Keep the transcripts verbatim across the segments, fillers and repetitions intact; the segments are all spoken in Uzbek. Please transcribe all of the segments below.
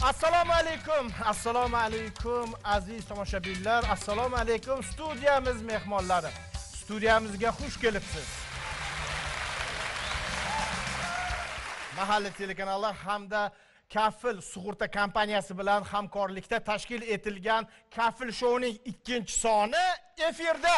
Assalomu alaykum, assalomu alaykum aziz tomoshabinlar, assalomu alaykum studiyamiz mehmonlari. Studiyamizga xush kelibsiz. Mahalliy telekanallar hamda Kafil sug'urta kompaniyasi bilan hamkorlikda tashkil etilgan Kafil shouning ikkinchi soni efirda.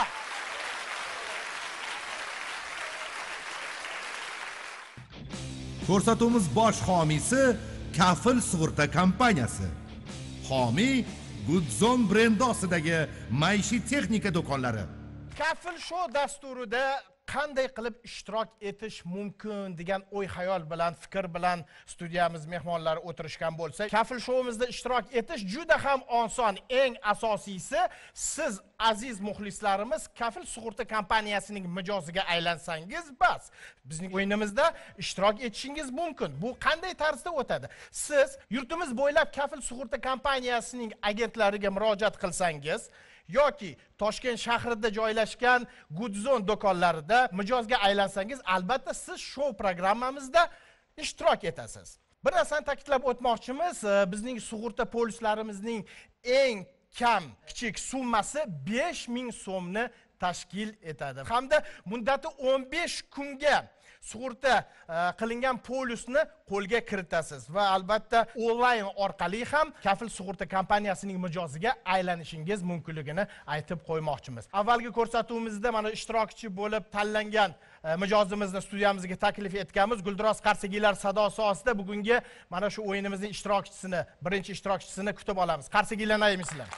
Ko'rsatuvimiz bosh homiysi Kafil sug'urta kompaniyasi. Homiy Goodzone brendi ostidagi maishiy texnika do'konlari. Kafil show dasturida qanday qilib ishtirok etish mumkin degan o'y xayol bilan, fikr bilan studiyamiz mehmonlari o'tirishgan bo'lsa, Kafil showimizda ishtirok etish juda ham oson. Eng asosiysi, siz aziz muxlislarimiz Kafil sug'urta kompaniyasining mijoziga aylansangiz bas. Bizning o'yinimizda ishtirok etishingiz mumkin. Bu qanday tarzda o'tadi? Siz yurtimiz bo'ylab Kafil sug'urta kompaniyasining agentlariga murojaat qilsangiz yoki Toshkent shahrida joylashgan Goodzone do'konlarida mijozga aylansangiz, albatta siz show programmamizda ishtirok etasiz. Bir narsani ta'kidlab o'tmoqchimiz, bizning sug'urta polislarimizning eng kam kichik summasi besh ming so'mni tashkil etadi. Hamda muddati o'n besh kunga sug'urta qilingan polisni qo'lga kiritasiz va albatta onlayn orqali ham Kafil sug'urta kompaniyasining mijoziga aylanishingiz mumkinligini aytib qo'ymoqchimiz. Avvalgi ko'rsatuvimizda mana ishtirokchi bo'lib tanlangan mijozimizni studiyamizga taklif etganmiz. Guldiroz Qarsigiylar sadosi ostida bugungi mana shu o'yinimizning ishtirokchisini, birinchi ishtirokchisini kutib olamiz. Qarsigiylanaymisizlar?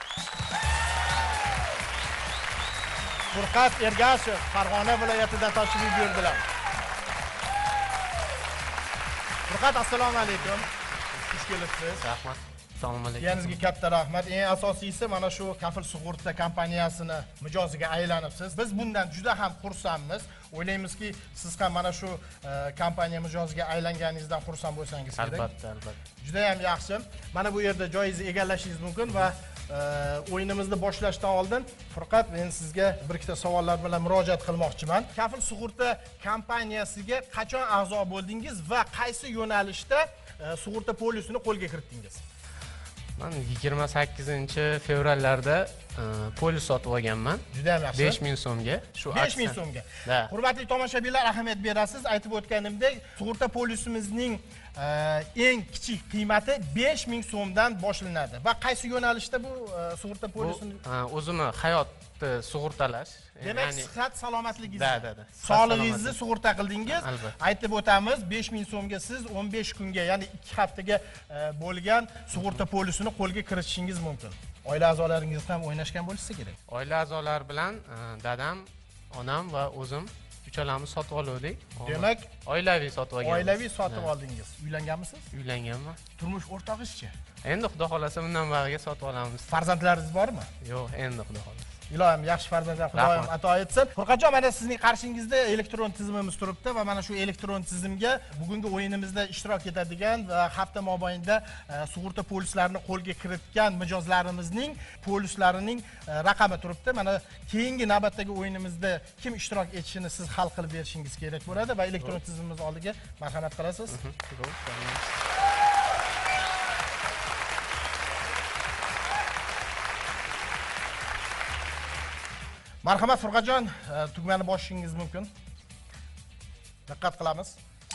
Furqat Ergashev Farg'ona viloyatidan tashrif buyurdilar. Furqat, assalomu alaykum. Xush kelibsiz. Rahmat. Assalomu alaykum. Yaningizga katta rahmat. Eng asosiysi mana shu Kafil sug'urta kompaniyasini mijoziga aylanibsiz. Biz bundan juda ham xursandmiz. O'ylaymizki, siz ham mana shu kompaniya mijoziga aylanganingizdan xursand bo'lsangiz kerak. Albatta, albatta. Juda ham yaxshi. Mana bu yerda joyingizni egallashingiz mumkin va o'yinimizni boshlashdan oldin Furqat, men sizga bir ikkita savollar bilan murojaat qilmoqchiman. Kafil sug'urta kompaniyasiga qachon a'zo bo'ldingiz va qaysi yo'nalishda sug'urta polisini qo'lga kiritdingiz? Men yigirma sakkizinchi fevrallarda polis sotib olganman. Juda ham yaxshi. besh ming so'mga. Shu besh ming so'mga. Hurmatli tomoshabinlar, ahamiyat berasiz. Aytib o'tganimdek, sug'urta polisimizning eng kichik qiymati besh ming so'mdan boshlanadi. Va qaysi yo'nalishda bu sug'urta polisini? O'zini hayotni sug'urtalash. Demak, sihat salomatligingizni, Da, da, da. sog'lig'ingizni sug'urta qildingiz. Albatta. Aytib o'tamiz, besh ming so'mga siz o'n besh kunga, ya'ni ikki haftaga bo'lgan sug'urta polisini qo'lga kiritishingiz mumkin. Oila a'zolaringiz ham o'ynashgan bo'lsa kerak. Oila a'zolari bilan dadam, onam va o'zim uchalamiz sotib oldik. Demak, oilaviy sotib olganmiz. Oilaviy sotib oldingiz. Uylanganmisiz? Uylanganman. Turmush o'rtog'ingizchi? Endi xudo xolasa bundan bariga sotib olamiz. Farzandlaringiz bormi? Yo'q, endi xudo xolasa. Ilohim yaxshi farzandlar Xudoyim ato etsin. Furqatjon, mana sizning qarshingizda elektron tizimimiz turibdi va mana shu elektron tizimga bugungi o'yinimizda ishtirok etadigan va hafta mobaynida sug'urta polislarini qo'lga kiritgan mijozlarimizning polislarining raqami turibdi. Mana keyingi navbatdagi o'yinimizda kim ishtirok etishini siz hal qilib berishingiz kerak bo'ladi va elektron tizimimiz oldiga marhamat qilasiz. Marhamat Furqatjon, tugmani bosishingiz mumkin. Diqqat qilamiz.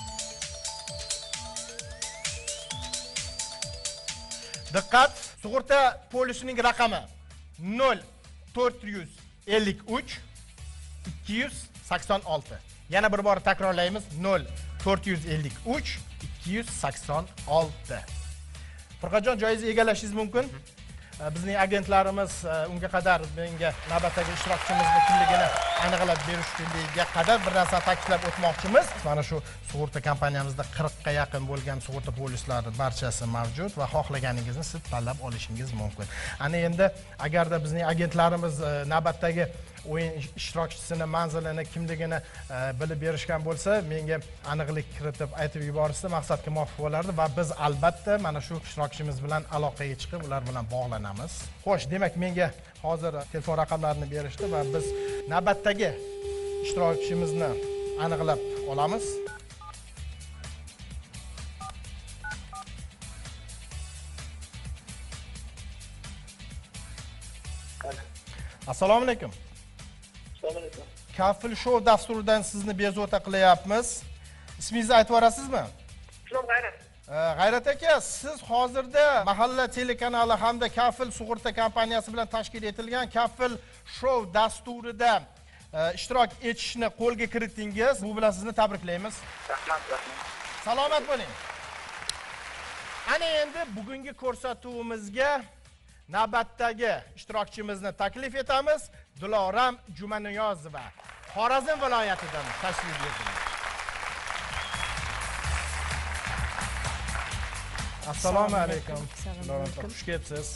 Diqqat, sug'urta polisining raqami nol to'rt yuz ellik uch ikki yuz sakson olti. Yana bir bor takrorlaymiz. nol to'rt yuz ellik uch ikki yuz sakson olti. Furqatjon, joyingizni egallashingiz mumkin. Bizning agentlarimiz unga qadar menga navbatdagi ishtirokchimizni kimligini aniqlab berishga qadar bir narsa ta'kidlab o'tmoqchimiz. Mana shu sug'urta kompaniyamizda qirqqa yaqin bo'lgan sug'urta polislari barchasi mavjud va xohlaganingizni siz tanlab olishingiz mumkin. Ana endi agarda bizning agentlarimiz navbatdagi o'yin ishtirokchisini manzilini kimligini bilib berishgan bo'lsa, menga aniqlik kiritib aytib yuborishsa maqsadga muvofiq bo'lardi va biz albatta mana shu ishtirokchimiz bilan aloqaga chiqib ular bilan bog'lanamiz. Xo'sh, demak menga hozir telefon raqamlarini berishdi va biz navbatdagi ishtirokchimizni aniqlab olamiz. Assalomu alaykum. Assalomu alaykum. Kafil show dasturidan sizni bezovta qilyapmiz. Ismingizni aytib yuborasizmi? Islom G'ayrat. G'ayrat aka, siz hozirda Mahalla telekanali hamda Kafil sug'urta kompaniyasi bilan tashkil etilgan Kafil show dasturida ishtirok etishni qo'lga kiritdingiz. Bu bilan sizni tabriklaymiz. Rahmat, rahmat. Salomat bo'ling. Ana endi bugungi ko'rsatuvimizga navbatdagi ishtirokchimizni taklif etamiz. Diloram Jumaniyozova, Xorazm viloyatidan tashrif buyurdilar. Assalomu alaykum. Xush kelibsiz.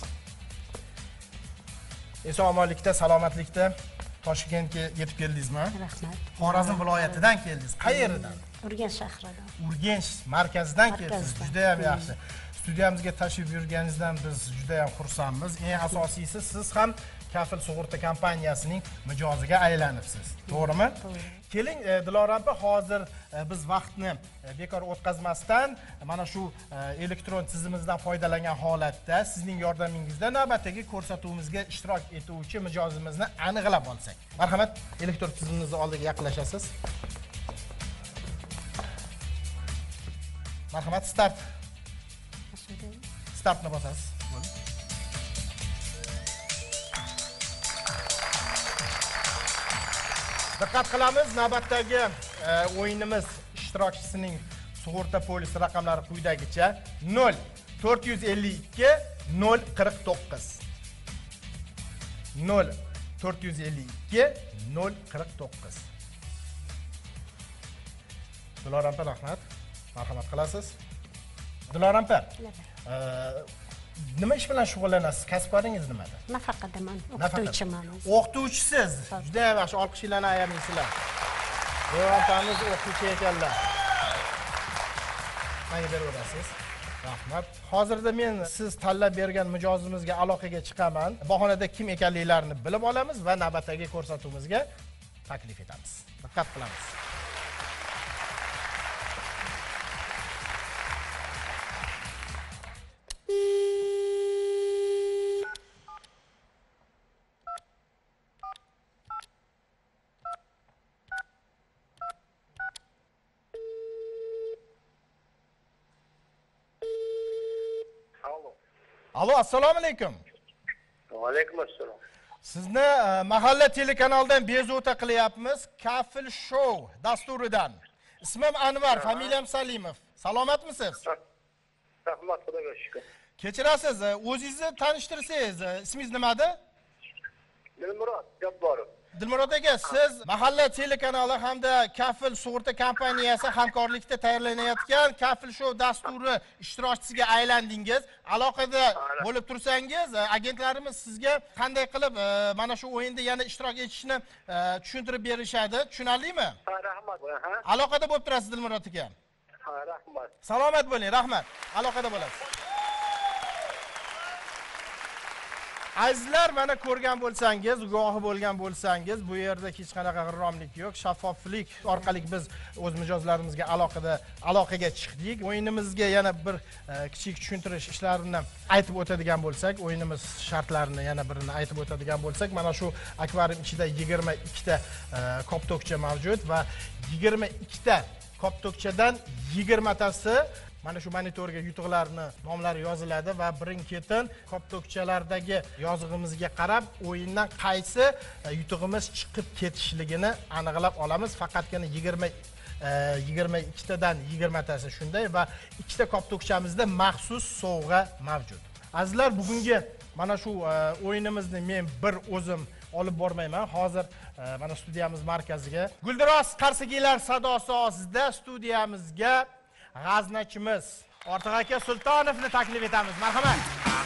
Eson-omonlikda, salomatlikda Toshkentga yetib keldingizmi? Rahmat. Xorazm viloyatidan keldingiz. Qayerdan? Urganch shahridan. Urganch markazidan kelibsiz. Markazdan. Juda ham yaxshi. Studiyamizga tashrif buyurganingizdan biz juda ham xursandmiz. Eng asosiysi siz ham Kafil sug'urta kompaniyasining mijoziga aylanibsiz. To'g'rimi? To'g'ri. Keling, e, Dilora opa, hozir e, biz vaqtni e, bekor o'tkazmasdan mana shu e, elektron tizimimizdan foydalangan holatda sizning yordamingizda navbatdagi ko'rsatuvimizga ishtirok etuvchi mijozimizni aniqlab olsak. Marhamat, elektron tizimimizning oldiga yaqinlashasiz. Marhamat, start. Startni bosasiz. Diqqat qilamiz, navbatdagi e, o'yinimiz ishtirokchisining sug'urta polisi raqamlari quyidagicha: nol to'rt yuz ellik ikki nol qirq to'qqiz nol to'rt yuz ellik ikki nol qirq to'qqiz. Diloram opa, rahmat. Marhamat qilasiz. Diloram opa, e, nima ish bilan shug'ullanasiz? Kasblaringiz nimada? Nafaqadaman, o'qituvchiman. O'qituvchisiz. Juda ham yaxshi, olqishlarni ayamaysizlar. Diloramamiz o'qituvchi ekanlar. Menga berib o'tasiz. Rahmat. Hozirda men siz tanlab bergan mijozimizga aloqaga chiqaman. Bahonada kim ekanliklarini bilib olamiz va navbatdagi ko'rsatuvimizga taklif etamiz. Diqqat qilamiz. Alo, assalomu alaykum. Va alaykum assalom. Sizni e, Mahalla telekanalidan bezovta qilyapmiz. Kafil show dasturidan. Ismim Anvar, familiyam Salimov. Salomatmisiz? Rahmat, Xudoga shukr. Kechirasiz, e, o'zingizni tanishtirsangiz, e, ismingiz nimadi? Dilmurod Jabborov. Dilmurod aka, siz Mahalla telekanali hamda Kafil sug'urta kompaniyasi hamkorlikda tayyorlanayotgan Kafil show dasturi ishtirokchisiga aylandingiz. Aloqada bo'lib tursangiz, agentlarimiz sizga qanday qilib e, mana shu o'yinda yana ishtirok etishni e, tushuntirib berishadi. Tushunarlimi? Ha, rahmat. Ha. Aloqada bo'lib turasiz Dilmurod aka. Ha, rahmat. Salomat bo'ling, rahmat. Aloqada bo'lasiz. Azizlar, mana ko'rgan bo'lsangiz, guvohi bo'lgan bo'lsangiz, bu yerda hech qanaqa g'irromlik yo'q, shaffoflik orqali biz o'z mijozlarimizga aloqada aloqaga chiqdik. O'yinimizga yana bir e, kichik tushuntirish ishlarini aytib o'tadigan bo'lsak, o'yinimiz shartlarini yana birini aytib o'tadigan bo'lsak, mana shu akvarium ichida yigirma ikkita e, koptokcha mavjud va yigirma ikkita koptokchadan yigirmatasi mana shu monitorga yutuqlarni nomlari yoziladi va birin-ketin koptokchalardagi yozig'imizga qarab o'yindan qaysi yutug'imiz chiqib ketishligini aniqlab olamiz. Faqatgina yigirma yigirma ikkitadan yigirmatasi shunday va ikkita koptokchamizda maxsus sovg'a mavjud. Azizlar, bugungi mana shu o'yinimizni men bir o'zim olib bormayman. Hozir mana studiyamiz markaziga Guldiroz Qarsigilar sadosi ostida studiyamizga g'aznachimiz Ortiq aka Sultonovni taklif etamiz. Marhamat.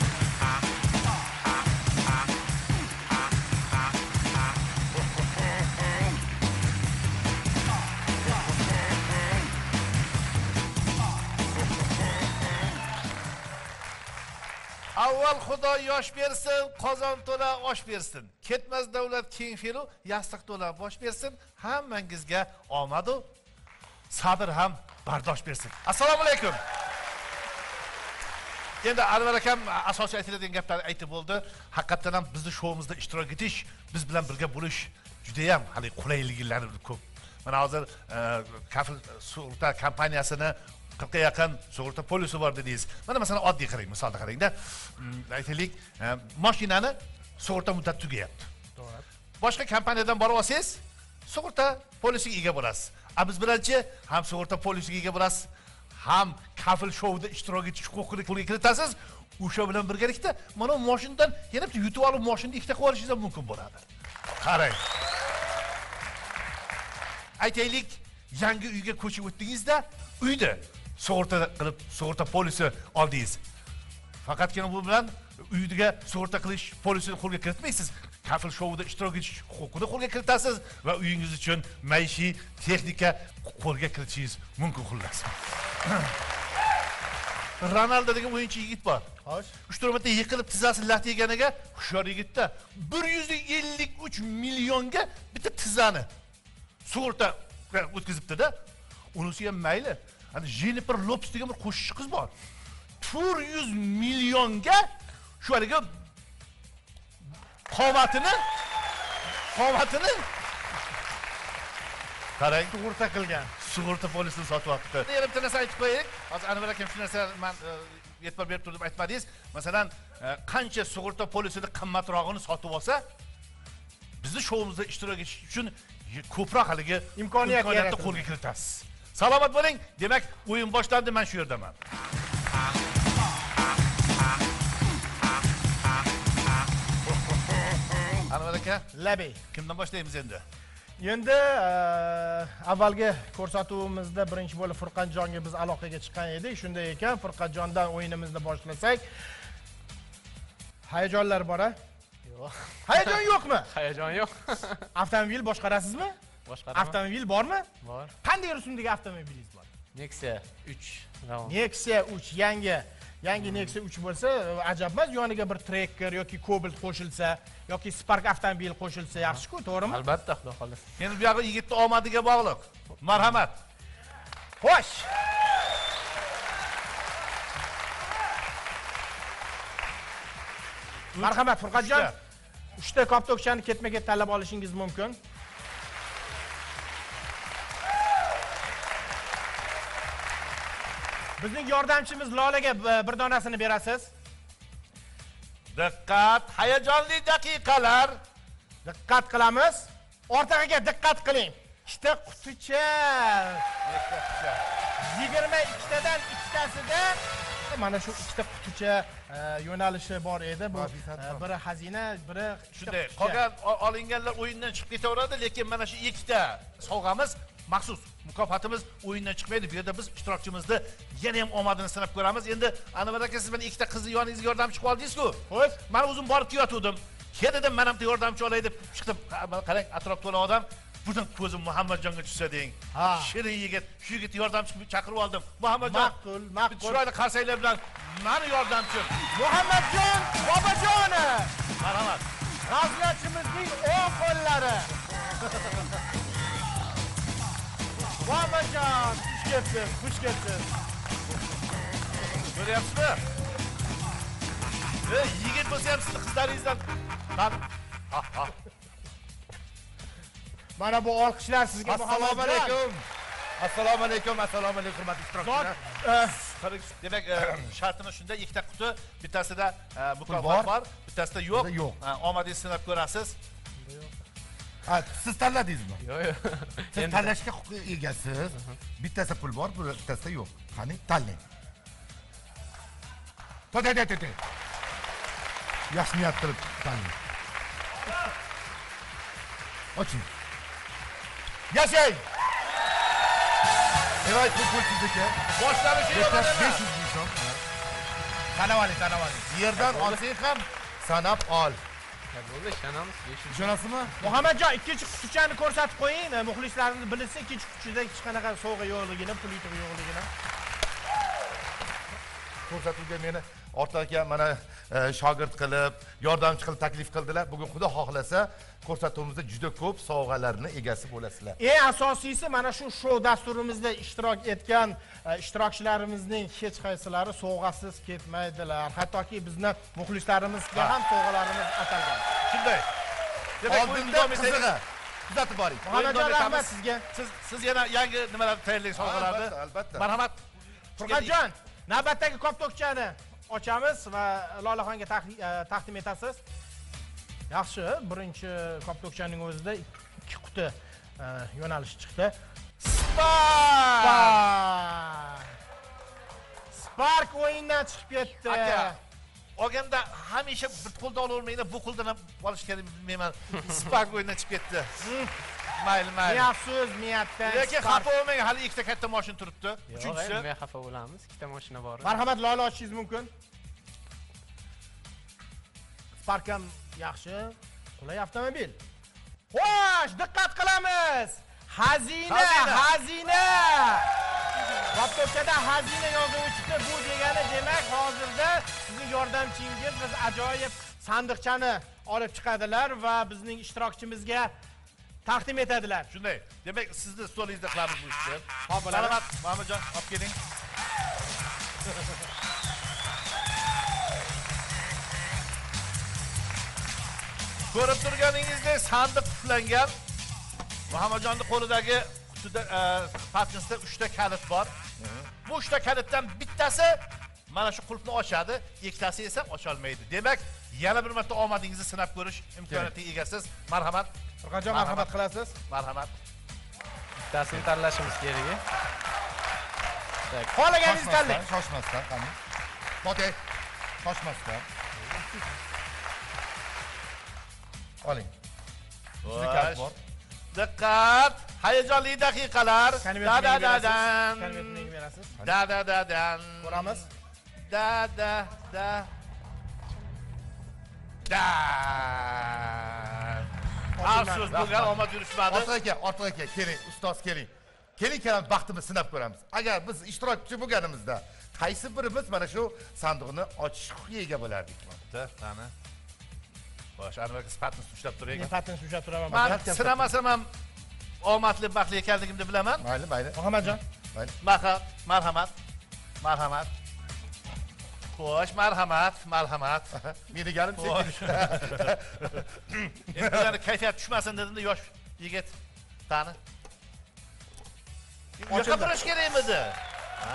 Avval Xudo yosh bersin, qozon to'la osh bersin. Ketmas davlat keng fe'lu, yastiq to'la bosh bersin. Hammangizga omad u sabr ham bardosh bersin. Assalomu alaykum. Endi Anvar akam asosiy aytiladigan gaplarni aytib bo'ldi. Haqiqatan ham bizni showimizda ishtirok etish, biz bilan birga bo'lish juda ham hali qulayliklari ko'p. Mana hozir kafil sug'urta kompaniyasini qirqqa yaqin sug'urta polisi bor dedingiz. Mana masalan oddiy qarang, misolda qarangda. Aytaylik, mashinani sug'urta muddati tugayapti. To'g'ri. Boshqa kompaniyadan borib olsangiz, sug'urta polisiga ega bo'lasiz. A biz bilanchi ham sug'urta polisiga ega bo'lasiz, ham kafil shouda ishtirok etish huquqini qo'lga kiritasiz. O'sha bilan birgalikda mana mashinadan yana bitta yutib olib mashinani ikkita qilib olishingiz ham mumkin bo'ladi. Qarang. Aytaylik, yangi uyga ko'chib o'tdingizda, uyda sug'urta qilib, sug'urta polisi oldingiz. Faqatgina bu bilan uyga sug'urta qilish polisini qo'lga kiritmaysiz. Kafil shouda ishtirok etish huquqini qo'lga kiritasiz va uyingiz uchun maishiy texnika qo'lga kiritishingiz mumkin xullas. Ronaldo degan o'yinchi yigit bor. Xo'sh, uch to'rt marta yiqilib tizzasi lat yeganiga hushyor yigitda bir yuz ellik uch millionga bitta tizzani sug'urta o'tkazibdi-da. Unisi ham mayli. Hani Jennifer Lopez degan bir qo'shiqchi qiz bor. to'rt yuz millionga shu haligi qomatini qomatini qarang, sug'urta qilgan. Sug'urta polisini sotib olibdi. Yana bitta narsa aytib qo'yaylik. Hozir Anvar akam shu narsa men e'tibor berib turib aytmadingiz. Masalan, qancha sug'urta polisini qimmatrog'ini sotib olsa, bizni showimizda ishtirok etish uchun ko'proq haligi imkoniyatni qo'lga kiritasiz. Salomat bo'ling. Demak, o'yin boshlandi, men shu yerdaman. Anvar aka, Labi. Kimdan boshlaymiz endi? Endi avvalgi ko'rsatuvimizda birinchi bo'lib Furqatjonga biz aloqaga chiqqan edik. Shunday ekan, Furqatjondan o'yinimizni boshlasak. Hayajonlar bor-a? Yo'q. Hayajon yo'qmi? Hayajon yo'q. Avtomobil boshqarasizmi? Boshqaraman. Avtomobil bormi? Bor. Qanday rusumdagi avtomobilingiz bor? Nexia uch. Nexia uch yangi. Yangi Nexia uch bo'lsa, ajab emas, yoniga bir Tracker yoki Cobalt qo'shilsa, yoki Spark avtomobil qo'shilsa yaxshi-ku, to'g'rimi? Albatta, xudo xolasa. Endi bu yog'i yigitning omadiga bog'liq. Marhamat. Xo'sh. Marhamat Furqatjon. uchta koptokchani ketma-ket tanlab olishingiz mumkin. Bizning yordamchimiz Lolaga bir donasini berasiz. Diqqat, hayajonli daqiqalar. Diqqat qilamiz. O'rtag'iga diqqat qiling. Ikkita quticha. yigirma ikkitadan ikkitasida mana shu ikkita quticha yo'nalishi bor edi. Bu biri xazina, biri shunday. Qolgan olinganlar o'yindan chiqib ketaveradi, lekin mana shu ikkita sovg'amiz maxsus mukofotimiz o'yindan chiqmaydi. Bu yerda biz ishtirokchimizni yana ham omadini sinab ko'ramiz. Endi Anvar aka, siz meni ikkita qizni yoningizga yordamchi qilib oldingiz-ku. Xo'sh, men o'zim borib kelyotgandim. Ketidim, men ham yordamchi olay deb chiqdim. Qarang, atrof to'la odam. Buradan ko'zim Muhammadjonga tushsa deng. Shirin yigit, shu yigitni yordamchi chaqirib oldim. Muhammadjon, ma'qul, ma'qul. Chiroyli qarsaklar bilan meni yordamchim. Muhammadjon, bobojoni. Marhamat. Razlachimizning o'ng qo'llari. Babajon, xush kelibsiz, xush kelibsiz. Ko'ryapsizmi? Ey, yigit bo'lsa ham sizni qizlaringizdan. Ha, ha. Mana bu olqishlar sizga. Assalomu alaykum. Assalomu alaykum, assalomu alaykum hurmatli ishtirokchilar. Demak, shartimiz shunda, ikkita quti, bittasida mukofot bor, bittasida yo'q. Omadingizni sinab ko'rasiz. Ha, siz tanladingizmi? Yo'q, yo'q. Siz tanlashga huquqqa egasiz. Bittasi pul bor, bittasida yo'q. Qani, tanlang. To'da, to'da, to'da. Yaxshi niyat qilib tanlang. Oching. Yashang! Evoy, pul sizniki. Boshlanishi yo'q besh yuz ming so'm. Sanab oling, sanab oling. Yerdan olsang ham sanab ol. Bo'ldi, ishonamiz. Ishonasizmi? Muhammadjon, ikkinchi qutichani ko'rsatib qo'ying, muxlislarimiz bilsin ikkinchi qutichida hech qanaqa sovg'a yo'qligini, pul yutug'i yo'qligini. Ko'rsatuvga meni ortga mana shogird qilib, yordamchi qilib taklif qildilar. Bugun Xudo xohlasa, ko'rsatuvimizda juda ko'p sovg'alarni egasi bo'lasizlar. Eng asosiysi mana shu shou dasturimizda ishtirok etgan ishtirokchilarimizning hech qaysilari sovg'asiz ketmaydilar. Hattoki bizni muxlislarimizga ham sovg'alarimiz atalgan. Shunday. Oldinda qizig'i. Kuzatib boring. Muhammadjon, rahmat sizga. Siz siz yana yangi nimalar tayyorlang sovg'alarni. Albatta, albatta. Marhamat. Furqatjon, navbatdagi koptokchani ochamiz va Lolaxonga taqdim etasiz. Yaxshi, birinchi koptokchaning o'zida ikki quti yo'nalish chiqdi. Spark! Spark o'yindan chiqib ketdi. Aka, olganda hamisha bir qo'lda olavermaydi, bu qo'ldan ham olish kerak bilmayman. Spark o'yindan chiqib ketdi. Mayli, mayli. Yaxsiz niyatdan. Lekin xafa bo'lmang, hali ikkita katta mashina turibdi. Uchinchisi. Nima xafa bo'lamiz? Ikkita mashina bor. Marhamat, Lola ochishingiz mumkin. Spark ham yaxshi, qulay avtomobil. Xo'sh, diqqat qilamiz. Xazina, xazina. Koptokchada xazina yozuvi chiqdi. Bu degani demak, hozirda sizning yordamchingiz biz ajoyib sandiqchani olib chiqadilar va bizning ishtirokchimizga taqdim etadilar. Shunday. Demak, sizni stolingizda qilamiz bu ishni. Xo'p, bo'ladi. Salomat, Muhammadjon, olib keling. Ko'rib turganingizdek sandiq qutlangan. Muhammadjonning qo'lidagi qutida patensda uchta kalit bor. Bu uchta kalitdan bittasi mana shu qulfni ochadi, ikkitasi esa ocha olmaydi. Demak, yana bir marta omadingizni sinab ko'rish imkoniyatiga egasiz. Marhamat. Furqatjon, marhamat qilasiz. Marhamat. Bittasini tanlashimiz kerak. Xohlaganingizni tanlang. Shoshmasdan, qani. Botay. Shoshmasdan. Oling. Xo'sh. Diqqat! Hayajonli daqiqalar. Da da da dan. Konvertni berasiz. Da da da dan. Ko'ramiz. Da da da. Da. Afsus, bo'lgan omad yurishmadi. Ortiq aka, ortiq aka, keling, ustoz keling. Keling, keling, baxtimizni sinab ko'ramiz. Agar biz ishtirokchi bo'lganimizda, qaysi birimiz mana shu sandiqni ochish huquqiga ega bo'lardik? Bo'pti, qani. Xo'sh, Anvar aka patni ushlab turing. Men patni ushlab turaman. Men sinamasam ham omadli, baxtli ekanligimni bilaman. Mayli, mayli. Muhammadjon. Mayli. Marhamat. Marhamat. Xo'sh, marhamat, marhamat. Meni galim Xo'sh. Endi ularni kayfiyat tushmasin dedim-da, yosh yigit. Qani? Yo'qqa turish kerakmidi? Ha.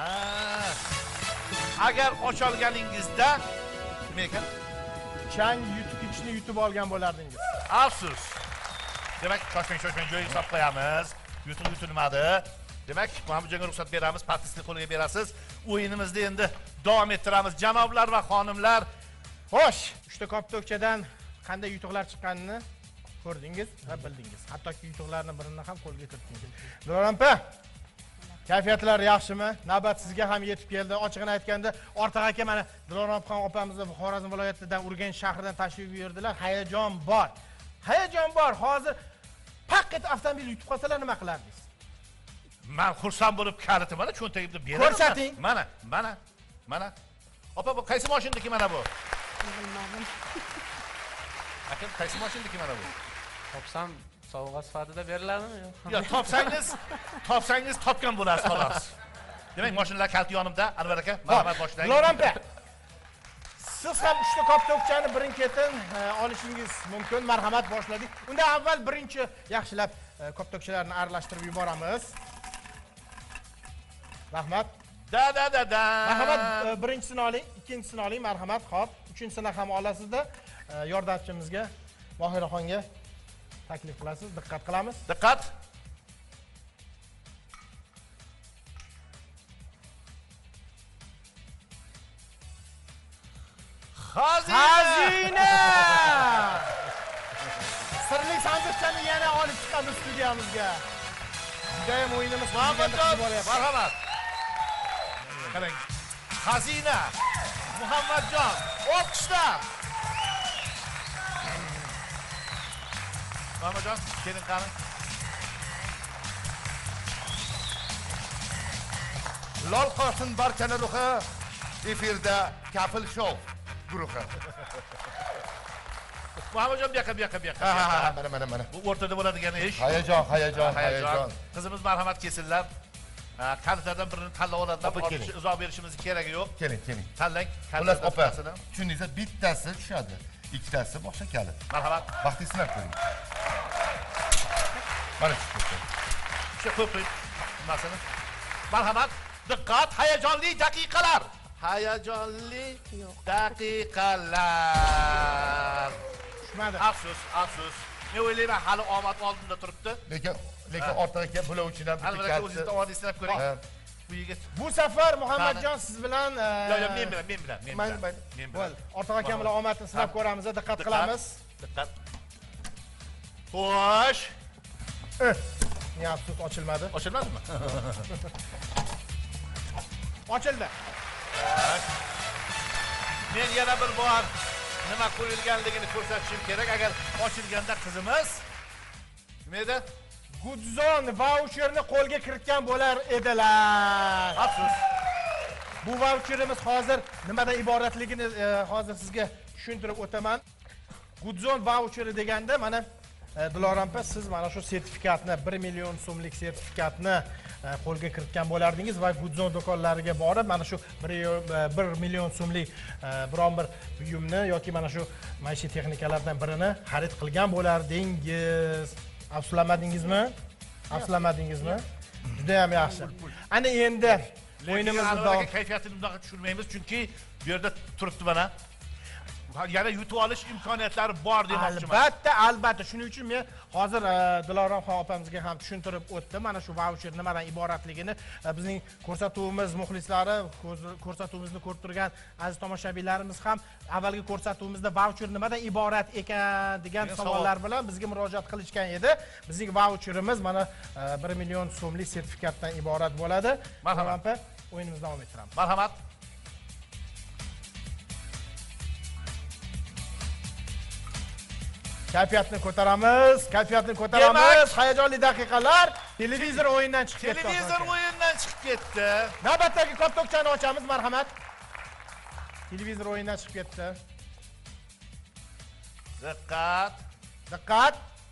Agar ocholganingizda nima ekan? Chang yutib ichni yutib olgan bo'lardingiz. Afsus. Demak, shoshmang, shoshmang, joyiga solib qo'yamiz. Yutuq yutilmadi. Demak, Muhammadjonga ruxsat beramiz, patnisni qo'liga berasiz. O'yinimizni endi davom ettiramiz, janoblar va xonimlar. Xo'sh, uchta koptokchadan qanday yutuqlar chiqqanini ko'rdingiz va bildingiz. Hattoki yutuqlarning birini ham qo'lga kiritdingiz. Lo'rampa, kayfiyatlar yaxshimi? Navbat sizga ham yetib keldi. Ochig'ini aytganda, Ortiq aka mana Diloromxon opamizni Xorazm viloyatidan Urganch shahridan tashrif buyurdilar. Hayajon bor. Hayajon bor. Hozir paqqet avtomobil yutib qolsalar nima qilardingiz? Men xursand bo'lib kaliti mana cho'ntagimda beraman. Ko'rsating. Mana, mana, mana. Opa, bu qaysi mashinadiki mana bu? Bilmadim. Aka, qaysi mashinadiki mana bu? Topsam sovg'a sifatida beriladimi? Yo'q, topsangiz, topsangiz topgan bo'lasiz xolos. Demak, mashinalar kaliti yonimda. Anvar aka, marhamat boshlang. Lo'rampa. Siz ham uchta koptokchani birin-ketin olishingiz mumkin. Marhamat, boshladik. Unda avval birinchi yaxshilab koptokchalarni aralashtirib yuboramiz. Rahmat. Da da da da. Marhamat, birinchisini oling, ikkinchisini oling, marhamat. Xo'p, uchinchisini ham olasizda. Yordamchimizga Mohiraxonga taklif qilasiz. Diqqat qilamiz. Diqqat. Xazina! Xazina! Sirli sandiqchani yana olib chiqamiz studiyamizga. Judayam o'yinimiz Muhammadjon, marhamat. Qarang. Xazina. Muhammadjon, olqishlar. Muhammadjon, keling qani. Lol qo'shin barchani ruhi efirda Kafil Show. guruhi. Muhammadjon, bu yoqqa, bu yoqqa, bu yoqqa. Ha, ha, ha, mana, mana, mana. Bu o'rtada bo'ladigan ish. Hayajon, hayajon, Hayajon. hayajon. Qizimiz marhamat kelsinlar. Kalitlardan birini tanlab oladilar. Opa, keling. Uzoq berishimiz keragi yo'q. Keling, keling. Tanlang. Xullas, opa, bittasini. tushundingizmi? Bittasi tushadi, ikkitasi boshqa kalit. Marhamat. Vaqtingizni sinab ko'ring. Mana shu ketdi. Shu ko'prik nimasini. Marhamat. Diqqat, hayajonli daqiqalar. Hayajonli daqiqalar. Tushmadi. Afsus, afsus. Men o'ylayman hali omad oldinda turibdi. Lekin lekin ortiga kelib bulovchidan Albatta o'zingizni omadingizni sinab ko'ring. Ha. Bu yigit. Bu safar Muhammadjon siz bilan Yo'q, yo'q, men bilan, men bilan, men Men bilan. Men bilan. Ortiq aka bilan omadni sinab ko'ramiz, diqqat qilamiz. Diqqat. Xo'sh. Ne afsus ochilmadi. Ochilmadimi? Ochildi. Men yana bir bor nima qo'yilganligini ko'rsatishim kerak. Agar ochilganda qizimiz nima edi? Gudzon vaucherni qo'lga kiritgan bo'lar edilar. Afsus. Bu vaucherimiz hozir nimadan iboratligini e, hozir sizga tushuntirib o'taman. Gudzon vaucheri deganda mana e, Diloram opa, siz mana shu sertifikatni bir million so'mlik sertifikatni e, qo'lga kiritgan bo'lardingiz va Gudzon do'konlariga borib mana shu bir million so'mlik e, biron bir buyumni yoki mana shu maishiy texnikalardan birini xarid qilgan bo'lardingiz. Afsuslamadingizmi? Afsuslamadingizmi? Juda ham yaxshi. Ana endi o'yinimizni davom kayfiyatini bunaqa tushirmaymiz, chunki bu yerda turibdi mana. Yana yutib olish imkoniyatlari bor demoqchiman. Albatta, albatta. Shuning uchun men hozir Dilorom opamizga ham tushuntirib o'tdim. Mana shu vaucher nimadan iboratligini bizning ko'rsatuvimiz muxlislari, ko'rsatuvimizni ko'rib turgan aziz tomoshabinlarimiz ham avvalgi ko'rsatuvimizda vaucher nimadan iborat ekan degan savollar bilan bizga murojaat qilishgan edi. Bizning vaucherimiz mana bir million so'mlik sertifikatdan iborat bo'ladi. Marhamat. O'yinimizni davom ettiramiz. Marhamat. Kayfiyatni ko'taramiz, kayfiyatni ko'taramiz. Hayajonli daqiqalar. Televizor o'yindan chiqib ketdi. Televizor o'yindan chiqib ketdi. Navbatdagi koptokchani ochamiz, marhamat. Televizor o'yindan chiqib ketdi. Diqqat. Diqqat.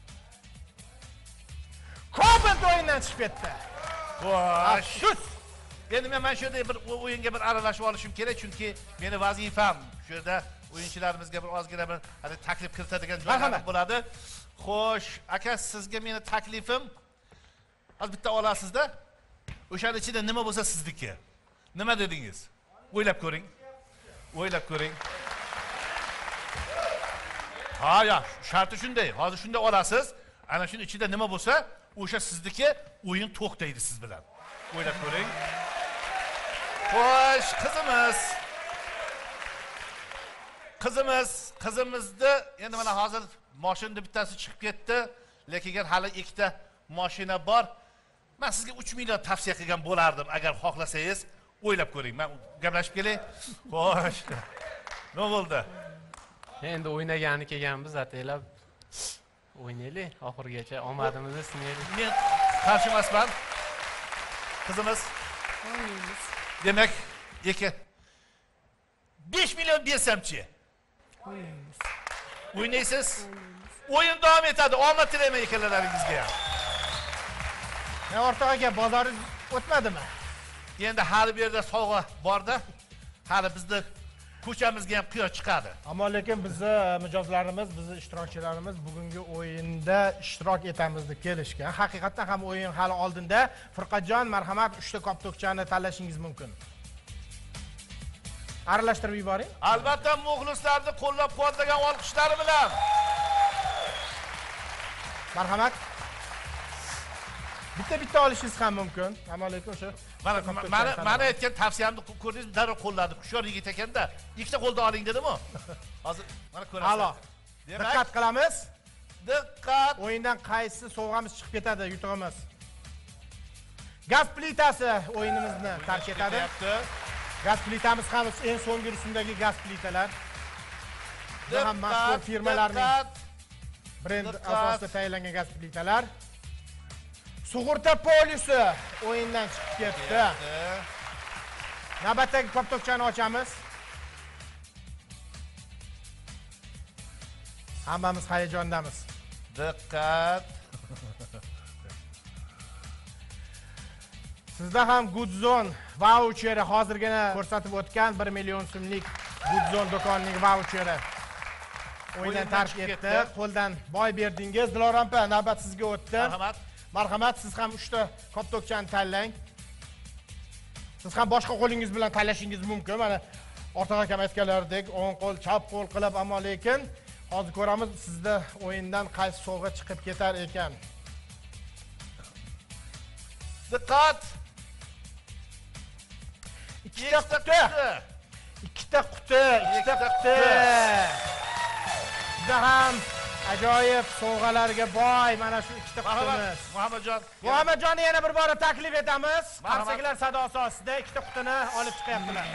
Kopot o'yindan chiqib ketdi. Xo'sh. Endi men mana shu yerda bir o'yinga bir aralashib olishim kerak, chunki meni vazifam shu yerda o'yinchilarimizga bir ozgina bir hali taklif kiritadigan joylar bo'ladi. Xo'sh, aka, sizga meni taklifim hozir bitta olasizda. O'shaning ichida nima bo'lsa sizniki. Nima dedingiz? O'ylab ko'ring. O'ylab ko'ring. Ha, ya, sharti shunday. Hozir shunday olasiz. Ana shuning ichida nima bo'lsa, o'sha sizniki, o'yin to'xtaydi siz bilan. O'ylab ko'ring. Xo'sh, qizimiz Qizimiz, qizimizni endi mana hozir mashinada bittasi chiqib ketdi, lekin hali ikkita mashina bor. Men sizga uch million tavsiya qilgan bo'lardim agar xohlasangiz. O'ylab ko'ring. Men gaplashib kelay. Xo'sh. Nima bo'ldi? Endi o'ynagani kelganmiz, ataylab o'ynaylik, oxirigacha omadimizni sinaylik. Men qarshi emasman. Qizimiz O'ynaymiz. demak, aka besh million bersamchi? O'ynaymiz. O'ynaysiz? O'yin davom etadi. Omad tilayman ekanlaringizga ham. Men Ortiq aka, bozoringiz o'tmadimi? Endi hali bu yerda sovg'a borda, hali bizni ko'chamizga ham quyosh chiqadi. Ammo lekin bizni mijozlarimiz, bizni ishtirokchilarimiz bugungi o'yinda ishtirok etamiz deb kelishgan. Haqiqatan ham o'yin hali oldinda. Furqatjon, marhamat, uchta koptokchani tanlashingiz mumkin. Aralashtirib yuboring. Albatta muxlislarni qo'llab-quvvatlagan olqishlari bilan. Marhamat. Bitta-bitta olishingiz ham mumkin. Ammo lekin o'sha Mana mana mana aytgan tavsiyamni ko'rdingiz, darrov qo'lladi. Hushyor yigit ekanda, ikkita qo'lda oling dedim-ku. Hozir mana ko'rasiz. A'lo. Diqqat qilamiz. Diqqat. O'yindan qaysi sovg'amiz chiqib ketadi, yutug'imiz. Gaz plitasi o'yinimizni tark etadi. Gaz plitamiz ham eng so'nggi rusumdagi gaz plitalar. Bu ham mashhur firmalarning brend asosida tayyorlangan gaz plitalar. Sug'urta polisi o'yindan chiqib ketdi. Navbatdagi koptokchani ochamiz. Hammamiz hayajondamiz. Diqqat. Sizda ham Goodzone voucheri hozirgina ko'rsatib o'tgan bir million so'mlik Goodzone do'konining voucheri o'yindan tark etdi. Qo'ldan boy berdingiz. Dilorom opa, navbat sizga o'tdi. Marhamat. Marhamat, siz ham uchta koptokchani tanlang. Siz ham boshqa qo'lingiz bilan tanlashingiz mumkin. Mana Ortiq akam aytganlaridek, o'ng qo'l, chap qo'l qilib, ammo lekin hozir ko'ramiz sizda o'yindan qaysi sovg'a chiqib ketar ekan. Diqqat. Ikkita quti. Ikkita quti, ikkita quti. Juda ham ajoyib sovg'alarga boy mana shu ikkita qutimiz. Muhammadjon. Muhammadjonni yana bir bora taklif etamiz. Qarsaklar sadosi ostida ikkita qutini olib chiqyaptilar.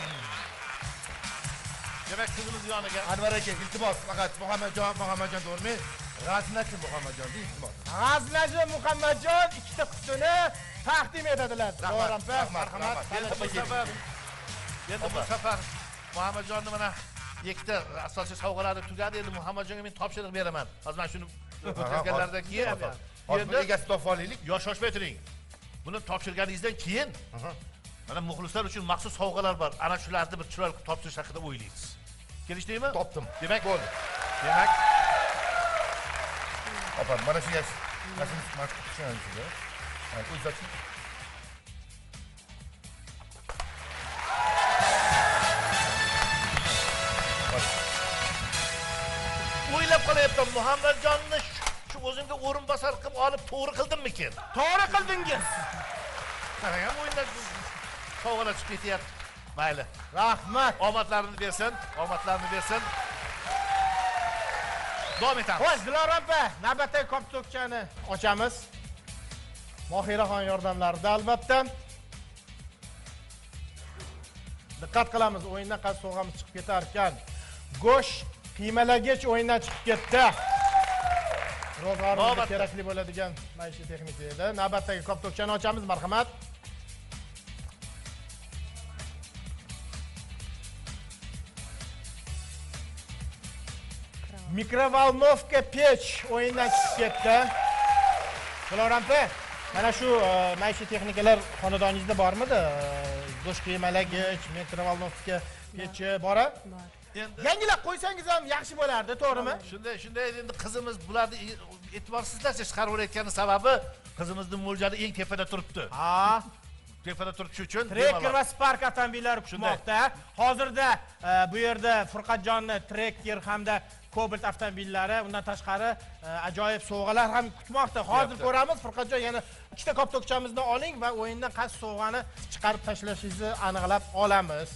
Demak, qizimiz yoniga. Anvar aka, iltimos, faqat Muhammadjon, Muhammadjon to'g'rimi? G'aznachi Muhammadjon, iltimos. G'aznachi Muhammadjon ikkita qutini taqdim etadilar. Rahmat, Marhamat. Endi bu safar Endi bu safar Muhammadjonni mana ikkita asosiy sovg'alari tugadi. Endi Muhammadjonga men topshiriq beraman. Hozir mana shuni o'tkazganlardan keyin Endi egasi topib olaylik. yosh shoshmay turing. Buni topshirganingizdan keyin mana muxlislar uchun maxsus sovg'alar bor. Ana shularni bir chiroyli topshirish haqida o'ylaysiz. Kelishdingmi? Topdim. Demak, bo'ldi. Demak, Opa, mana shu yash. Mana shu mas tushunasiz-ku. Mana o'zaki. o'ylab qolyapman, Muhammadjonni shu o'zimga o'rinbosar qilib olib to'g'ri qildimmikin? To'g'ri qildingiz. Qarang, ham o'yindan sovg'alar chiqib ketyapti. Mayli. Rahmat. Omadlarini bersin, omadlarini bersin. Davom etamiz. Xo'sh, Dilorom opa, navbatdagi koptokchani ochamiz. Mohiraxon yordamlarida albatta. Diqqat qilamiz, o'yindan qaysi sovg'amiz chiqib ketar ekan. Go'sht qiymalagich o'yindan chiqib ketdi. Ro'zg'orimizga kerakli bo'ladigan maishiy texnika edi. Navbatdagi koptokchani ochamiz, marhamat. Mikrovolnovka pech o'yindan chiqib ketdi. Dilorom opa, mana shu maishiy texnikalar xonadoningizda bormidi? Go'sht qiymalagich, mikrovolnovka pechi bor-a? Bor. Endi Yangilab qo'ysangiz ham yaxshi bo'lardi, to'g'rimi? shunday, shunday endi qizimiz bularni e'tiborsizlarcha chiqarib o'rayotgani sababi qizimizning mo'ljali eng tepada turibdi. Ha, Tepada turishi uchun Trekker va Spark avtomobillari kutmoqda. Hozirda bu yerda Furqatjonni Trekker hamda Cobalt avtomobillari, undan tashqari ajoyib sovg'alar ham kutmoqda. Hozir ko'ramiz, Furqatjon yana ikkita koptokchamizni oling va o'yindan qaysi sovg'ani chiqarib tashlashingizni aniqlab olamiz.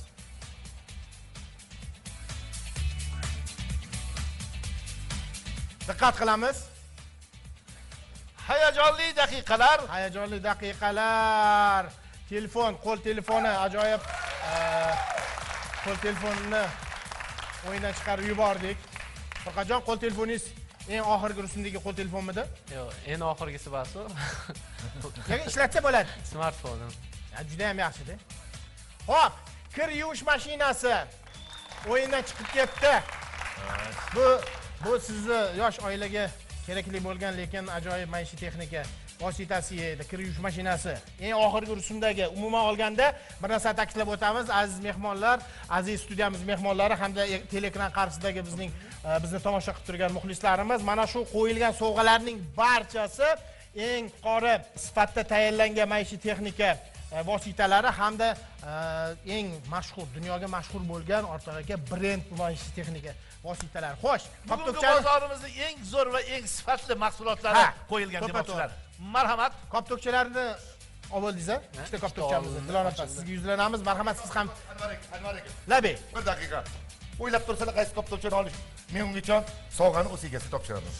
Diqqat qilamiz. hayajonli daqiqalar. Hayajonli daqiqalar. Telefon, qo'l telefoni ajoyib qo'l telefonini o'yindan chiqarib yubordik. Furqatjon, qo'l telefoningiz eng oxirgi rusumdagi qo'l telefonmidi? Yo'q, eng oxirgisi basu. Yoki ishlatsa bo'ladi. Smartfonim. Juda ham yaxshi-da. Xo'p, kir yuvish mashinasi o'yindan chiqib ketdi. Bu bu sizni yosh oilaga kerakli bo'lgan, lekin ajoyib maishiy texnika vositasi edi, kir yuvish mashinasi. Eng oxirgi rusumdagi umuman olganda bir narsa ta'kidlab o'tamiz, aziz mehmonlar, aziz studiyamiz mehmonlari hamda teleekran qarshisidagi bizning bizni tomosha qilib turgan muxlislarimiz, mana shu qo'yilgan sovg'alarning barchasi eng yuqori sifatda tayyorlangan maishiy texnika vositalari hamda eng mashhur, dunyoga mashhur bo'lgan Ortiq aka brend maishiy texnika vositalari. Xo'sh, bugungi bozorimizning eng zo'r va eng sifatli mahsulotlari qo'yilgan demoqchilar. Marhamat, koptokchalarni oldingiz-a? Ikkita koptokchamizni. Dilorom opa, sizga yuzlanamiz. Marhamat, siz ham Anvar aka, Anvar aka. Labey. Bir daqiqa. O'ylab tursalar qaysi koptokchani olish. Men ungacha sovg'ani o'z egasiga topshiraman.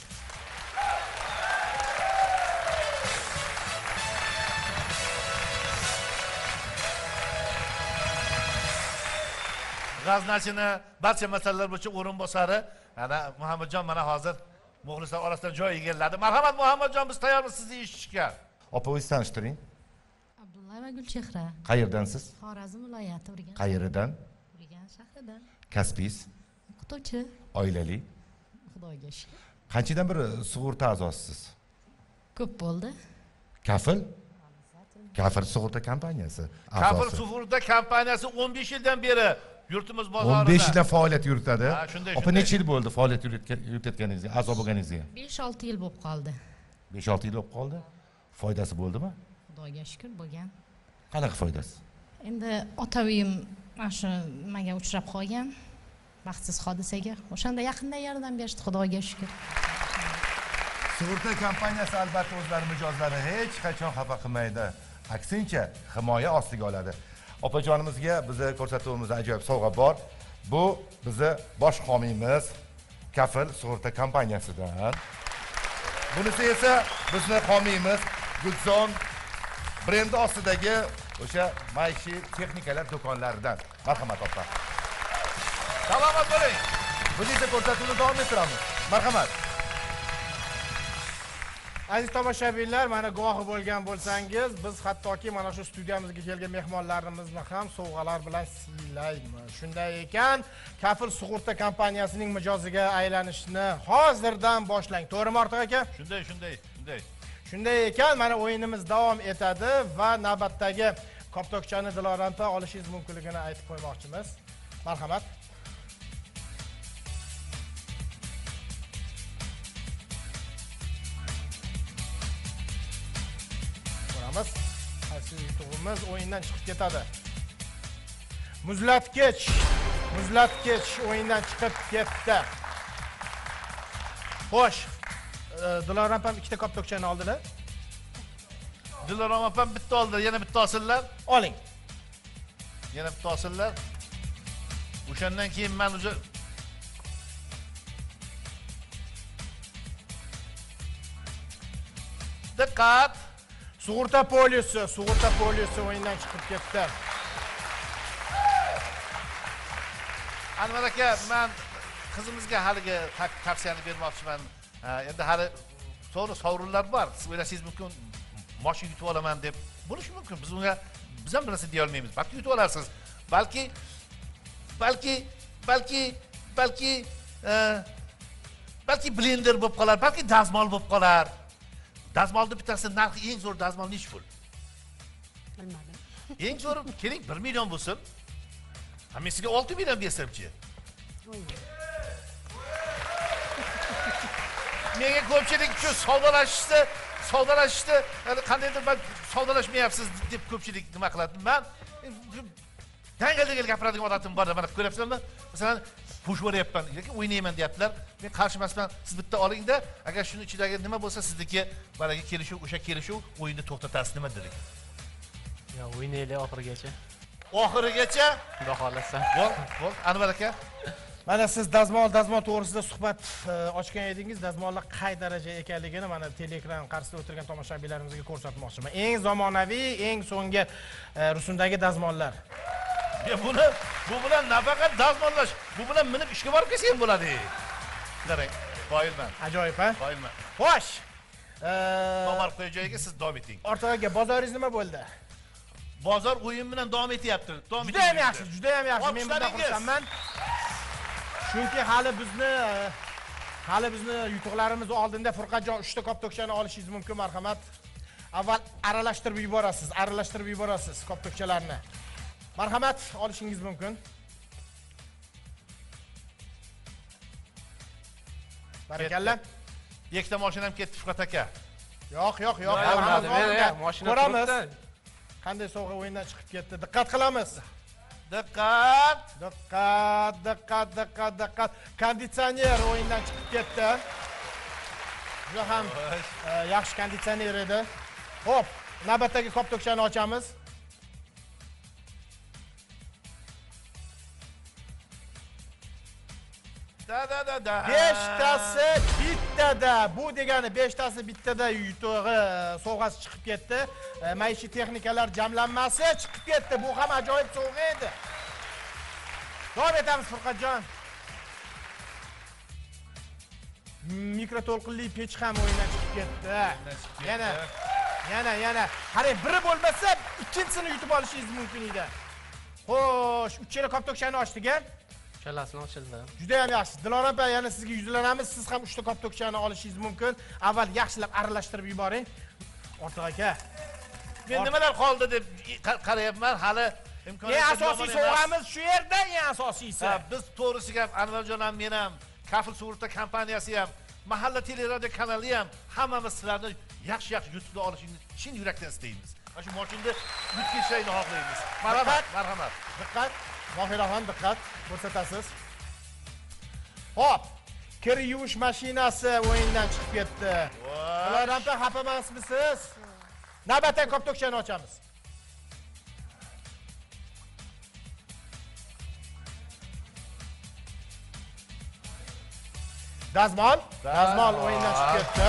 g'aznachini barcha masalalar bo'yicha o'rinbosari ana Muhammadjon mana hozir muxlislar orasida joy egalladi. Marhamat Muhammadjon, biz tayyormiz sizni eshitishga. Opa, o'zingiz tanishtiring. Abdulla Gulchehra. Qayerdansiz? Xorazm viloyati Urganch. Qayeridan? Urganch shahridan. Kasbingiz? O'qituvchi. Oilali? Xudoga shukr. Qanchadan beri sug'urta a'zosisiz? Ko'p bo'ldi. Kafil? Kafil sug'urta kompaniyasi Kafil a'zosi. sug'urta kompaniyasi o'n besh yildan beri yurtimiz bozorida. o'n besh yildan faoliyat yuritadi. Ha, shunday, Opa shunday. necha yil bo'ldi faoliyat yuritayotganingizga, a'zo bo'lganingizga? besh olti yil bo'lib qoldi. besh olti yil bo'lib qoldi. Foydasi bo'ldimi? Xudoga shukr bo'lgan. Qanaqa foydasi? Endi ota uyim mana shu nimaga uchrab qolgan. Baxtsiz hodisaga. O'shanda yaqinda yordam berishdi, Xudoga shukr. Sug'urta kompaniyasi albatta o'zlari mijozlarini hech qachon xafa qilmaydi. Aksincha, himoya ostiga oladi. Opajonimizga bizni ko'rsatuvimizda ajoyib sovg'a bor. Bu bizni bosh homiymiz Kafil sug'urta kompaniyasidan. Bunisi esa bizni homiymiz Gulzon brendi ostidagi o'sha maishiy texnikalar do'konlaridan. Marhamat opa. Salomat bo'ling. Biz esa ko'rsatuvni davom ettiramiz. Marhamat. Aziz tomoshabinlar, mana guvohi bo'lgan bo'lsangiz, biz hattoki mana shu studiyamizga kelgan mehmonlarimizni ham sovg'alar bilan siylaymiz. Shunday ekan, Kafil sug'urta kompaniyasining mijoziga aylanishni hozirdan boshlang. To'g'rimi Ortiq aka? Shunday, shunday, shunday. Shunday ekan, mana o'yinimiz davom etadi va navbatdagi koptokchani Diloramdan olishingiz mumkinligini aytib qo'ymoqchimiz. Marhamat. Ko'ramiz. Qaysi yutug'imiz o'yindan chiqib ketadi. Muzlatgich, muzlatgich o'yindan chiqib ketdi. Xo'sh, Diloram ham ikkita koptokchani oldilar. Dilorom opam bitta oldi, yana bitta olsinlar. Oling. Yana bitta olsinlar. O'shandan keyin men o'zi diqqat. Sug'urta polisi, sug'urta polisi o'yindan chiqib ketdi. Anvar aka, men qizimizga haligi tavsiyani bermoqchiman. Endi hali to'g'ri sovrinlar bor. Siz o'ylashingiz mumkin, mashina yutib olaman deb. Bo'lishi mumkin. Biz unga biz ham bir narsa deya olmaymiz. Balki yutib olarsiz. Balki balki balki balki balki blender bo'lib qolar, balki dazmol bo'lib qolar. Dazmolning bittasi narxi eng zo'r dazmol nechi pul? Bilmadim. Eng zo'ri keling bir million bo'lsin. Hammasiga olti million bersamchi. Menga ko'pchilik shu savdolashishni, savdolashishni qandaydir men savdolashmayapsiz deb ko'pchilik nima qiladi. Men dangal-dangal gapiradigan odatim bor, mana ko'ryapsizlarmi? Masalan, push bo'ryapman yoki o'ynayman deyaptilar. Men qarshi emasman. Siz bitta olingda, agar shuni ichidagi nima bo'lsa, sizniki balaga kelishuv, o'sha kelishuv o'yinni to'xtatasiz nima dedik. Yo, o'ynaylik oxirigacha. Oxirigacha? Xudo xolasa. Bo'l, bo'l. Anvar aka. Mana siz dazmol, dazmol to'g'risida suhbat ochgan edingiz. Dazmollar qay daraja ekanligini mana teleekran qarshisida o'tirgan tomoshabinlarimizga ko'rsatmoqchiman. Eng zamonaviy, eng so'nggi rusumdagi dazmollar. Ya buni bu bilan nafaqat dazmollash, bu bilan minib ishga borib kelsa ham bo'ladi. Qarang, qoyilman. Ajoyib, ha? Qoyilman. Xo'sh. Nomar qo'y joyiga siz davom eting. Ortiq aka, bozoringiz nima bo'ldi? Bozor o'yin bilan davom etyapti. Davom Juda ham yaxshi, juda ham yaxshi. Men bundan xursandman. Chunki hali bizni hali bizni yutuqlarimiz oldinda Furqatjon uchta koptokchani olishingiz mumkin, marhamat. Avval aralashtirib yuborasiz, aralashtirib yuborasiz koptokchalarni. Marhamat, olishingiz mumkin. Barakalla. Ikkita mashinam ketdi Furqat aka. Yo'q, yo'q, yo'q. Mashina ko'ramiz. Qanday sovg'a o'yindan chiqib ketdi? Diqqat qilamiz. Diqqat. Diqqat, diqqat, diqqat, diqqat. Konditsioner o'yindan chiqib ketdi. Juda ham yaxshi konditsioner edi. Xo'p, navbatdagi koptokchani ochamiz. Da da da da. beshtasi bittada. Bu degani beshtasi bittada yutug'i sovg'asi chiqib ketdi. Maishiy texnikalar jamlanmasi chiqib ketdi. Bu ham ajoyib sovg'a edi. Davom etamiz Furqatjon. Mikroto'lqinli pech ham o'yindan chiqib ketdi. Yana yana yana. Qarang, biri bo'lmasa ikkinchisini yutib olishingiz mumkin edi. Xo'sh, uchala koptokchani ochdik-a? Uchalasini ochildi. Juda ham yaxshi. Dilorom aka, yana sizga yuzlanamiz. Siz ham uchta koptokchani olishingiz mumkin. Avval yaxshilab aralashtirib yuboring. Ortiq aka. Men nimalar qoldi deb qarayapman, hali imkoniyat. Eng asosiy sovg'amiz shu yerda, eng asosiysi. Biz to'g'risiga ham Anvarjon ham, men ham, Kafil sug'urta kompaniyasi ham, mahalla teleradio kanali ham hammamiz sizlarni yaxshi-yaxshi YouTube'da olishingizni chin yurakdan istaymiz. Mana shu mashinada yutib ketishni xohlaymiz. Marhamat, marhamat. Diqqat. Mohiraxon diqqat ko'rsatasiz. Hop. Kir yuvish mashinasi o'yindan chiqib ketdi. Dilorom aka, xafa emasmisiz? Navbatdagi koptokchani ochamiz. Dazmol, dazmol o'yindan chiqib ketdi.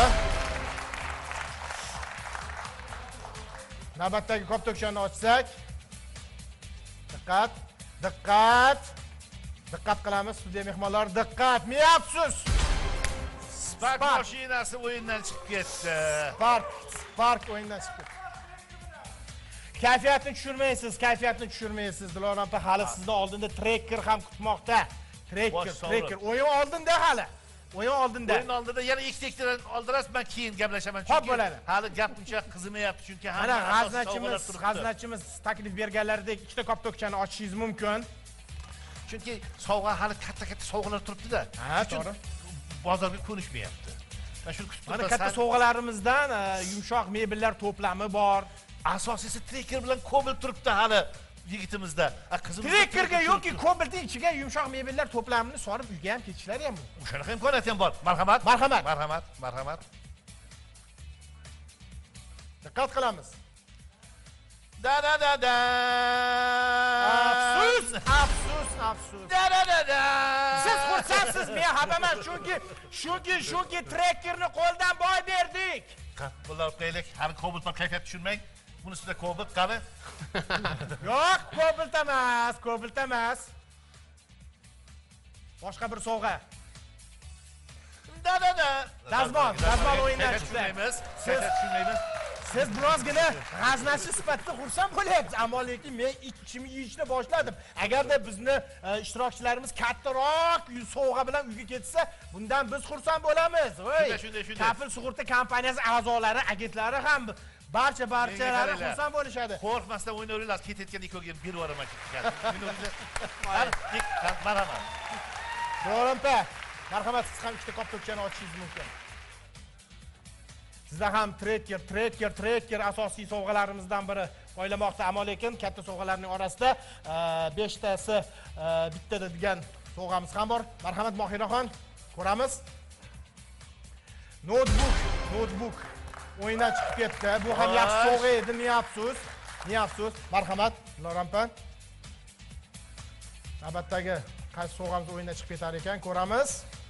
Navbatdagi koptokchani ochsak. Diqqat, diqqat. Diqqat qilamiz, studiya mehmonlari, diqqat. Miyapsiz. Spark mashinasi o'yindan chiqib ketdi. Spark, Spark o'yindan chiqib ketdi. Kayfiyatni tushirmaysiz, kayfiyatni tushirmaysiz. Dilorom aka, hali sizni oldinda trekker ham kutmoqda. Trekker, trekker. O'yin oldinda hali. O'yin oldinda. O'yin oldinda yana ikkita oldirasiz, men keyin gaplashaman. Xo'p bo'ladi. Hali gap uncha qizimayapti chunki mana g'aznachimiz, g'aznachimiz taklif berganlaridek ikkita koptokchani ochishingiz mumkin. Chunki sovg'a hali katta-katta sovg'alar turibdi-da. Ha, to'g'ri. Bozorga ko'nishmayapti. Mana shuni kutib Mana katta sovg'alarimizdan yumshoq mebellar to'plami bor. Asosiysi trekker bilan kobalt turibdi hali yigitimizda. Qizimiz Trekkerga yoki kobaltning ichiga yumshoq mebellar to'plamini solib uyga ham ketishlari ham mumkin. O'shanaqa imkoniyat ham bor. Marhamat. Marhamat. Marhamat, marhamat. Diqqat qilamiz. Da da da da. Afsus, afsus, afsus. Da da da da. Siz xursandsiz, men xafaman chunki chunki chunki trekkerni qo'ldan boy berdik. Bular qo'ylik, hali kobalt kayfiyat tushirmang. Bunisida kobalt qani? Yo'q, kobalt emas, kobalt emas. Boshqa bir sovg'a. Da da da. Dazmol, dazmol o'yindan chiqdi. Siz tushunmaymiz. Siz birozgina g'aznachi sifatida xursand bo'lyapsiz, ammo lekin men ichimni yeyishni boshladim. Agarda bizni ishtirokchilarimiz kattaroq sovg'a bilan uyga ketsa, bundan biz xursand bo'lamiz. Voy. Kafil sug'urta kompaniyasi a'zolari, agentlari ham barcha barchalari xursand bo'lishadi. Qo'rqmasdan o'ynaveringlar, ketayotgan ikkovga berib yuboraman ketgan. Hali marhamat. To'g'rimpa, marhamat, siz ham ikkita koptokchani ochishingiz mumkin. Sizda ham trekker, trekker, trekker asosiy sovg'alarimizdan biri qo'yilmoqda, ammo lekin katta sovg'alarning orasida besh tasi bittada degan sovg'amiz ham bor. Marhamat Mohiraxon, ko'ramiz. Notebook, notebook o'yindan chiqib ketdi. Bu ham yaxshi sovg'a edi, ming afsus. Ming afsus. Marhamat, Dilorampa. Navbatdagi qaysi sovg'amiz o'yindan chiqib ketar ekan, ko'ramiz.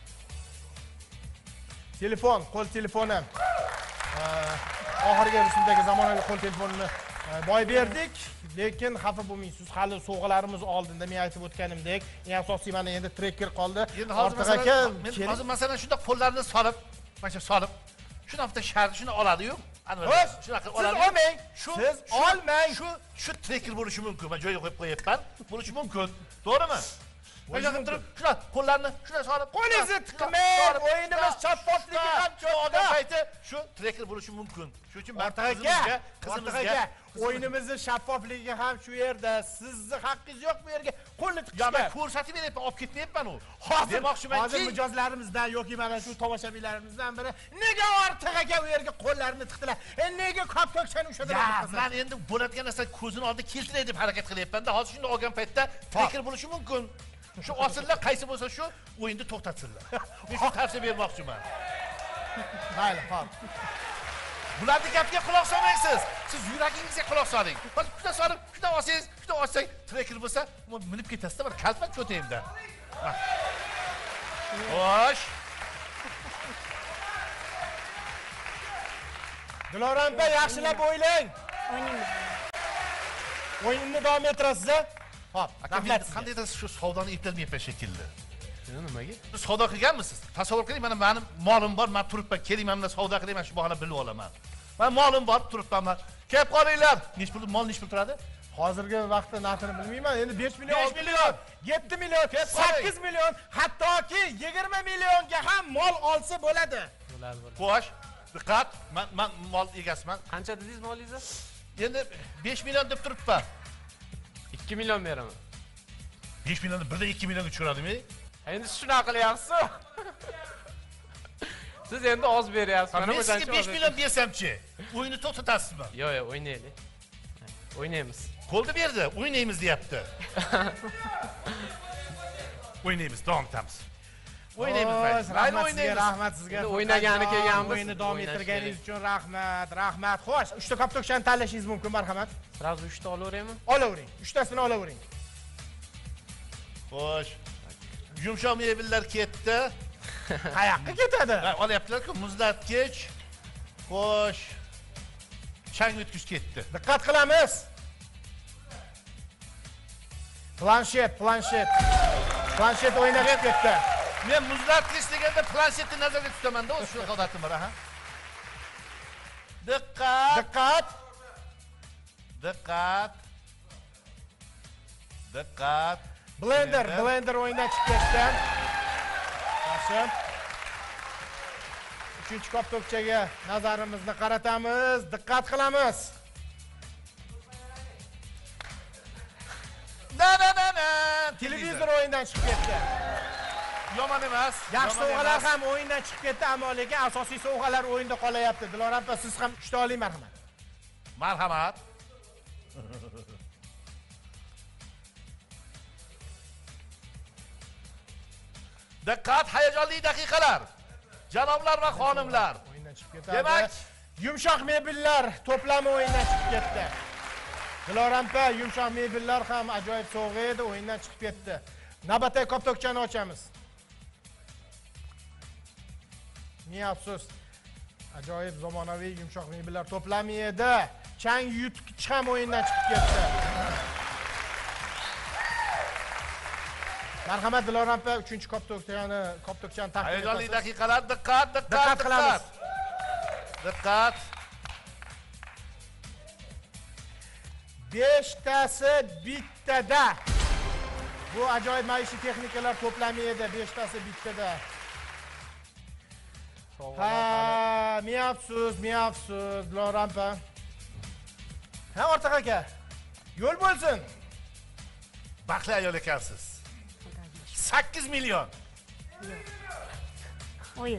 Telefon, qo'l telefoni. Oxirgi rusumdagi zamonaviy qo'l telefonini boy berdik, lekin xafa bo'lmaysiz. Hali sovg'alarimiz oldinda men aytib o'tganimdek, eng asosiy mana endi trekker qoldi. Ortiq aka, men hozir masalan shunday qo'llarni solib, mana solib, shuni hafta shart shuni oladi-yu. Anvar, shunaqa oladi. Siz olmang. Siz olmang. Shu shu trekker bo'lishi mumkin. Men joyiga qo'yib qo'yapman. Bo'lishi mumkin. To'g'rimi? O'sha qilib turib, shuna qo'llarni shuna solib, qo'lingizni tiqmang. O'yinimiz shaffofligi ham odam payti shu trekker bo'lishi mumkin. Shuning uchun men qizimizga, qizimizga o'yinimizni shaffofligiga ham shu yerda sizni haqqingiz yo'q bu yerga qo'lni tiqishga. Ya men ko'rsatib beryapman, olib ketmayapman u. Demoqchimanki, hozir mijozlarimizdan yoki mana shu tomoshabinlarimizdan biri nega Ortiq aka u yerga qo'llarini tiqdilar? Nega koptokchani ushadilar? Men endi bo'ladigan narsa ko'zini oldida keltiray deb harakat qilyapman-da. Hozir shunda olgan paytda trekker bo'lishi mumkin. Shu osillar qaysi bo'lsa shu o'yinni to'xtatsinlar. Men shu tavsiya bermoqchiman. Mayli, xo'p. Bularning gapiga quloq solmaysiz. Siz yuragingizga quloq soling. Hozir shunday solib, shunday olsangiz, shunday olsang, trekker bo'lsa, minib ketasiz-da, bir kaltman cho'tayimda. Xo'sh. Dilorampa, yaxshilab o'ylang. O'ynaymiz. O'yinni davom ettirasiz-a? Xo'p, rahmat. Qandaydir shu savdoni eplolmayapman shekilli. Shuni nimaga? Siz savdo qilganmisiz? Tasavvur qiling, mana mening molim bor, men turibman, keling, men bilan savdo qilayman, shu bahona bilib olaman. Men molim bor, turibman men. Kelib qolinglar. Nech pul, mol nech pul turadi? Hozirgi vaqtda narxini bilmayman. Endi besh million, besh million, yetti million, sakkiz million, hattoki yigirma millionga ham mol olsa bo'ladi. Bo'ladi, bo'ladi. Xo'sh, diqqat, men men mol egasiman. Qancha dedingiz molingizni? Endi besh million deb turibman. ikki million beraman. besh millionni birda ikki millionga tushiradimi? Endi shunaqa qilyapsiz. Siz endi oz beryapsiz. Men sizga besh million bersam-chi, o'yinni to'xtatasizmi? Yo'q, yo'q, o'ynaylik. O'ynaymiz. Qo'lda berdi, o'ynaymiz deyapti. O'ynaymiz, davom etamiz. O'ynaymiz, mayli. Mayli o'ynaymiz. Rahmat sizga. O'ynagani kelganmiz. O'yinni davom ettirganingiz uchun rahmat, rahmat. Xo'sh, uchta koptokchani tanlashingiz mumkin, marhamat. Sразу uchta olaveraymi? Olavering. uchtasini olavering. Xo'sh. Yumshoq mebellar ketdi. Qayoqqa ketadi? Olyaptilar-ku, muzlatgich. Xo'sh. Chang yutgich ketdi. Diqqat qilamiz. Planshet, planshet. Planshet o'ynab ketdi. Men muzlatgich deganda planshetni nazarda tutaman-da, o'z shu hodatim bor, ha. Diqqat. Diqqat. Diqqat. Diqqat. Blender, blender o'yindan chiqib ketdi. Yaxshi. Uchinchi koptokchaga nazarimizni qaratamiz. Diqqat qilamiz. Na na na na. Televizor o'yindan chiqib ketdi. Yomon emas. Yaxshi sovg'alar ham o'yindan chiqib ketdi, ammo lekin asosiy sovg'alar o'yinda qolyapti. Diloram opa, siz ham uchta oling, marhamat. Marhamat. Diqqat, hayajonli daqiqalar. Janoblar va xonimlar. O'yindan chiqib ketadi. Demak, yumshoq mebellar to'plami o'yindan chiqib ketdi. Diloram opa, yumshoq mebellar ham ajoyib sovg'a edi, o'yindan chiqib ketdi. Navbatdagi koptokchani ochamiz. Ne afsus. Ajoyib zamonaviy yumshoq mebellar to'plami edi. Chang yutgich ham o'yindan chiqib ketdi. Marhamat Diloram opa, uchinchi koptokchani, koptokchani taqdim etasiz. hayajonli daqiqalar, diqqat, diqqat, Diqqat qilamiz. Diqqat. beshtasi bittada. Bu ajoyib maishiy texnikalar to'plami edi, beshtasi bittada. Ha, ming afsus, ming afsus, Diloram opa. Ha, Ortiq aka. Yo'l bo'lsin. Baxtli ayol ekansiz. sakkiz million. O'yin.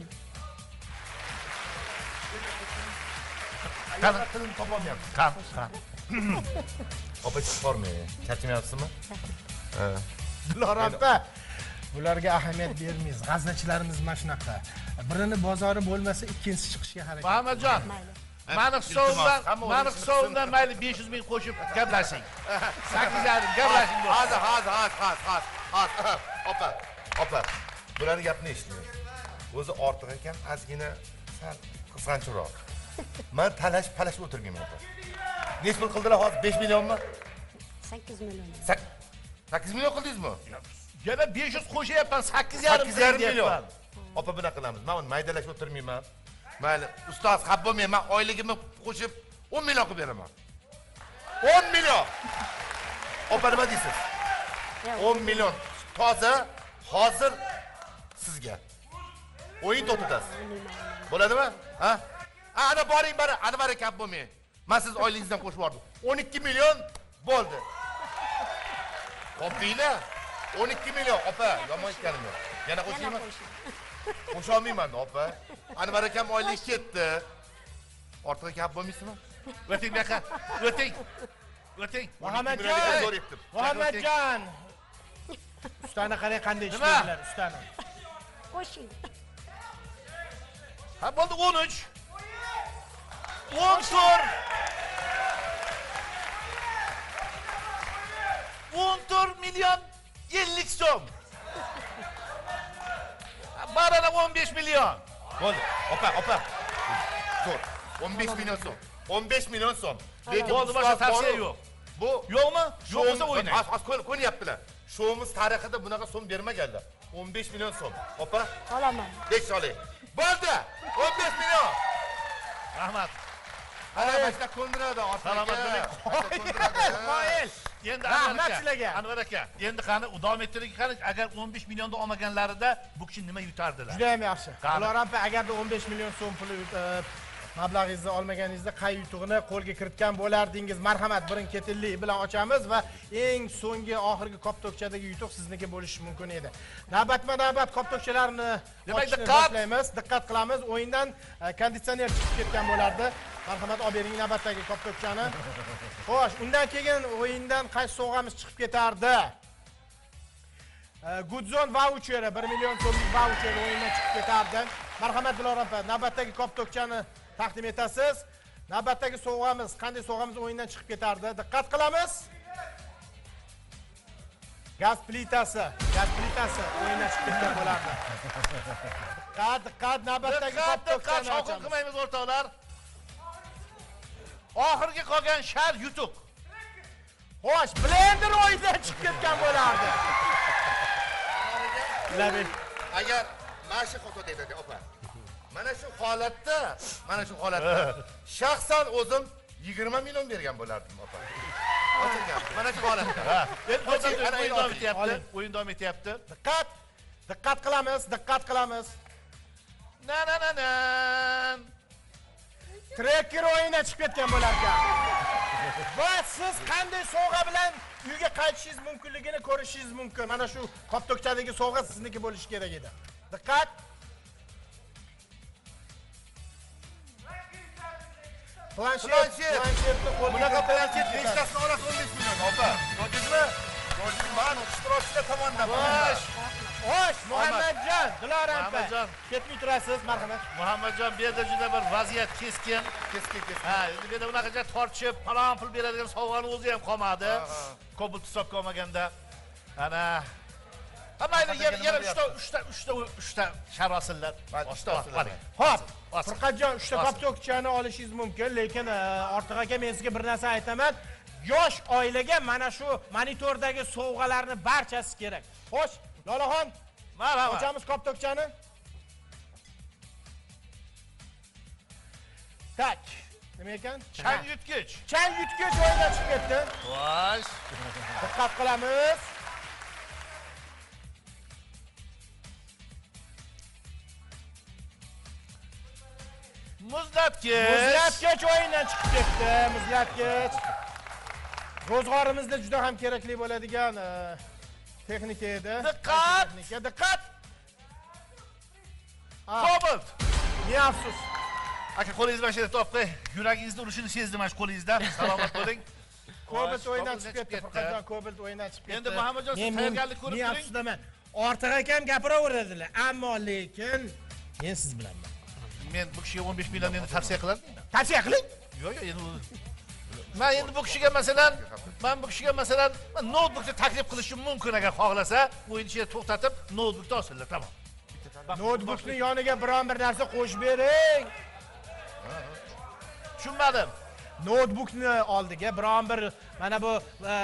Qani tilim topolmayapti. Qan, qan. Opa chiqib bormay. Charchamayapsizmi? Ha. Diloram opa, bularga ahamiyat bermaymiz. G'aznachilarimiz mana shunaqa. Birini bozori bo'lmasa, ikkinchisi chiqishga harakat. Muhammadjon, mani hisobimdan, mani hisobimdan mayli besh yuz ming qo'shib gaplashing. sakkiz yarim gaplashing. Hozir, hozir, hozir, hozir, hozir. Opa, opa. Bular gapni eshitmang. O'zi ortiq ekan, ozgina sal qisqanchroq. Men talash, palashib o'tirganman opa. Nech pul qildilar hozir? besh millionmi? sakkiz million. sakkiz million qildingizmi? Yana besh yuz qo'shyapman, sakkiz yarim million. Opa, buna qilamiz. Men uni maydalashib o'tirmayman. Mayli, ustoz, xafa bo'lmang. Men oyligimni qo'shib o'n million qilib beraman. o'n million. Opa, nima deysiz? o'n million. Toza, hozir sizga. O'yin to'xtatasiz. Bo'ladimi? Ha? Ana boring, bari, ana bari kap bo'lmang. Men siz oylingizdan qo'shib yubordim. o'n ikki million bo'ldi. Opinglar. o'n ikki million, opa, yomon ekanim yo'q. Yana qo'shaymi? Qo'sha olmayman, opa. Anvar akam oylik ketdi. Ortiqcha gap bo'lmaysizmi? O'ting bu yoqqa. O'ting. O'ting. Muhammadjon. Muhammadjon. Ustani qarang qanday ishlaydilar, ustani. Qo'shing. Ha, bo'ldi o'n uch. o'n to'rt. o'n to'rt million ellik so'm. Barana o'n besh million. Bo'ldi. Opa, opa. To'rt. o'n besh million so'm. o'n besh million so'm. Lekin bo'ldi, boshqa tavsiya yo'q. Bu yo'qmi? Yo'q bo'lsa o'ynang. Az ko'nyaptilar. Showimiz tarixida bunaqa so'm bermaganlar. o'n besh million so'm. Opa, Olaman. besh oling. Bo'ldi. o'n besh million. Rahmat. Ana başta ko'ndiradi Salomat bo'ling. Ismoil. Endi Rahmat Anvar aka. sizlarga. Anvar aka, endi qani davom ettiring qani, agar o'n besh millionda olmaganlarida bu kishi nima yutardilar? Juda ham yaxshi. Qani. Ular ham agarda o'n besh million so'm pul mablag'ingizni olmaganingizda qay yutug'ini qo'lga kiritgan bo'lardingiz? Marhamat, birin ketinlik bilan ochamiz va eng so'nggi oxirgi koptokchadagi yutuq sizniki bo'lishi mumkin edi. Navbatma-navbat koptokchalarni ochishni boshlaymiz. Diqqat qilamiz. O'yindan konditsioner chiqib ketgan bo'lardi. Marhamat, olib bering navbatdagi koptokchani. Xo'sh, undan keyin o'yindan qaysi sovg'amiz chiqib ketardi? Gudzon voucheri, bir million so'mlik voucher o'yindan chiqib ketardi. Marhamat Dilorom opa, navbatdagi koptokchani taqdim etasiz. Navbatdagi sovg'amiz, qanday sovg'amiz o'yindan chiqib ketardi? Diqqat qilamiz. Gaz plitasi, gaz plitasi o'yindan chiqib ketgan bo'lardi. Diqqat, diqqat, navbatdagi koptokchani Shovqin qilmaymiz o'rtoqlar. Oxirgi qolgan shar yutuq. Xo'sh, blender o'yindan chiqib ketgan bo'lardi. Labek. Agar mana shu foto dedi opa. Mana shu holatda, mana shu holatda shaxsan o'zim yigirma million bergan bo'lardim opa. Ochilgan. Mana shu holatda. Endi o'yin davom etyapti. O'yin davom etyapti. Diqqat. Diqqat qilamiz, diqqat qilamiz. Na na na na. Trekker o'yindan chiqib ketgan bo'lar ekan. Va siz qanday sovg'a bilan uyga qaytishingiz mumkinligini ko'rishingiz mumkin. Mana shu koptokchadagi sovg'a sizniki bo'lishi kerak edi. Diqqat. Planshet, planshetni qo'lga Bunaqa kiritib planshet nechtasini olasiz o'n besh million opa. Ko'rdingizmi? Ko'rdingizmi? Men ishtirokchilar tomonidan. Xo'sh. Xo'sh, Muhammadjon, Dilorom opa. Muhammadjon. Ketmay turasiz, marhamat. Muhammadjon, bu yerda juda bir vaziyat keskin. Keskin, keskin. Ha, endi bu yerda bunaqacha tortishib, falon pul beradigan sovg'ani o'zi ham qolmadi. Kobalt hisobga olmaganda. Ana. Ha, mayli, yana uchta, uchta, uchta, uchta sharosillar. Uchta osillar. Xo'p, Furqatjon, uchta koptokchani olishingiz mumkin, lekin Ortiq aka, men sizga bir narsa aytaman. Yosh oilaga mana shu monitordagi sovg'alarni barchasi kerak. Xo'sh, Lolaxon, marhamat. ochamiz koptokchani. Tak. Nima ekan? Chang yutgich. Chang yutgich o'yindan chiqib ketdi. Vosh. Diqqat qilamiz. Muzlatgich. Muzlatgich o'yindan chiqib ketdi. Muzlatgich. Ro'zg'orimizda juda ham kerakli bo'ladigan texnika edi. Diqqat. Texnika, diqqat. Kobalt. Ne afsus. Aka, qo'lingizni mana shu yerga topib qo'y. Yuragingizni urishini sezdim mana shu qo'lingizda. Salomat bo'ling. Kobalt o'yindan chiqib ketdi. Furqatjon Kobalt o'yindan chiqib ketdi. Endi Muhammadjon, siz tayyorgarlik ko'rib turing. Men afsusdaman. Ortiq akam gapiraveradilar, ammo lekin men siz bilanman. Men bu kishiga o'n besh million endi tavsiya qilardim. Tavsiya qiling. Yo'q, yo'q, endi men endi bu kishiga masalan, men bu kishiga masalan notebookni taklif qilishim mumkin agar xohlasa, o'yin ichida to'xtatib notebookni olsinlar, tamom. Notebookni yoniga biron bir narsa qo'shib bering. Tushunmadim. Notebookni oldiga biron bir mana bu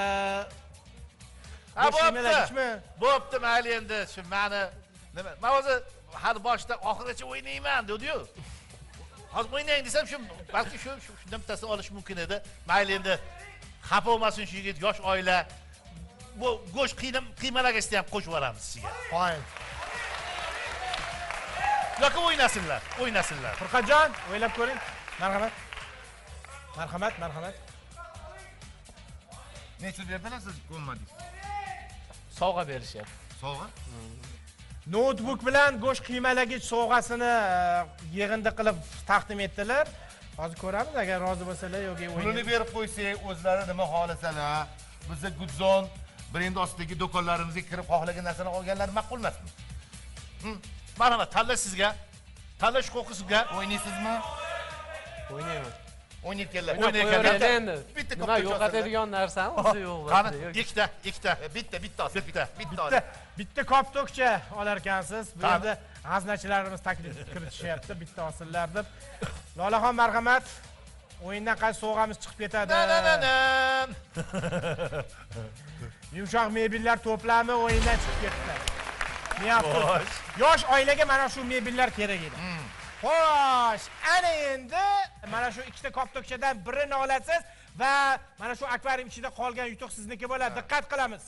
Ha, bo'pti. Bo'pti, mayli endi shu meni nima? Men hozir hali boshda oxirigacha o'ynayman dedi-yu. Hozir o'ynang desam, shu balki shu shundan bittasini olish mumkin edi. Mayli endi xafa bo'lmasin shu yigit, yosh oila. Bu go'sht qiymalargasida ham qo'shib olamiz sizga. Qo'ying. Yo'q, o'ynasinlar, o'ynasinlar. Furqatjon, o'ylab ko'ring. Marhamat. Marhamat, marhamat. Necha berdilar siz ko'nmadingiz? Sovg'a berishyapti. Sovg'a? Notebook bilan go'sht qiymalagich sovg'asini yig'indi qilib taqdim etdilar. Hozir ko'ramiz, agar rozi bo'lsalar yoki o'yin. Pulini berib qo'ysak, o'zlari nima xohlasalar, bizga Gudzon brend ostidagi do'konlarimizga kirib xohlagan narsani olganlar ma'qul emasmi? Marhamat, tanlash sizga. Tanlash huquqi sizga. O'ynaysizmi? O'ynayman. O'ynayotganlar. O'ynayotganlar endi. Nima yo'qotadigan narsami o'zi yo'q. Qani, ikkita, ikkita. Bitta, bitta, bitta, bitta. Bitta koptokcha olar ekansiz. Bu yerda g'aznachilarimiz taklif kiritishyapti, bitta osillar deb. Lolaxon, marhamat. O'yindan qaysi sovg'amiz chiqib ketadi? Yumshoq mebellar to'plami o'yindan chiqib ketdi. Yosh oilaga mana shu mebellar kerak edi. Xo'sh, ana endi mana shu ikkita koptokchadan birini olasiz va mana shu akvarium ichida qolgan yutuq sizniki bo'ladi. Diqqat qilamiz.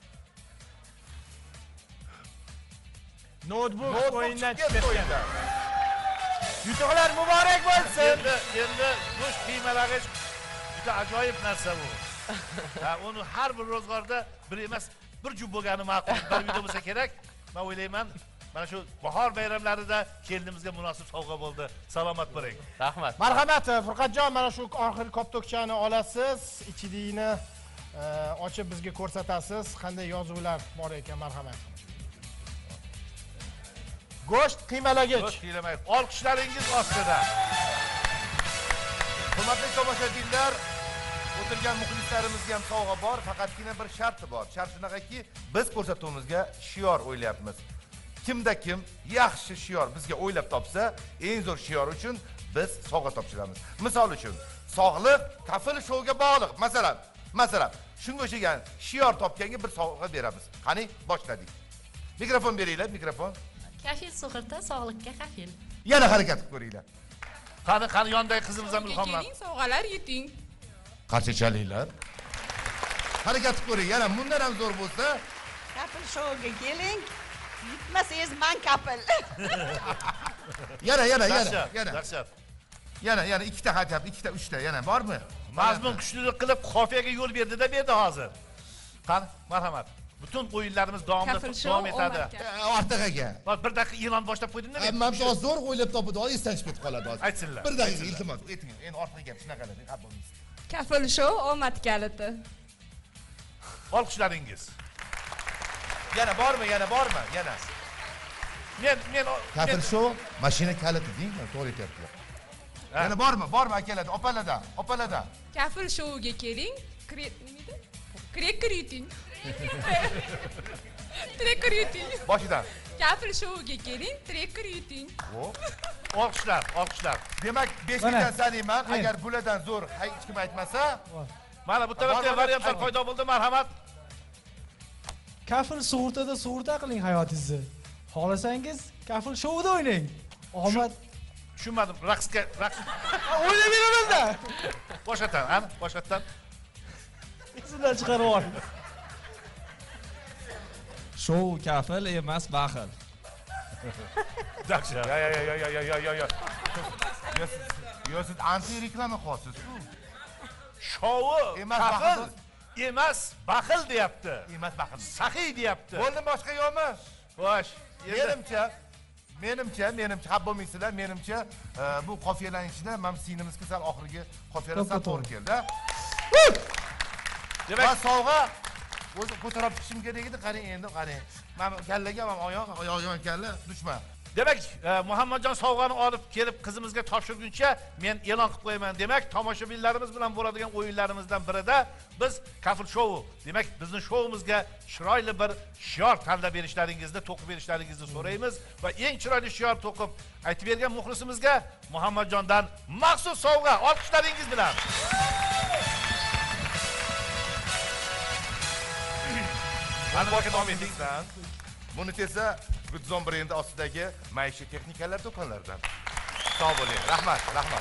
Notebook o'yindan chiqib ketgan. Yutuqlar muborak bo'lsin. Endi endi go'sht qiymalag'ich juda ajoyib narsa bu. Ha, uni har bir ro'zg'orda bir emas, bir jup bo'lgani ma'qul. Bir video bo'lsa kerak. Men o'ylayman, mana shu bahor bayramlarida kelinimizga munosib sovg'a bo'ldi. Salomat bo'ling. Rahmat. Marhamat, Furqatjon, mana shu oxirgi koptokchani olasiz, ichidagini ochib bizga ko'rsatasiz. Qanday yozuvlar bor ekan, marhamat. Go'sht qiymalagich. Go'sht qiymalagich. Olqishlaringiz ostida. Hurmatli tomoshabinlar, o'tirgan muxlislarimizga ham sovg'a bor, faqatgina bir sharti bor. Shart shunaqaki, biz ko'rsatuvimizga shior o'ylayapmiz. Kimda kim yaxshi shior bizga o'ylab topsa, eng zo'r shior uchun biz sovg'a topshiramiz. Misol uchun, sog'liq kafil shouga bog'liq. Masalan, masalan, shunga o'xshagan shior topganga bir sovg'a beramiz. Qani, boshladik. Mikrofon beringlar, mikrofon. Kafil sug'urta sog'liqqa kafil. Yana harakat qilib ko'ringlar. Qani, qani yondagi qizimiz ham ilhomlan. Keling, sovg'alar yuting. Qarshi chalinglar. Harakat qilib ko'ring. Yana bundan ham zo'r bo'lsa, Kafil shouga keling. Yutmasangiz men kafil. yana, yana, yana, Dahshat, yana. dahshat. Yana, yana ikkita xat, ikkita, uchta yana bormi? Mazmun kuchlilik qilib qofiyaga yo'l berdi-da berdi hozir. Qani, marhamat. Butun o'yinlarimiz davomida davom etadi. Ortig'iga. Bir daqiqa e'lon boshlab qo'ydimda men. Men hozir zo'r o'ylab topdi, hozir esdan chiqib qoladi hozir. Aytsinlar. Bir daqiqa iltimos, ayting. Endi ortiga gap shunaqalar, xat bo'lmaysiz. Kafil shou omad kaliti. Olqishlaringiz. Yana bormi? Yana bormi? Yana. Men men Kafil shou mashina kaliti deng, to'g'ri aytyaptilar. Yana bormi? Bormi akalar, opalardan, opalardan. Kafil shouga keling. Kret nimada? Kreker yuting. Treker yuting. Boshidan. Kafil shouga keling, treker yuting. olqishlar, olqishlar. Demak, besh dan sanayman. Agar bulardan zo'r hech kim aytmasa, mana bu tarafda variantlar paydo bo'ldi, marhamat. Kafil sug'urtada sug'urta qiling hayotingizni. Xohlasangiz kafil shouda o'ynang. Omad tushunmadim. Raqsga, raqs. O'ynayveramanda. Boshqatdan, ana, boshqatdan. Sizlar chiqarib oling. Shou kafil emas, baxil. Dahshat. Ya ya ya ya ya ya ya ya. Yo siz anti reklama qilasiz-ku. Shou Emas, kafil baxil. emas, baxil deyapti. Emas, baxil. Saxiy deyapti. Bo'ldi, boshqa yo'qmi? Xo'sh. Menimcha, menimcha, menimcha xafa bo'lmaysizlar, menimcha bu qofiyalarning ichida men sinimizga sal oxirgi qofiyalar sal to'g'ri keldi. Demak, sovg'a o'zi ko'tarib chiqishim kerak edi, qarang endi, qarang. Men kallaga, men oyoq, oyog'im kalla dushman. Demak, Muhammadjon sovg'ani olib kelib qizimizga topshirguncha men e'lon qilib qo'yaman. Demak, tomoshabinlarimiz bilan bo'ladigan o'yinlarimizdan birida biz kafil shou, demak, bizning shoumizga chiroyli bir shior tanlab berishlaringizni, to'qib berishlaringizni so'raymiz va eng chiroyli shior to'qib aytib bergan muxlisimizga Muhammadjondan maxsus sovg'a olqishlaringiz bilan. Mana boshqa davom etingizdan. Buni esa Gudzon brendi ostidagi maishiy texnikalar do'konlaridan. Sog' bo'ling. Rahmat, rahmat.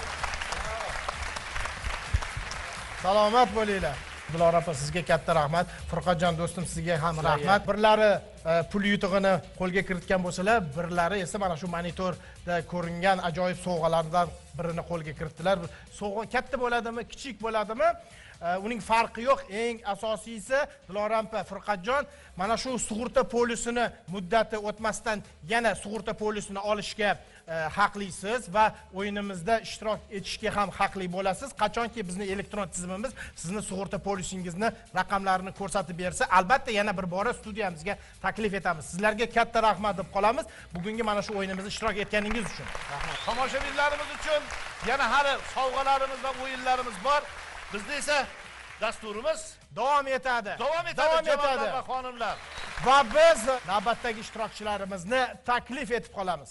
Salomat bo'linglar. Dilora opa, sizga katta rahmat. Furqatjon do'stim, sizga ham rahmat. Birlari pul yutug'ini qo'lga kiritgan bo'lsalar, birlari esa mana shu monitorda ko'ringan ajoyib sovg'alardan birini qo'lga kiritdilar. Sovg'a katta bo'ladimi, kichik bo'ladimi? Uning farqi yo'q. Eng asosiysi Dilora opa, Furqatjon mana shu sug'urta polisini muddati o'tmasdan yana sug'urta polisini olishga haqlisiz va o'yinimizda ishtirok etishga ham haqli bo'lasiz. Qachonki bizning elektron tizimimiz sizni sug'urta polisingizni raqamlarini ko'rsatib bersa, albatta yana bir bora studiyamizga taklif etamiz. Sizlarga katta rahmat deb qolamiz. Bugungi mana shu o'yinimizda ishtirok etganingiz uchun. Rahmat. Tomoshabinlarimiz uchun yana hali sovg'alarimiz va o'yinlarimiz bor. Bizda esa dasturimiz davom etadi. Davom etadi, janoblar va xonimlar. Va biz navbatdagi ishtirokchilarimizni taklif etib qolamiz.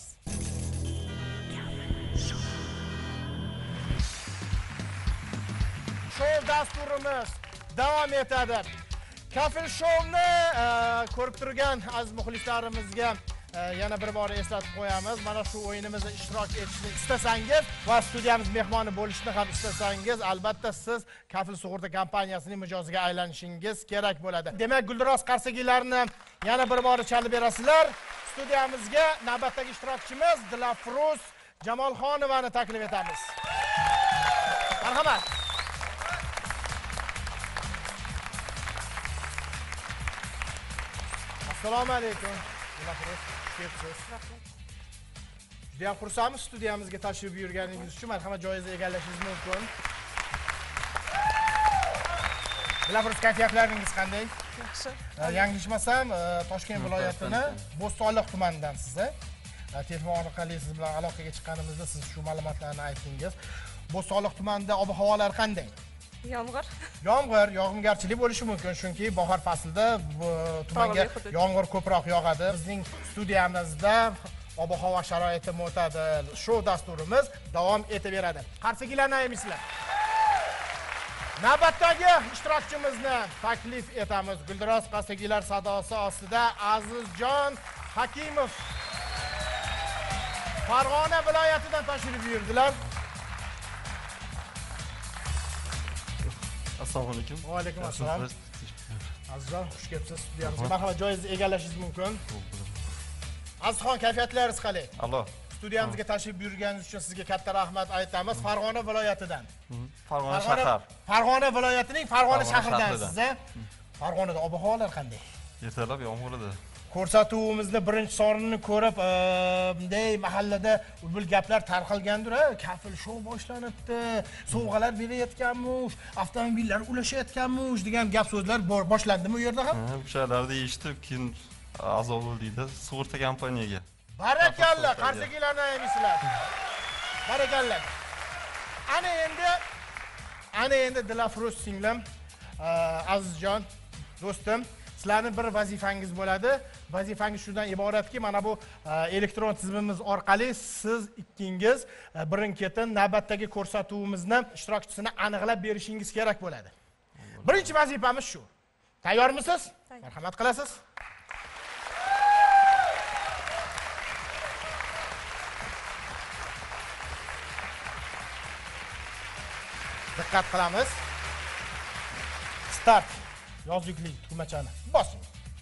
Shou dasturimiz davom etadi. Kafil shouni ko'rib turgan aziz muxlislarimizga yana bir bor eslatib qo'yamiz. Mana shu o'yinimizda ishtirok etishni istasangiz va studiyamiz mehmoni bo'lishni ham istasangiz, albatta siz Kafil sug'urta kompaniyasining mijoziga aylanishingiz kerak bo'ladi. Demak, Guldiroz qarsagilarni yana bir bor chalib berasizlar. Studiyamizga navbatdagi ishtirokchimiz Dilafruz Jamolxonovani taklif etamiz. Marhamat. Assalomu alaykum. Dilafruz, kepsiz. Juda ham xursandmiz studiyamizga tashrif buyurganingiz uchun. Marhamat, joyingizni egallashingiz mumkin. Dilafruz, kayfiyatlaringiz qanday? Yaxshi. Yanglishmasam, Toshkent viloyatini Bo'stonliq tumanidan siz. Telefon orqali siz bilan aloqaga chiqqanimizda siz shu ma'lumotlarni aytdingiz. Bo'stonliq tumanida ob-havolar qanday? Yomg'ir. Yomg'ir, yog'ingarchilik bo'lishi mumkin, chunki bahor faslida bu tumanga yomg'ir ko'proq yog'adi. Bizning studiyamizda ob-havo sharoiti mo'tadil shou dasturimiz davom etaveradi. Qarsagilarni ayamisizlar. Navbatdagi ishtirokchimizni taklif etamiz. Guldiroz qarsagilar sadosi ostida Azizjon Hakimov Farg'ona viloyatidan tashrif buyurdilar. Assalomu alaykum. Va alaykum assalom. Azizjon, xush kelibsiz studiyamizga. Marhamat, joyingizni egallashingiz mumkin. Azizxon, kayfiyatlaringiz qalay? Allo. Studiyamizga tashrif buyurganingiz uchun sizga katta rahmat aytamiz. Farg'ona viloyatidan. Farg'ona shahar. Farg'ona viloyatining Farg'ona shahridan siz. Farg'onada ob-havolar qanday? Ertalab yomg'ir edi. Ko'rsatuvimizni birinchi sonini ko'rib, bunday mahallada ulbul gaplar tarqalgandir. Kafil shou boshlanibdi, sovg'alar berayotganmish, avtomobillar ulashayotganmish degan gap so'zlar boshlandimi u yerda ham? Ha, o'shalarni eshitib, keyin a'zo bo'ldik-da sug'urta kompaniyaga. Barakalla, qarsagilarni ayamisizlar. Barakalla. Ana endi ana endi Dilafruz singlim, Azizjon, do'stim, sizlarning bir vazifangiz bo'ladi. Vazifangiz shundan iboratki, mana bu elektron tizimimiz orqali siz ikkingiz birin-ketin navbatdagi ko'rsatuvimizni ishtirokchisini aniqlab berishingiz kerak bo'ladi. Birinchi vazifamiz shu. Tayyormisiz? Marhamat qilasiz. Diqqat qilamiz. Start. Yozuvlik tugmachani bosing.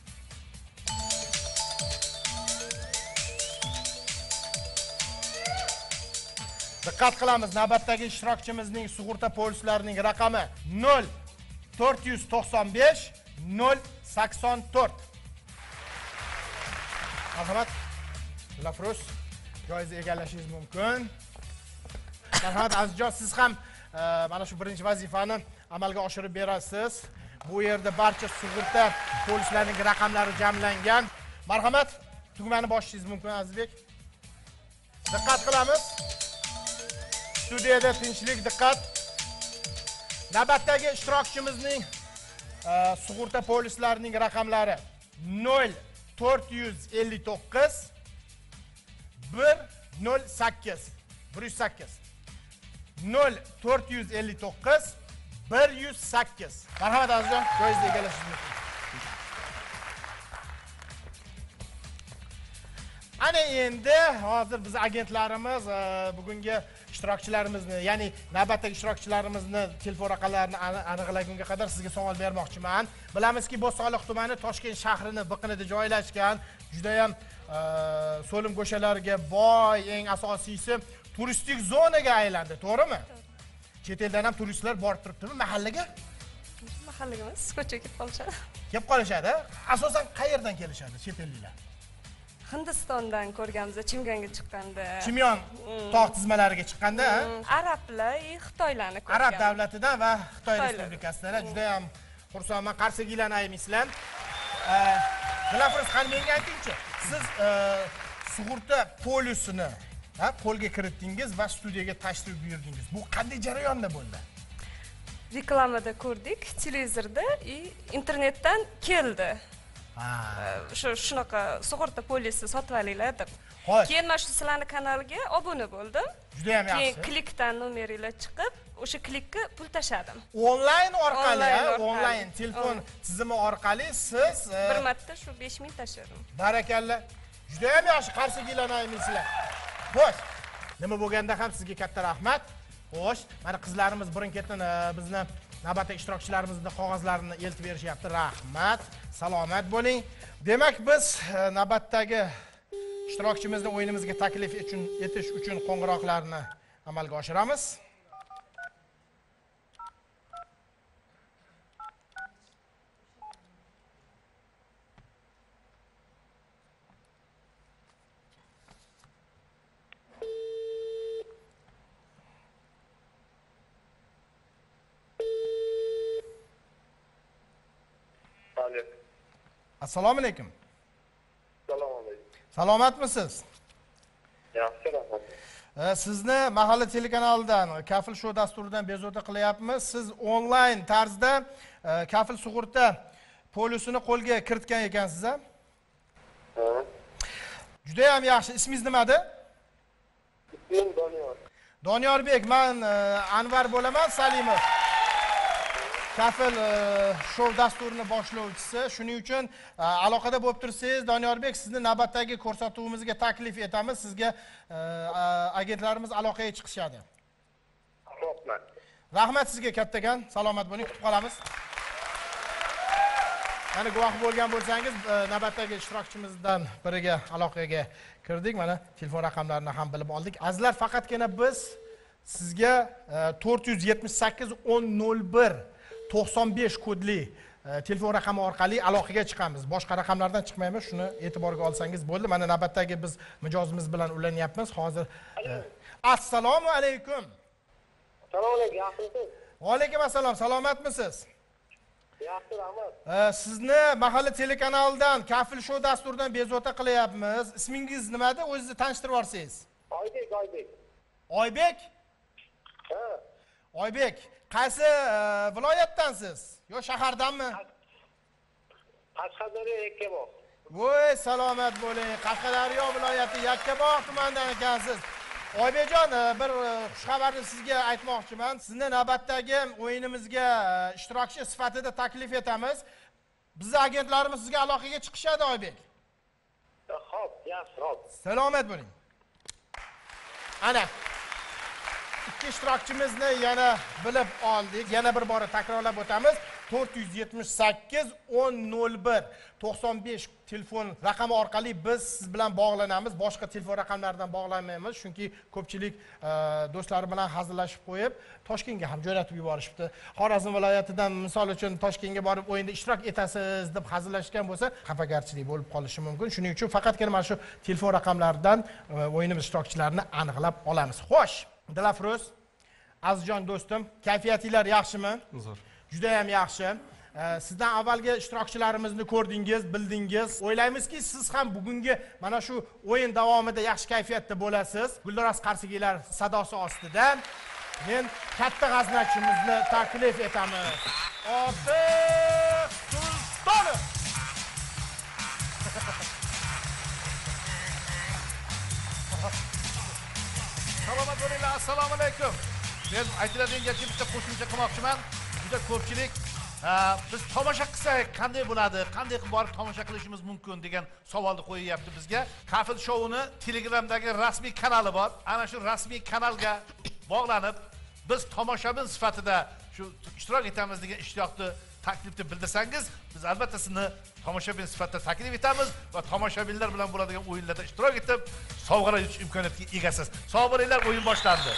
Diqqat qilamiz, navbatdagi ishtirokchimizning sug'urta polislarining raqami nol to'rt yuz to'qson besh nol sakson to'rt. Marhamat, Dilafruz, joyingizni egallashingiz mumkin. Marhamat, Azizjon, siz ham mana shu birinchi vazifani amalga oshirib berasiz. Bu yerda barcha sug'urta polislarining raqamlari jamlangan. Marhamat, tugmani bosishingiz mumkin, Azizbek. Diqqat qilamiz. Studiyada tinchlik, diqqat. Navbatdagi ishtirokchimizning sug'urta polislarining raqamlari nol to'rt yuz ellik to'qqiz bir nol sakkiz bir yuz sakkiz nol to'rt yuz ellik to'qqiz bir yuz sakkiz. Marhamat, Azizjon, joyingizni egallashingiz mumkin. Ana endi hozir biz agentlarimiz bugungi ishtirokchilarimizni, ya'ni navbatdagi ishtirokchilarimizni telefon raqamlarini aniqlagunga qadar sizga savol bermoqchiman. Bilamizki, Bo'stonliq tumani Toshkent shahrining biqinida joylashgan, juda ham so'lim go'shalariga boy, eng asosiysi turistik zonaga aylandi, to'g'rimi? Chet eldan ham turistlar borib turibdimi mahallaga? Mahallaga emas, ko'chaga kelib qolishadi. Kelib qolishadi. Asosan qayerdan kelishadi chet elliklar? Hindistondan ko'rganmiz, Chimyonga chiqqanda. Chimyon tog' tizmalariga chiqqanda, arablar, xitoylarni ko'rgan. Arab davlatidan va Xitoy respublikasidan juda ham xursandman. Qarsagilarni aymisizlar. Dilafruz, qani menga aytingchi, siz sug'urta polisini qo'lga kiritdingiz va studiyaga tashrif buyurdingiz. Bu qanday jarayonda bo'ldi? Reklamada ko'rdik, televizorda, internetdan keldi. Shu shunaqa sug'urta polisi sotib olinglar deb. Keyin men shu sizlarning kanalga obuna bo'ldim. Juda ham yaxshi. Keyin klikdan nomeringlar chiqib, o'sha klikka pul tashladim. Onlayn orqali, onlayn telefon tizimi orqali siz bir marta shu besh ming tashladim. Barakalla. Juda ham yaxshi qarshi kelanaymizlar. Xo'sh, nima bo'lganda ham sizga katta rahmat. Xo'sh, mana qizlarimiz birin-ketin bizni navbatdagi ishtirokchilarimizning qog'ozlarini eltib berishyapti. Rahmat, salomat bo'ling. Demak, biz navbatdagi ishtirokchimizni o'yinimizga taklif etish uchun qo'ng'iroqlarni amalga oshiramiz. Assalomu alaykum. Assalomu alaykum. Salomatmisiz? Yaxshi, rahmat. Sizni mahalla telekanalidan Kafil show dasturidan bezovta qilyapmiz. Siz onlayn tarzda kafil sug'urta polisini qo'lga kiritgan ekansiz, a? Ha. Juda ham yaxshi. Ismingiz nima edi? Ismim Doniyor. Doniyorbek, men Anvar bo'laman, Salimov. Kafil show dasturini boshlovchisi. Shuning uchun aloqada bo'lib tursangiz, Doniyorbek, sizni navbatdagi ko'rsatuvimizga taklif etamiz. Sizga agentlarimiz aloqaga chiqishadi. Rahmat. Rahmat sizga kattagan. Salomat bo'ling, kutib qolamiz. Mana guvoh bo'lgan bo'lsangiz, navbatdagi ishtirokchimizdan biriga aloqaga kirdik. Mana telefon raqamlarini ham bilib oldik. Azizlar, faqatgina biz sizga to'rt yuz yetmish sakkiz o'n nol bir to'qson besh kodli telefon raqami orqali aloqaga chiqamiz. Boshqa raqamlardan chiqmaymiz. Shuni e'tiborga olsangiz bo'ldi. Mana navbatdagi biz mijozimiz bilan ulanyapmiz. Hozir Assalomu alaykum. Assalomu alaykum, yaxshimisiz? Va alaykum assalom. Salomatmisiz? Yaxshi, rahmat. Sizni mahalla telekanalidan Kafil show dasturidan bezovta qilyapmiz. Ismingiz nima edi? O'zingizni tanishtirib yorsangiz. Oybek, Oybek. Oybek? Ha. Oybek, qaysi viloyatdansiz? Yo shahardanmi? Qashqadaryo, Yakkabog'. Voy, salomat bo'ling. Qashqadaryo viloyati Yakkabog' tumanidan ekansiz. Oybekjon, bir xushxabarni sizga aytmoqchiman. Sizni navbatdagi o'yinimizga ishtirokchi sifatida taklif etamiz. Bizning agentlarimiz sizga aloqaga chiqishadi, Oybek. Xo'p, yaxshi, xo'p. Salomat bo'ling. Ana ikki ishtirokchimizni yana bilib oldik. Yana bir bora takrorlab o'tamiz. to'rt yuz yetmish sakkiz o'n nol bir to'qson besh telefon raqami orqali biz siz bilan bog'lanamiz. Boshqa telefon raqamlaridan bog'lanmaymiz, chunki ko'pchilik do'stlari bilan hazillashib qo'yib, Toshkentga ham jo'natib yuborishibdi. Xorazm viloyatidan misol uchun Toshkentga borib o'yinda ishtirok etasiz deb hazillashgan bo'lsa, xafagarchilik bo'lib qolishi mumkin. Shuning uchun faqatgina mana shu telefon raqamlaridan o'yinimiz ishtirokchilarini aniqlab olamiz. Xo'sh, Dilafruz, azizjon do'stim, kayfiyatinglar yaxshimi? Zo'r. Juda ham yaxshi. Sizdan avvalgi ishtirokchilarimizni ko'rdingiz, bildingiz. O'ylaymizki, siz ham bugungi mana shu o'yin davomida yaxshi kayfiyatda bo'lasiz. Guldoras Qarsigilar sadosi ostida men katta g'aznachimizni taklif etaman. Otiq Sultonov. Salomat bo'linglar. Assalomu alaykum. Men aytiladigan gapga bitta qo'shimcha qilmoqchiman. Juda ko'pchilik biz tomosha qilsak qanday bo'ladi, qanday qilib borib tomosha qilishimiz mumkin degan savolni qo'yyapti bizga. Kafil showuni Telegramdagi rasmiy kanali bor. Ana shu rasmiy kanalga bog'lanib, biz tomoshabin sifatida shu ishtirok etamiz degan ishtiyoqni, taklifni bildirsangiz, biz albatta sizni tomoshabin sifatida taklif etamiz va tomoshabinlar bilan bo'ladigan o'yinlarda ishtirok etib, sovg'alar yutish imkoniyatiga egasiz. Sog' bo'linglar, o'yin boshlandi.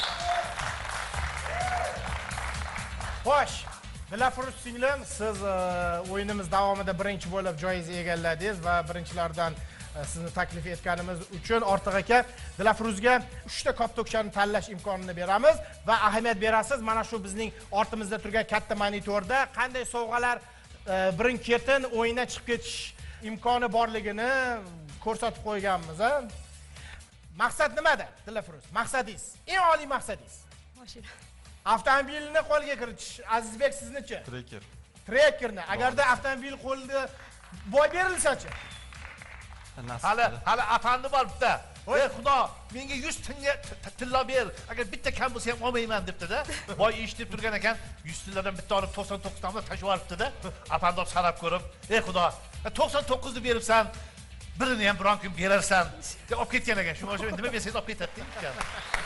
Xo'sh, Dilafruz singlim, siz o'yinimiz davomida birinchi bo'lib joyiz egalladingiz va birinchilardan sizni taklif etganimiz uchun Ortiq aka, Dilafruzga uchta koptokchani tanlash imkonini beramiz va ahamiyat berasiz. Mana shu bizning ortimizda turgan katta monitorda qanday sovg'alar birin-ketin o'yindan chiqib ketish imkoni borligini ko'rsatib qo'yganmiz. Maqsad nimada, Dilafruz? Maqsadingiz, eng oliy maqsadingiz? Mashina. Avtomobilni qo'lga kiritish. Azizbek, siznichi? Trekker. Trekkerni. Agarda avtomobil qo'lga boy berilsa-chi? Hali hali afandi bor bitta. Ey Xudo, menga yuz tilla tilla ber. Agar bitta kam bo'lsa ham olmayman debdi-da. Boy eshitib turgan ekan, yuz tilladan bitta olib to'qson to'qqiz tani tashib yuboribdi-da. Afandi sanab ko'rib, ey Xudo, to'qson to'qqiz ni beribsan. birini ham biron kun berarsan deb olib ketgan ekan. Shuning uchun nima bersangiz olib ketadi ekan.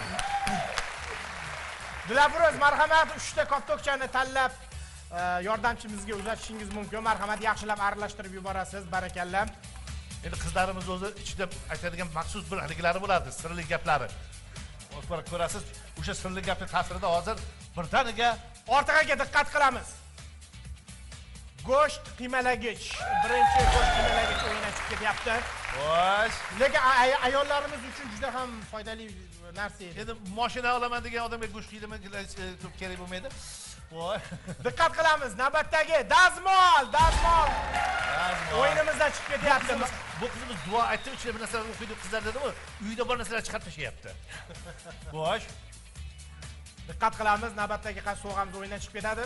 Dilafruz, marhamat, uchta koptokchani tanlab yordamchimizga uzatishingiz mumkin. Marhamat, yaxshilab aralashtirib yuborasiz. Barakallah. Endi qizlarimiz o'zi ichida aytadigan maxsus bir haliklari bo'ladi, sirli gaplari. O'zbek ko'rasiz, o'sha sirli gapning ta'sirida hozir birdaniga ortig'iga diqqat qilamiz. Go'sht qiymalagich, birinchi go'sht qiymalagich o'yindan chiqib ketyapti. Xo'sh, lekin ayollarimiz uchun juda ham foydali narsa edi. Endi mashina olaman degan odamga go'sht yeydimi, kerak bo'lmaydi. Voy. Diqqat qilamiz, navbatdagi dazmol, dazmol. O'yinimizdan chiqib ketyapti. Bu qizimiz duo aytdi, ichida bir narsalar o'qiydi qizlar dedi-ku, uyda bor narsalar chiqarib tashlayapti. Xo'sh. Diqqat qilamiz, navbatdagi qaysi so'g'amiz o'yindan chiqib ketadi?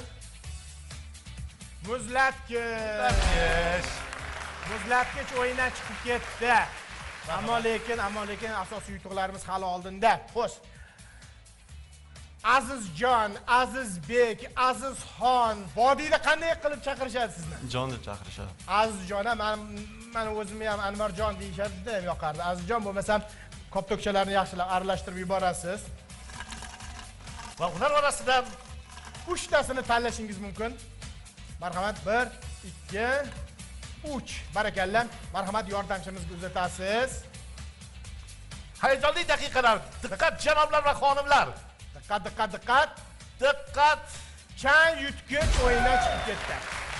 Muzlatgich. Muzlatgich o'yindan chiqib ketdi. Ammo lekin, ammo lekin asosiy yutuqlarimiz hali oldinda. Xo'sh. Azizjon, Azizbek, Azizxon, vodiyda qanday qilib chaqirishadi sizni? Jon deb chaqirishadi. Azizjon, men men o'zimni ham Anvarjon deyishadi, juda ham yoqardi. Azizjon bo'lmasam, koptokchalarni yaxshilab aralashtirib yuborasiz. Va ular orasidan uchtasini tanlashingiz mumkin. Marhamat, bir, ikki, uch. Barakallah. Marhamat, yordamchimizga uzatasiz. Hayajonli daqiqalar. Diqqat janoblar va xonimlar. Diqqat, diqqat, diqqat. Diqqat. Chang yutgich o'yindan chiqib ketdi.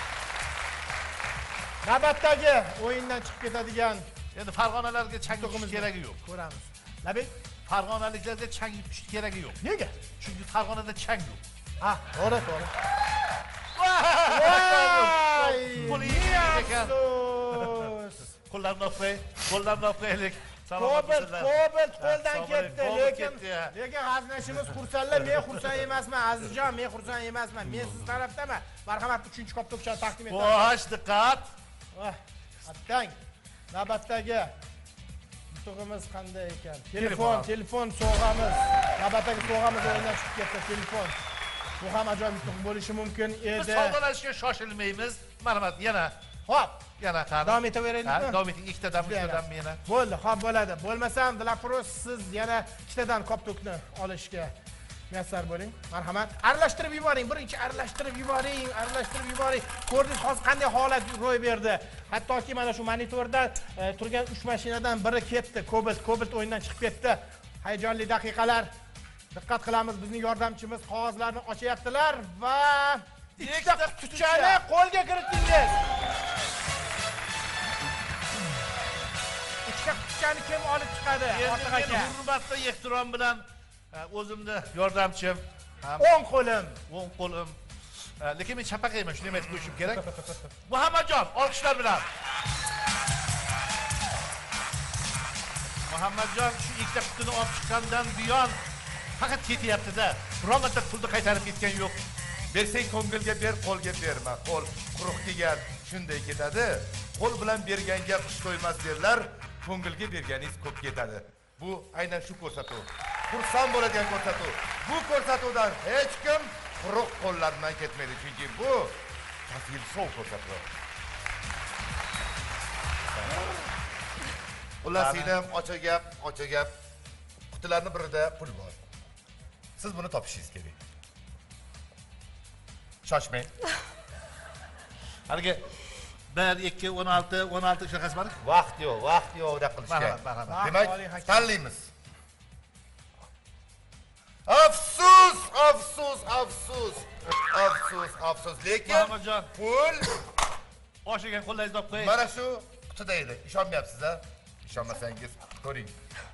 Navbatdagi o'yindan chiqib ketadigan, endi farg'onalarga chang yutish keragi yo'q. Ko'ramiz. Labek, farg'onaliklarga chang yutish keragi yo'q. Nega? Chunki Farg'onada chang yo'q. Ha, to'g'ri, to'g'ri. Qo'llarni o'pay, qo'llarni o'paylik. Kobalt, Kobalt qo'ldan ketdi, lekin lekin g'aznashimiz xursandlar, men xursand emasman, Azizjon, men xursand emasman. Men siz tarafdaman. Marhamat, uchinchi koptokchani taqdim etaman. Xo'sh, diqqat. Attang. Navbatdagi yutug'imiz qanday ekan? Telefon, telefon sovg'amiz. Navbatdagi sovg'amiz o'yindan chiqib ketdi, telefon. Bu ham ajoyib yutuq bo'lishi mumkin edi. Biz savdolashishga shoshilmaymiz. Marhamat, yana. Hop, yana qani. davom etaveraylikmi? Davom eting, ikkitadan, uchtadan yana. Bo'ldi, xo'p bo'ladi. Bo'lmasam, Dilafruz, siz yana ikkitadan koptokni olishga muyassar bo'ling. Marhamat. Aralashtirib yuboring, birinchi aralashtirib yuboring, aralashtirib yuboring. Ko'rdingiz hozir qanday holat ro'y berdi. Hattoki mana shu monitorda turgan uch mashinadan biri ketdi. Kobalt, Kobalt o'yindan chiqib ketdi. Hayajonli daqiqalar. Diqqat qilamiz, bizning yordamchimiz qog'ozlarni ochyaptilar va ikkita qutichani qo'lga kiritdingiz. Ikkita qutichani kim olib chiqadi? Ortiq aka. Hurmatli ehtirom bilan o'zimni yordamchim, o'ng qo'lim, o'ng qo'lim. Lekin men chapaqayman, shuni ham aytib qo'yishim kerak. Muhammadjon, olqishlar bilan. Muhammadjon shu ikkita qutini olib chiqqandan buyon faqat ketyapti-da. Biron marta pulni qaytarib ketgan yo'q. Bersang ko'ngilga ber, qo'lga berma. Qo'l quruq kelgan shunday ketadi. Qo'l bilan berganga qish to'ymas derlar. Ko'ngilga berganingiz ko'p ketadi. Bu aynan shu ko'rsatuv. Xursand bo'ladigan ko'rsatuv. Bu ko'rsatuvdan hech kim quruq qo'llar bilan ketmaydi, chunki bu tafsil show ko'rsatuvi. Xullas, ochiq gap, ochiq gap. Qutilarning birida pul bor. Siz buni topishingiz kerak. Shoshmang. Haligi bir, ikki, o'n olti, o'n olti shunaqasi bor? Vaqt yo'q, vaqt yo'q uda qilishga. Demak, tanlaymiz. Afsus, afsus, afsus. Afsus, afsus. Lekin Muhammadjon, pul oshigan qo'llaringizni olib qo'ying. Mana shu qutida edi. Ishonmayapsiz-a? Ishonmasangiz ko'ring.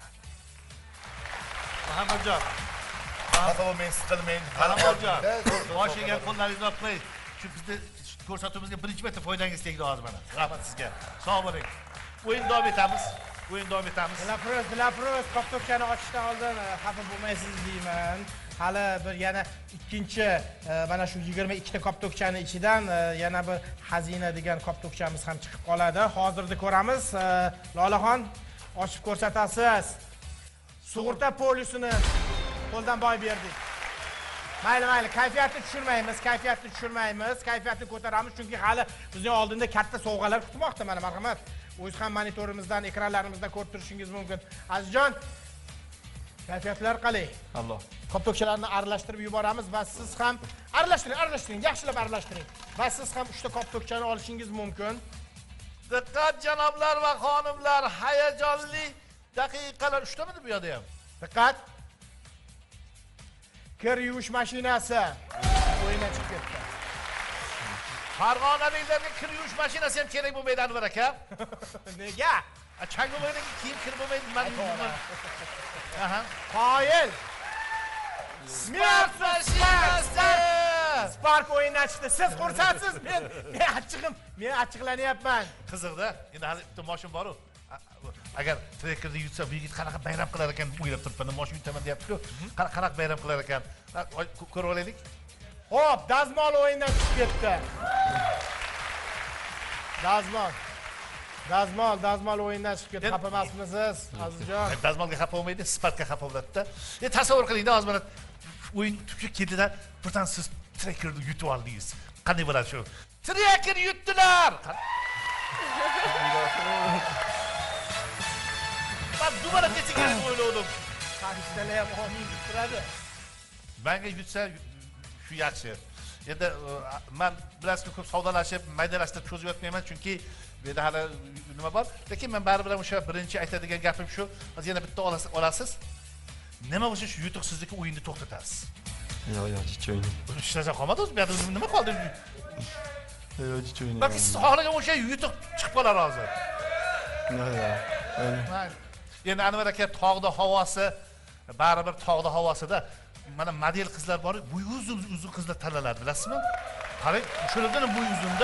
Muhammadjon, xafa bo'lmang, siqilmang. Muhammadjon, oshigan qo'llaringizni olib qo'ying. Shu bizni ko'rsatuvimizga birinchi marta foydangiz tegdi hozir mana. Rahmat sizga. Sog' bo'ling. O'yin davom etamiz. O'yin davom etamiz. Dilafruz, Dilafruz, koptokchani ochishdan oldin xafa bo'lmaysiz deyman. Hali bir yana ikkinchi mana shu yigirma ikkita koptokchani ichidan yana bir xazina degan koptokchamiz ham chiqib qoladi. Hozirda ko'ramiz. Lolaxon, ochib ko'rsatasiz. Sug'urta polisini qo'ldan boy berdik. Mayli, mayli, kayfiyatni tushirmaymiz, kayfiyatni tushirmaymiz, kayfiyatni ko'taramiz, chunki hali bizning oldinda katta sovg'alar kutmoqda. Mana marhamat. o'zingiz ham monitorimizdan, ekranlarimizdan ko'rib turishingiz mumkin. Azizjon, kayfiyatlar qalay? Alloh. Koptokchalarni aralashtirib yuboramiz va siz ham aralashtiring, aralashtiring, yaxshilab aralashtiring. Va siz ham uchta koptokchani olishingiz mumkin. Diqqat janoblar va xonimlar, hayajonli daqiqalar uchtamidi bu yerda ham? Diqqat. Kir yuvish mashinasi o'yindan chiqib ketdi. Farg'onaliklarga kir yuvish mashinasi ham kerak bo'lmaydi Anvar aka. Nega? Chang bo'lmaydi, kiyim kir bo'lmaydi. Men aha. Qoyil. Smart mashinasi. Spark o'yindan chiqdi. Siz xursandsiz, men men achchig'im, men achchiqlanyapman. Qiziqda. Endi hali bitta mashina bor-ku. Agar trekerda yutsa, bu yigit qanaqa bayram qilar ekan, o'ylab turibman. Mashina yutaman deyapti-ku. Qanaqa bayram qilar ekan. Ko'rib olaylik. Xo'p, dazmol o'yindan chiqib ketdi. Dazmol. Dazmol, dazmol o'yindan chiqib ketdi. Xafa emasmisiz, Azizjon? Dazmolga xafa bo'lmaydi, Sparkga xafa bo'ladi-da. E tasavvur qiling-da, hozir mana o'yin tushib ketdi-da, birdan siz trekerni yutib oldingiz. Qanday bo'ladi shu? Treker yutdilar. Ben duvara kesilgan o'yladim. Farishtalar ham omin deb turadi. Menga yutsa shu yaxshi. Endi men bilasizki ko'p savdolashib, maydalashtirib cho'zayotmayman, chunki bu yerda hali nima bor. Lekin men baribir o'sha birinchi aytadigan gapim shu, hozir yana bitta olasiz. Nima bo'lsa shu yutuqsizlikni o'yinni to'xtatasiz. Yo'q, yo'q, hech o'yin. Ishlasa qolmadi o'zi, bu yerda nima qoldi? Yo'q, hech o'yin. Balki siz xohlagan o'sha yutuq chiqib qolar hozir. Yo'q, yo'q. Endi Anvar aka tog'da havosi, baribir tog'da havosida mana model qizlar bor, bo'y uzun uzun qizlar tanlanadi, bilasizmi? Qarang, shulardan bo'y uzunda.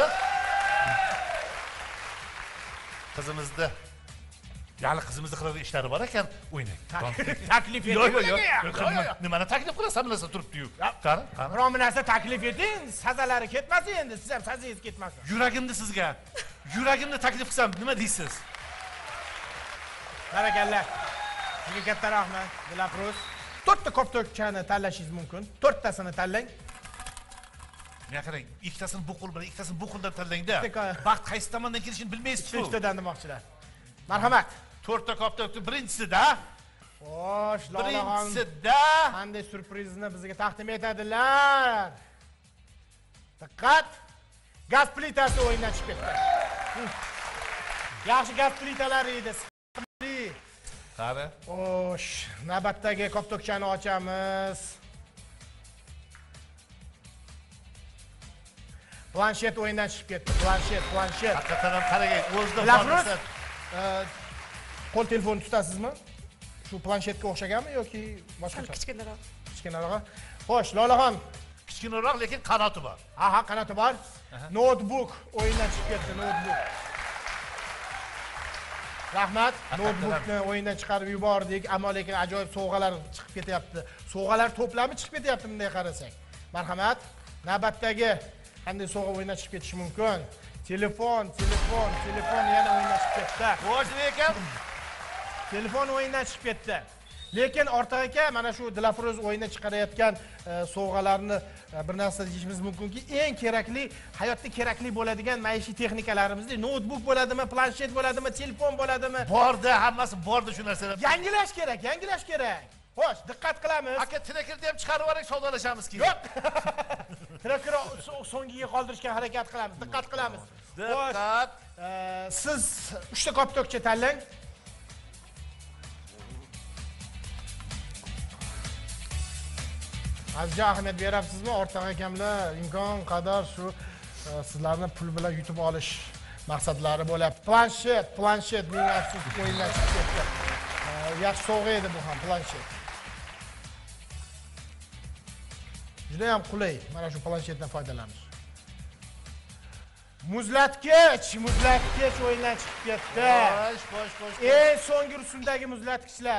Qizimizda yali qizimizning qiladigan ishlari bor ekan, o'ynang. Taklif eting. Yo'q, yo'q, yo'q. Nimani taklif qilasan, bilasa turibdi-yu. Qani, qani. Biron narsa taklif eting, sazalari ketmasin endi, siz ham sazingiz ketmasin. Yuragimni sizga, yuragimni taklif qilsam, nima deysiz? Barakallah. Sizga katta rahmat, Dilafruz. to'rtta koptokchani tanlashingiz mumkin. to'rttasini tanlang. Men qarang, ikkitasini bu qo'l bilan, ikkitasini bu qo'ldan tanlang-da. Baxt qaysi tomondan kelishini bilmaysiz-ku. Ikkitadan demoqchilar. Marhamat. to'rtta koptokni birinchisida. Xo'sh, Lolaxon. Birinchisida qanday surprizni bizga taqdim etadilar? Diqqat. Gaz plitasi o'yindan chiqib ketdi. Yaxshi gaz plitalari edi. Qara. Xo'sh, navbatdagi koptokchani ochamiz. Planshet o'yindan chiqib ketdi. Planshet, planshet. Haqiqatan ham qarang, o'zida Dilafruz, qo'l telefonni tutasizmi? Shu planshetga o'xshaganmi yoki boshqacha? Kichkinaroq. Kichkinaroq. Xo'sh, Lolaxon, kichkinaroq, lekin qanoti bor. Ha, ha, qanoti bor. Notebook o'yindan chiqib ketdi, notebook. Rahmat, notebookni o'yindan chiqarib yubordik, ammo lekin ajoyib sovg'alar chiqib ketyapti. Sovg'alar to'plami chiqib ketyapti bunday qarasak. Marhamat, navbatdagi qanday sovg'a o'yindan chiqib ketishi mumkin? Telefon, telefon, telefon yana o'yindan chiqib ketdi. Xo'sh, lekin telefon o'yindan chiqib ketdi. Lekin ortiq aka, mana shu Dilafruz o'yindan chiqarayotgan sovg'alarni bir narsa deyishimiz mumkinki, eng kerakli, hayotda kerakli bo'ladigan maishiy texnikalarimizda notebook bo'ladimi, planshet bo'ladimi, telefon bo'ladimi? Borda, hammasi borda shu narsalar. Yangilash kerak, yangilash kerak. Xo'sh, diqqat qilamiz. Aka, trekerni ham chiqarib yuboring, savdolashamiz keyin. Yo'q. Trekerni so'ngiga qoldirishga harakat qilamiz. Diqqat qilamiz. Diqqat. Siz uchta koptokcha tanlang. Azizga ahamiyat berapsizmi? O'rtoq akamlar imkon qadar shu sizlarni pul bilan yutib olish maqsadlari bo'lyapti. Planshet, planshet ming afsus o'yinlar chiqib ketdi. Yaxshi sovg'a edi bu ham planshet. Juda ham qulay mana shu planshetdan foydalanish. Muzlatgich, muzlatgich o'yindan chiqib ketdi. Xo'sh, xo'sh, xo'sh. Eng so'nggi rusumdagi muzlatgichlar.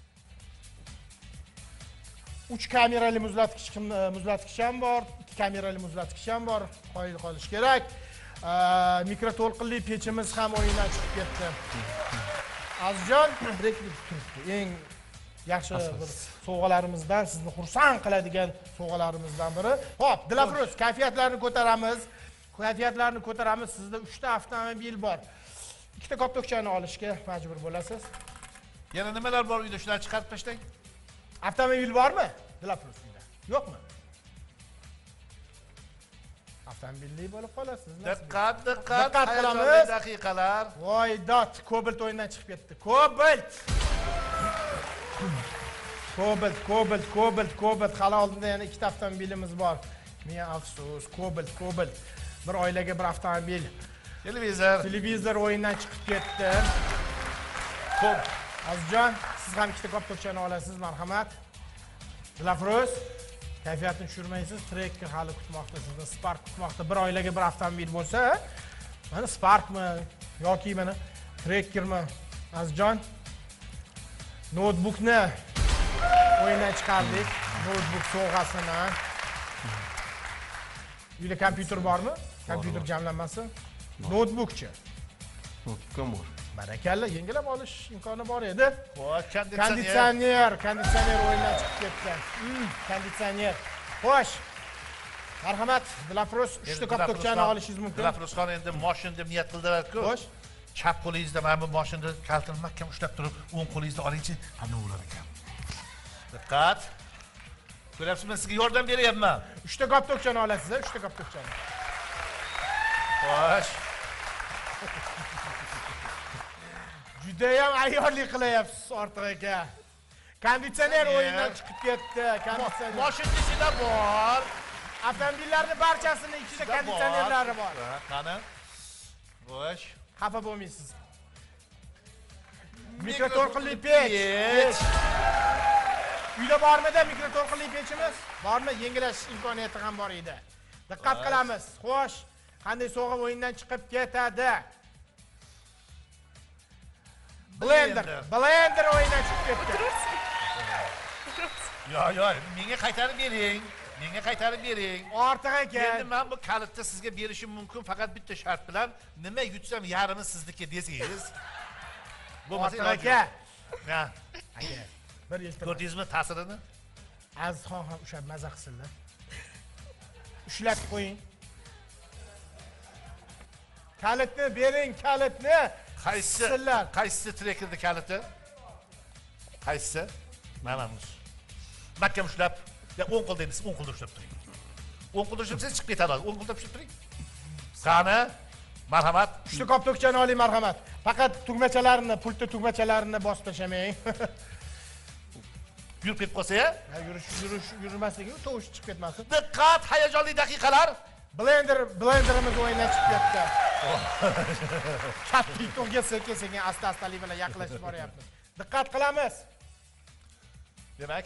uch kamerali muzlatgich muzlatgich ham bor, ikki kamerali muzlatgich ham bor. Qoyil qolish kerak. Mikroto'lqinli pechimiz ham o'yindan chiqib ketdi. Azizjon, breklib turibdi. Eng yaxshi bir sovg'alarimizdan, sizni xursand qiladigan sovg'alarimizdan biri. Xo'p, Dilafruz, kayfiyatlarni ko'taramiz. Kayfiyatlarni ko'taramiz. Sizda uchta avtomobil bor. ikkita koptokchani olishga majbur bo'lasiz. Yana nimalar bor uyda, shularni chiqarib tashlang. Avtomobil bormi? Dilafruz uyda. Yo'qmi? Avtomobilli bo'lib qolasiz. Diqqat, diqqat, Diqqat qilamiz. daqiqalar. Voy dot, Cobalt o'yindan chiqib ketdi. Cobalt. Cobalt, Cobalt, Cobalt, Cobalt. Hali oldinda yana ikkita avtomobilimiz bor. Men afsus, Cobalt, Cobalt. Bir oilaga bir avtomobil. Televizor. Televizor o'yindan chiqib ketdi. Xo'p, Azizjon, siz ham ikkita koptokchani olasiz, marhamat. Dilafruz, kayfiyatni tushirmaysiz. Trekker hali kutmoqda, sizni Spark kutmoqda. Bir oilaga bir avtomobil bo'lsa, mana Sparkmi yoki mana Trekkermi? Azizjon, notebookni o'yindan chiqardik. Notebook sovg'asini. Uyda kompyuter bormi? Kompyuter jamlanmasi? Notebookchi. Notebookam bor. Barakalla, yengilab olish imkoni bor edi. Xo'sh, Konditsioner, konditsioner o'yindan chiqib ketdi. Konditsioner. Xo'sh. Marhamat, Dilafruz uchta koptokchani olishingiz mumkin. Dilafruzxon endi mashina deb niyat qildilar-ku. Xo'sh. Chap qo'lingizda mana bu mashinani kaltini mahkam ushlab turib, o'ng qo'lingizda olingchi, qanday bo'lar ekan. Diqqat. Ko'ryapsizmi, sizga yordam beryapman. uchta koptokchani olasiz, uchta koptokchani. Xo'sh. Judayam ayyorlik qilyapsiz ortiq aka. Konditsioner o'yindan chiqib ketdi. Konditsioner. Mashina ichida bor. Avtomobillarning barchasini ichida konditsionerlari bor. Qani? Xo'sh. Xafa bo'lmaysiz. Mikroto'lqinli pech. Uyda bormidi mikroto'lqinli pechimiz? Bormi? Yengilash imkoniyati ham bor edi. Diqqat qilamiz. Xo'sh, qanday so'g'ib o'yindan chiqib ketadi? Blender, blender o'yindan chiqib ketdi. Yo, yo, menga qaytarib bering. Menga qaytarib bering. Ortiq aka. Endi men bu kalitni sizga berishim mumkin, faqat bitta shart bilan, nima yutsam yarimi sizniki desangiz. Bo'lmasa aka. Ha, aka. Bir iltimos. Ko'rdingizmi ta'sirini? Azizxon ham ushlab maza qilsinlar. Ushlab qo'ying. Kalitni bering, kalitni. Qaysi? Qaysi trekkerning kaliti? Qaysi? Mana bu. Mahkam ushlab, ya o'ng qo'l deysiz, o'ng qo'lda ushlab turing. O'ng qo'lda ushlabsangiz chiqib ketadi, o'ng qo'lda ushlab turing. Qani? Marhamat. Uchta koptokchani oling, marhamat. Faqat tugmachalarini, pultni tugmachalarini bosib tashamang. Yurib ketib qolsa-ya? Ha, yurish, yurish, yurmasligi, tovush chiqib ketmasin. Diqqat, hayajonli daqiqalar. Blender, blenderimiz o'yindan chiqib ketdi. Katta to'g'ga sekin-sekin asta-astalik bilan yaqinlashib boryapmiz. Diqqat qilamiz. Demak,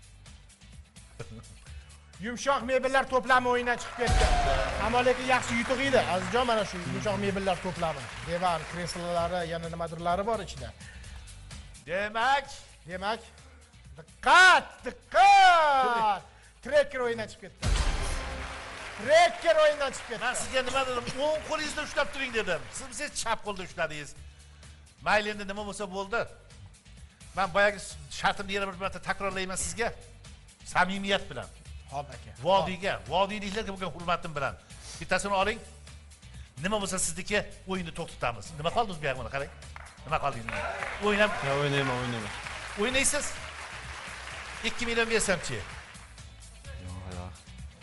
yumshoq mebellar to'plami o'yindan chiqib ketdi. Ammo lekin yaxshi yutuq edi. Azizjon, mana shu yumshoq mebellar to'plami. Divan, kreslolari, yana nimadirlari bor ichida. Demak, demak, diqqat, diqqat. Trekker o'yindan chiqib ketdi. Trekker o'yindan chiqib ketdi. Men sizga nima dedim? O'ng qo'lingizda ushlab turing dedim. Siz siz chap qo'lda ushladingiz. Mayli, endi nima bo'lsa bo'ldi. Men boyagi shartimni yana bir marta takrorlayman sizga. Samimiyat bilan. Xo'p aka. Vodiyga, vodiyliklarga bo'lgan hurmatim bilan. Bittasini oling. Nima bo'lsa sizniki o'yinni to'xtatamiz. Nima qoldingiz bu yerga qarang. Nima qoldingiz? O'ynab, yo o'ynayman, o'ynayman. O'ynaysiz? ikki million bersamchi? Yo'q, yo'q.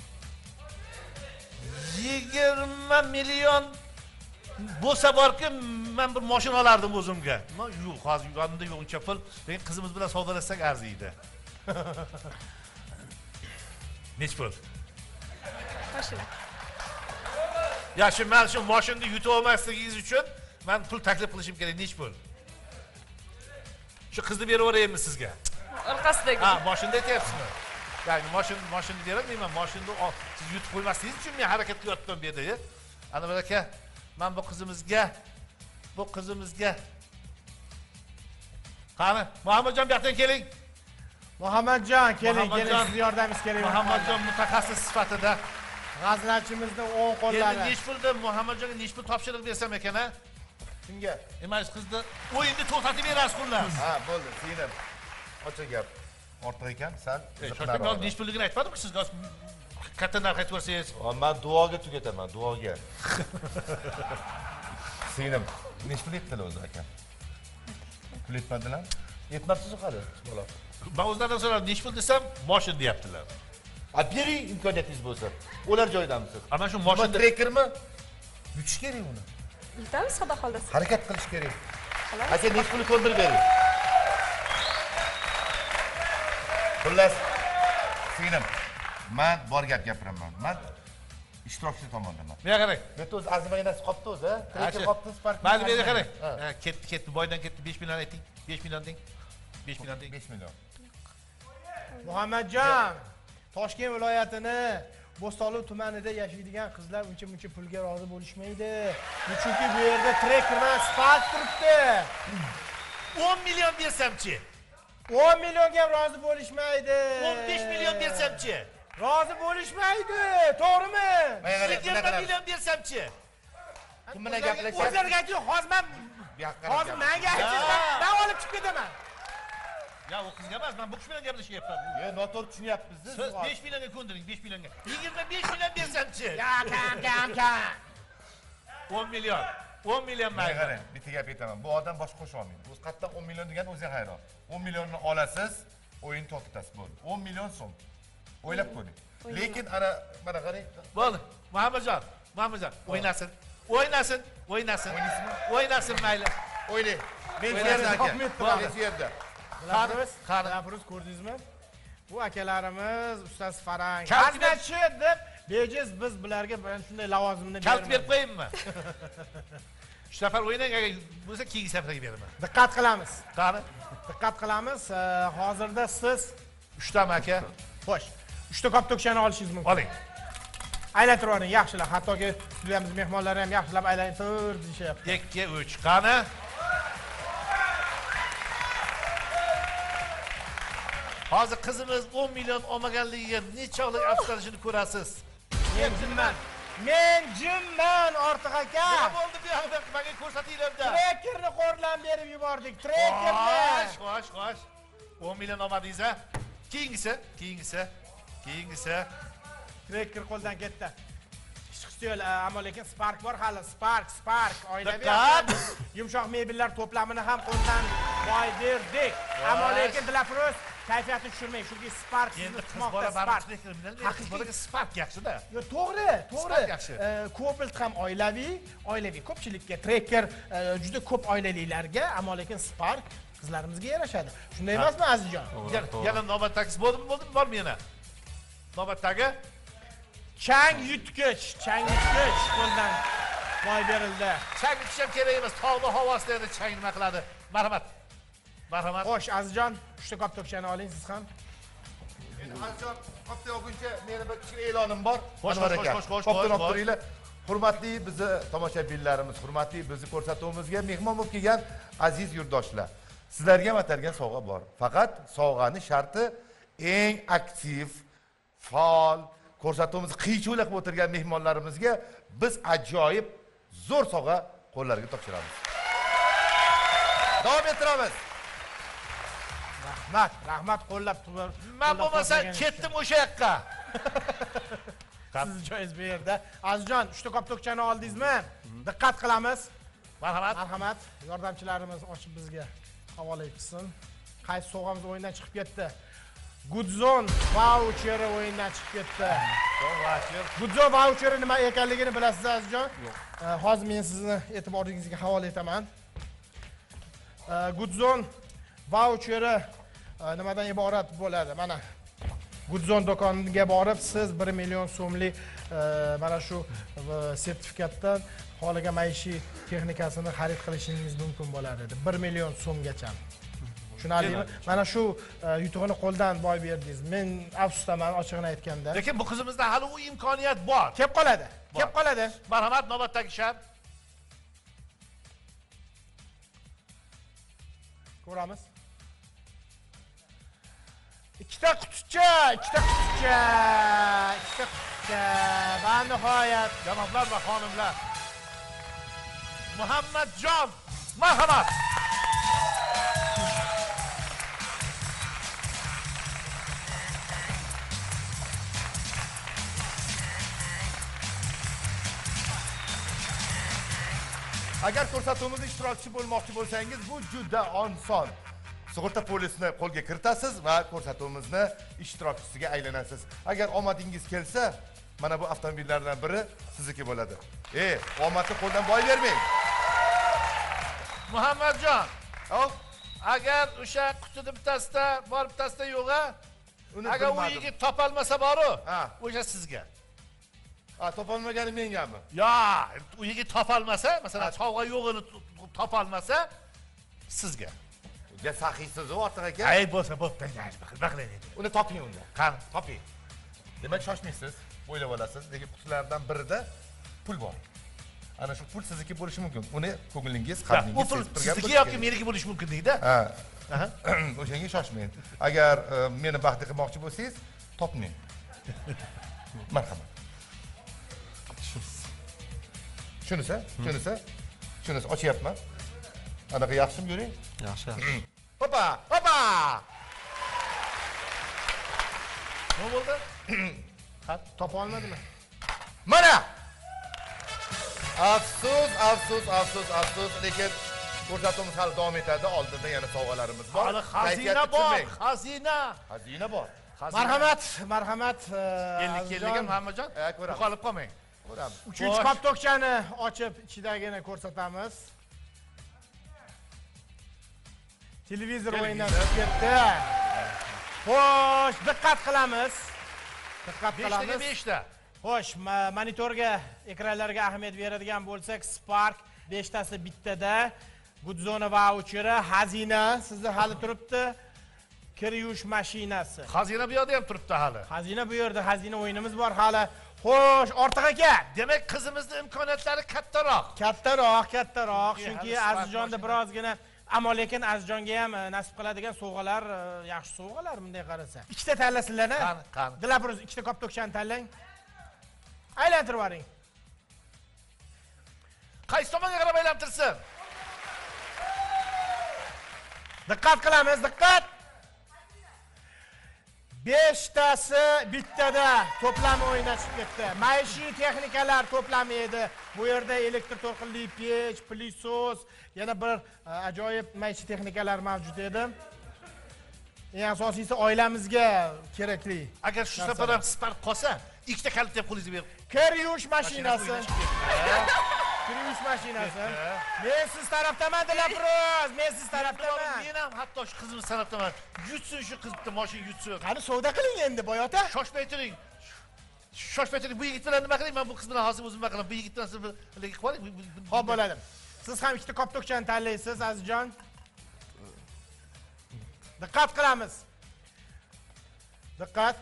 yigirma million bo'lsa borki, men bir mashina olardim o'zimga. Yo'q, hozir yonimda yo'q uncha pul. Lekin qizimiz bilan savdolashsak arziydi. Nech pul? Mashina. Yaxshi, men shu mashinani yutib olmasligingiz uchun men pul taklif qilishim kerak. Nech pul? Shu qizni berib yuboraymi sizga? Orqasidagi. Ha, mashinada aytyapsizmi? Ya'ni mashin mashinani bermayman, mashinani siz yutib qo'ymasligingiz uchun men harakat qilyapman bu yerda. Ana bir aka, men bu qizimizga bu qizimizga qani, Muhammadjon bu yoqdan keling. Muhammadjon, keling, keling, siz yordamingiz kerak. Muhammadjon mutaxassis sifatida g'aznachimizning o'ng qo'llari. Endi nech pulda Muhammadjonga nech pul topshiriq bersam ekan, ha? Kimga? Emas, qizni o'yinni to'xtatib berasiz xullas. Ha, bo'ldi, singlim. Ochiq gap. Ortiq ekan, sal. Shoshmang, nech pulligini aytmadim-ku sizga. Katta narx aytib bersangiz. Men duoga tugataman, duoga. Singlim, necha pul yetdilar o'zi aka? Pul yetmadilar? Yetmabsiz hali, bola. Men o'zlaridan so'radim, necha pul desam, moshin deyaptilar. A bering imkoniyatingiz bo'lsa. Ular joydamisiz? Ana shu moshin trekermi? Yutish kerak uni. Yutamiz xudo xolasa. Harakat qilish kerak. Aka necha pul ko'ndirib bering. Xullas, singlim, men bor gap gapiraman. Men ishtirokchi tomondaman. Menga qarang. Bu o'zi azmaynasi qopdi o'zi, treker qopdi, spark. Mayli, menga qarang. Ha, ketdi, ketdi, boydan ketdi, besh million ayting. besh million deng. besh million deng. besh million. Muhammadjon, Toshkent viloyatini Bo'stonliq tumanida yashaydigan qizlar uncha-muncha pulga rozi bo'lishmaydi. Chunki bu yerda treker bilan spark turibdi. o'n million bersam-chi? o'n millionga ham rozi bo'lishmaydi. o'n besh million bersam-chi? Rozi bo'lishmaydi, to'g'rimi? yigirma million bersam-chi? Kim bilan gaplashyapsiz? O'zlariga ayting, hozir men hozir menga aytinglar, men olib chiqib ketaman. Ya o qizga emas, men bu kishi bilan gaplashyapman. Yo, noto'g'ri tushunyapsiz. Siz besh millionga ko'ndiring, besh millionga. yigirma besh million bersam-chi? Ya, kam, kam, kam. o'n million. o'n million mayli. Qarang, bitta gap aytaman. Bu odam bosh qo'sha olmaydi. O'zi qayerdan o'n million degan o'zi hayron. o'n millionni olasiz, o'yin to'xtatasiz bo'ldi. o'n million so'm. O'ylab ko'ring. Lekin ana mana qarang. Bo'ldi. Muhammadjon, Muhammadjon, o'ynasin. O'ynasin, o'ynasin. O'ynasin mayli. O'ynang. Men yerda aka. Men yerda. Bilasiz, Qarafuruz ko'rdingizmi? Bu akalarimiz ustaz Farang. Kaltinachi deb bejiz biz bularga mana shunday lavozimni beramiz. Kalt berib qo'yaymi? uch safar o'ynang, agar bo'lsa keyingi safarga beraman. Diqqat qilamiz. Qani? Diqqat qilamiz. Hozirda siz uchtami aka? Xo'sh. uchta koptokchani olishingiz mumkin. Oling. Aylantirib oling, yaxshilab. Hattoki studiyamiz mehmonlari ham yaxshilab aylantir deyishyapti. ikki uch qani? Hozir qizimiz o'n million olmaganligiga nechog'lik afsuslanishini ko'rasiz. Men jimman. Men jimman Ortiq aka. Nima bo'ldi bu yoqda? Menga ko'rsatinglar-da. Trekerni qo'rlan berib yubordik. Trekerni. Xo'sh, xo'sh, xo'sh. o'n million olmadingiz-a? Keyingisi, keyingisi, keyingisi. Treker qo'ldan ketdi. Ishqistiyol, ammo lekin Spark bor hali. Spark, Spark. Oilaviy yumshoq mebellar to'plamini ham qo'ldan boy berdik. Ammo lekin Dilafruz kayfiyatni tushirmang, chunki Spark sizni tutmoqda. Spark. Haqiqiy Spark yaxshi-da. Yo, to'g'ri, to'g'ri. Cobalt ham oilaviy, oilaviy ko'pchilikka Treker juda ko'p oilaliklarga, ammo lekin Spark qizlarimizga yarashadi. Shunday emasmi, Azizjon? Yana navbatdagi bo'ldimi, bo'ldimi, bormi yana? Navbatdagi chang yutgich, chang yutgich qo'ldan boy berildi. Chang yutgich ham kerak emas, tog'da havosida yana chang nima qiladi? Marhamat. Marhamat. Xo'sh, Azizjon, uchta koptokchani oling siz ham. Endi Azizjon, qopda olguncha meni bir kichik e'lonim bor. Xo'sh, xo'sh, xo'sh, xo'sh. Qopdan olib turinglar. Hurmatli bizni tomoshabinlarimiz, hurmatli bizni ko'rsatuvimizga mehmon bo'lib kelgan aziz yurtdoshlar. Sizlarga ham atalgan sovg'a bor. Faqat sovg'ani sharti eng aktiv, faol, ko'rsatuvimizni qiy-chuv qilib o'tirgan mehmonlarimizga biz ajoyib zo'r sovg'a qo'llariga topshiramiz. Davom ettiramiz. Rahmat, rahmat qo'llab turib. Men bo'lmasa ketdim o'sha yoqqa. Siz joyingiz bu yerda. Azizjon, uchta koptokchani oldingizmi? Diqqat qilamiz. Marhamat. Marhamat. Yordamchilarimiz ochib bizga havola etsin. Qaysi sovg'amiz o'yindan chiqib ketdi? Goodzone voucheri o'yindan chiqib ketdi. Voucher. Goodzone voucheri nima ekanligini bilasiz, Azizjon? Hozir men sizni e'tiboringizga havola etaman. Goodzone voucheri nimadan iborat bo'ladi? Mana Goodzone do'koniga borib siz bir million so'mlik mana shu sertifikatdan xohlagan maishiy texnikasini xarid qilishingiz mumkin bo'ladi. bir million so'mgacha. Tushunarlimi? Mana shu yutug'ini qo'ldan boy berdingiz. Men afsusdaman ochig'ini aytganda. Lekin bu qizimizda hali u imkoniyat bor. Kelib qoladi. Kelib qoladi. Marhamat, navbatdagi shart. Ko'ramiz. Ikkita quticha, ikkita quticha, ikkita quticha. Va nihoyat, janoblar va xonimlar. Muhammadjon, marhamat. Agar ko'rsatuvimizda ishtirokchi bo'lmoqchi bo'lsangiz, bu juda oson. Sug'urta polisini qo'lga kiritasiz va ko'rsatuvimizni ishtirokchisiga aylanasiz. Agar omadingiz kelsa, mana bu avtomobillardan biri sizniki bo'ladi. E, omadni qo'ldan boy bermang. Muhammadjon, hop, agar o'sha qutini bittasida bor, bittasida yo'q-a, agar u yigit topolmasa boru, o'sha sizga. Ha, topolmagani mengami? Yo, u yigit topolmasa, masalan, sovg'a yo'g'ini topolmasa, sizga. Ya saxiysiz u ortiq aka. Ay, bo'lsa, bo'pti, baqlang. Uni toping unda. Qani, toping. Demak, shoshmaysiz, o'ylab olasiz, lekin qutilardan birida pul bor. Ana shu pul sizniki bo'lishi mumkin. Uni ko'nglingiz, qalbingiz sezib turgan sizniki yoki meniki bo'lishi mumkin deydi. Ha. O'shanga shoshmang. Agar meni baxtli qilmoqchi bo'lsangiz, topmang. Marhamat. Shunisi, shunisi, shunisi ochyapman. Anaqa yaxshimi yuring? Yaxshi, yaxshi. Hopa, hopa! Nima bo'ldi? Ha, topa olmadimi? Mana! Afsus, afsus, afsus, afsus, lekin ko'rsatuvimiz hali davom etadi. Oldinda yana sovg'alarimiz bor. Hali xazina bor, xazina. Xazina bor. Marhamat, marhamat. ellik ellik Muhammadjon, qolib qolmang. Ko'ramiz. Uchinchi koptokchani ochib, ichidagini ko'rsatamiz. Televizor o'ynab ketdi. Xo'sh, diqqat qilamiz. Diqqat qilamiz. beshtaga beshta. Xo'sh, monitorga, ekranlarga ahamiyat beradigan bo'lsak, Spark beshtasi bittada, Goodzone voucheri, xazina sizni hali turibdi. Kir yuvish mashinasi. Xazina bu yerda ham turibdi hali. Xazina bu yerda, xazina o'yinimiz bor hali. Xo'sh, ortiq aka. Demak, qizimizning imkoniyatlari kattaroq. Kattaroq, kattaroq. Chunki Azizjonda birozgina, ammo lekin Azizjonga ham nasib qiladigan sovg'alar, yaxshi sovg'alar bunday qarasa. Ikkita tanlasizlar-a? Qani, qani. Dilafruz, ikkita koptokchani tanlang. Aylantirib yuboring. Qaysi tomonga qarab aylantirsin? Diqqat qilamiz, diqqat. beshtasi bittada to'plami o'ynashib ketdi. Maishiy texnikalar to'plami edi. Bu yerda elektr to'lqinli pech, plysos, yana bir ajoyib maishiy texnikalar mavjud edi. Eng asosiysi oilamizga kerakli. Agar shu safar ham Spark qolsa, ikkita kalit deb qo'lingizga berib. Kir yuvish mashinasi. Kir yuvish mashinasi. Men siz tarafdaman, Dilafruz. Men siz tarafdaman. Men ham hatto shu qizimiz tarafdaman. Yutsin shu qiz bitta mashina yutsin. Qani savdo qiling endi, boyota. Shoshmay turing. Shoshmay turing. Bu yigit bilan nima qiling? Men bu qiz bilan hozir o'zim nima qilaman? Bu yigit bilan siz birga qilib oling. Xo'p, bo'ladi. Siz ham ikkita koptokchani tanlaysiz, Azizjon. Diqqat qilamiz. Diqqat.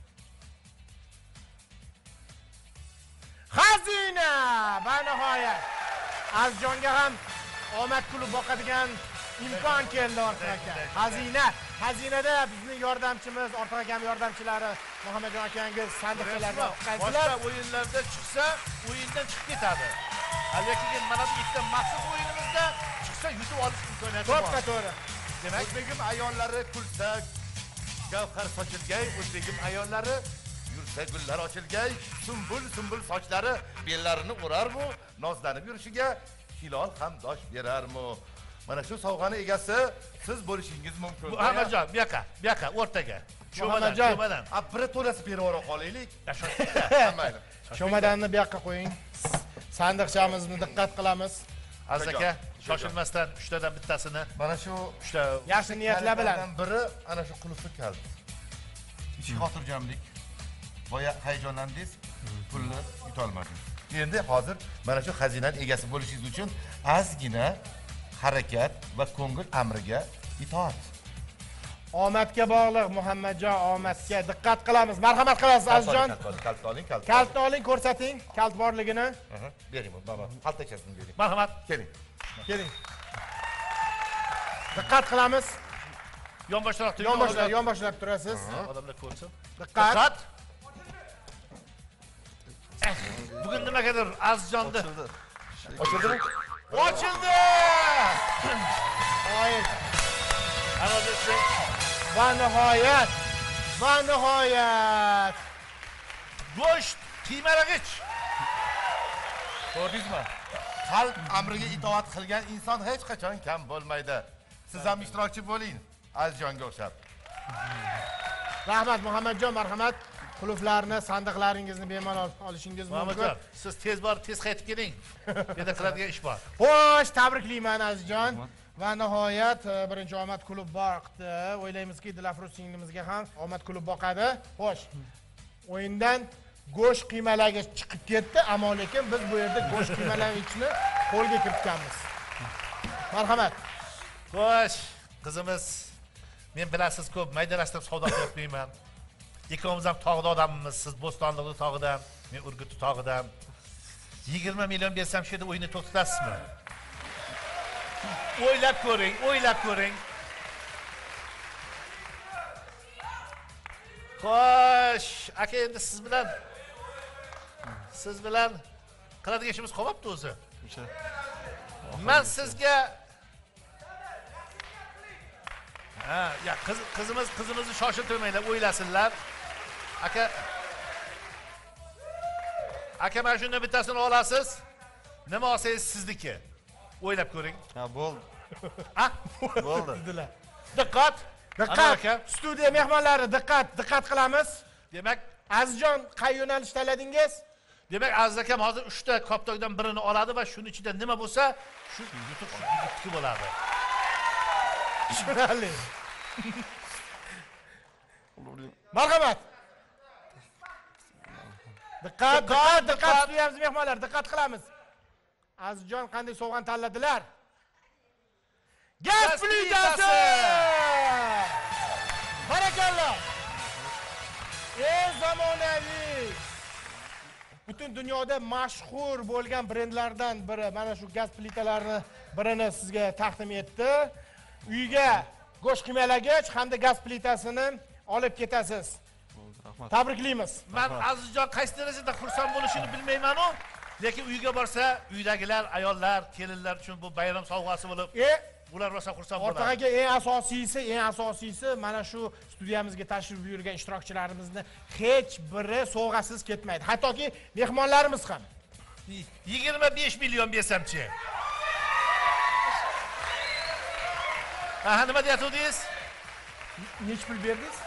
Xazina! Va nihoyat. Azizjonga ham omad kulib boqadigan imkon keldi ortiq aka. Xazina. Xazinada bizning yordamchimiz, ortiq akam yordamchilari Muhammadjon akangiz sandiqchalarda boshqa o'yinlarda chiqsa, o'yindan chiqib ketadi. Lekin mana bu ikkita maxsus o'yinimizda chiqsa yutib olish imkoniyati bor. To'ppa to'g'ri. Demak, o'zbegim ayollari kulsa, gavhar sochilgay, o'zbegim ayollari yursa gullar ochilgay, sumbul sumbul sochlari bellarini o'rarmi, nozlanib yurishiga hilol ham dosh berarmi? Mana shu sovg'ani egasi siz bo'lishingiz mumkin. Muhammadjon, bu yoqqa, bu yoqqa, o'rtaga. Muhammadjon, a bir to'lasi berib o'ra qolaylik. Mayli. Shomadanni bu yoqqa qo'ying. Sandiqchamizni diqqat qilamiz. Aziz aka, shoshilmasdan uchtadan bittasini. Mana shu uchta yaxshi niyatlar bilan biri ana shu qulfli kalit. Ichki xotirjamlik. Boya hayajonlandingiz, pulni yuta olmadingiz. Endi hozir mana shu xazinaning egasi bo'lishingiz uchun ozgina harakat va ko'ngil amriga itoat. Omadga bog'liq Muhammadjon, omadga diqqat qilamiz. Marhamat qilasiz Azizjon. Kalt oling, kalt. Kaltni oling, ko'rsating, kalt borligini. Aha, bering baba. Xaltachasini bering. Marhamat, keling. Keling. Diqqat qilamiz. Yonboshroq turing. Yonboshlab, yonboshlab turasiz. Odamlar ko'rsin. Diqqat. Bugun nimagadir Azizjonni ochildimi? Ochildi! Oyit. Ana desa, va nihoyat, va nihoyat. Go'sht qiymalagich. Ko'rdingizmi? Xalq amriga itoat qilgan inson hech qachon kam bo'lmaydi. Siz ham ishtirokchi bo'ling, Azizjonga o'xshab. Rahmat Muhammadjon, marhamat. Qulflarni, sandiqlaringizni bemalol olishingiz mumkin. Muhammadjon, siz tez borib, tez qaytib keling. Bu yerda qiladigan ish bor. Xo'sh, tabriklayman Azizjon. Va nihoyat birinchi omad klub boqdi. O'ylaymizki, Dilafruz singlimizga ham omad klub boqadi. Xo'sh. O'yindan go'sht qiymalagi chiqib ketdi, ammo lekin biz bu yerda go'sht qiymalagichni qo'lga kiritganmiz. Marhamat. Xo'sh, qizimiz, men bilasiz ko'p maydalashtirib savdo qilmayman. Ikkovimiz ham tog'da odamimiz. Siz Bo'stonliq tog'idan, men Urgut tog'idan. yigirma million bersam shu yerda o'yinni to'xtatasizmi? O'ylab ko'ring, o'ylab ko'ring. Xo'sh, aka endi siz bilan siz bilan qiladigan ishimiz qolmabdi o'zi. Men sizga ha, ya qiz qizimiz qizimizni shoshiltirmanglar, o'ylasinlar. Aka Aka mana shundan bittasini olasiz. Nima olsangiz sizniki. O'ylab ko'ring. Ha, bo'ldi. Ha? Bo'ldi. Diqqat, diqqat. Studiya mehmonlari, diqqat, diqqat qilamiz. Demak, Azizjon, qay yo'nalish tanladingiz? Demak, Aziz akam hozir uchta koptokdan birini oladi va shuning ichida nima bo'lsa, shu yutuq yigitniki bo'ladi. Tushunarli. Marhamat. Diqqat, diqqat, diqqat, studiyamiz mehmonlar, diqqat qilamiz. Azizjon qanday sovg'an tanladilar? Gaz plitasi! Barakalloh. Eng zamonaviy, butun dunyoda mashhur bo'lgan brendlardan biri mana shu gaz plitalarini birini sizga taqdim etdi. Uyga go'sht qiymalagich hamda gaz plitasini olib ketasiz. Tabriklaymiz. Men Azizjon qaysi darajada xursand bo'lishini bilmayman-ku, lekin uyga borsa, uydagilar, ayollar, kelinlar uchun bu bayram sovg'asi bo'lib, ular rosa xursand bo'ladi. O'rtog'iga eng asosiysi, eng asosiysi mana shu studiyamizga tashrif buyurgan ishtirokchilarimizni hech biri sovg'asiz ketmaydi. Hattoki mehmonlarimiz ham. yigirma besh million bersamchi. Aha, nima deyatdingiz? Nech pul berdingiz?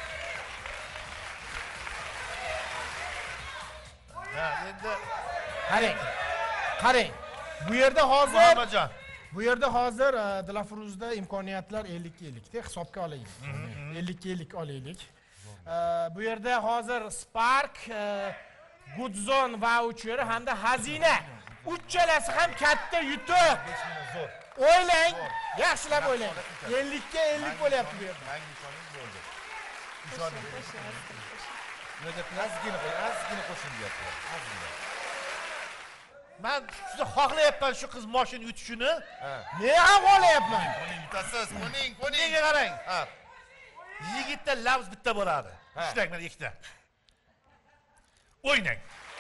Ha, endi qarang. Qarang. Bu yerda hozir Muhammadjon. Bu yerda hozir Dilafruzda imkoniyatlar ellik ellik da hisobga olaylik. ellik ellik olaylik. Bu yerda hozir Spark, Goodzone voucher hamda xazina uchalasi ham katta yutuq. O'ylang, yaxshilab o'ylang. ellik ga ellik bo'lyapti bu yerda. Azgina qo'y, azgina qo'shing deyapti. Azgina. Men juda xohlayapman shu qiz mashina yutishini. Men ham xohlayapman. Qo'ning yutasiz, qo'ning, qo'ning. Menga qarang. Ha. Yigitda lavz bitta bo'ladi. Ishlang mana ikkita. O'ynang.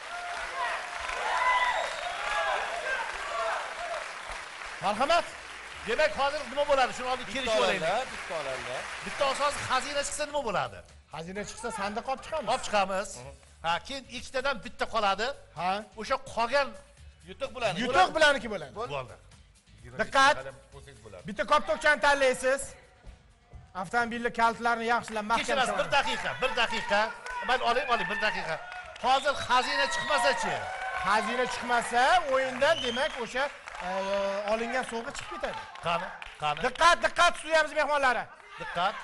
Marhamat. Demak, hozir nima bo'ladi? Shuni oldin kelishib olaylik. Bitta olaylik. Bitta asosi xazina chiqsa nima bo'ladi? Xazina chiqsa sandiq olib chiqamiz. Olib chiqamiz. Ha, keyin ikkitadan bitta qoladi. Ha. O'sha qolgan yutuq bilan. Yutuq bilaniki bo'ladi. Bo'ldi. Diqqat. Bitta koptokchani tanlaysiz. Avtomobilni kaltlarini yaxshilab mahkam Kechirasiz, bir daqiqa, bir daqiqa. Men olayim, olayim, bir daqiqa. Hozir xazina chiqmasa-chi? Xazina chiqmasa, o'yindan demak o'sha olingan sovg'a chiqib ketadi. Qani, qani. Diqqat, diqqat, studiyamiz mehmonlari. Diqqat.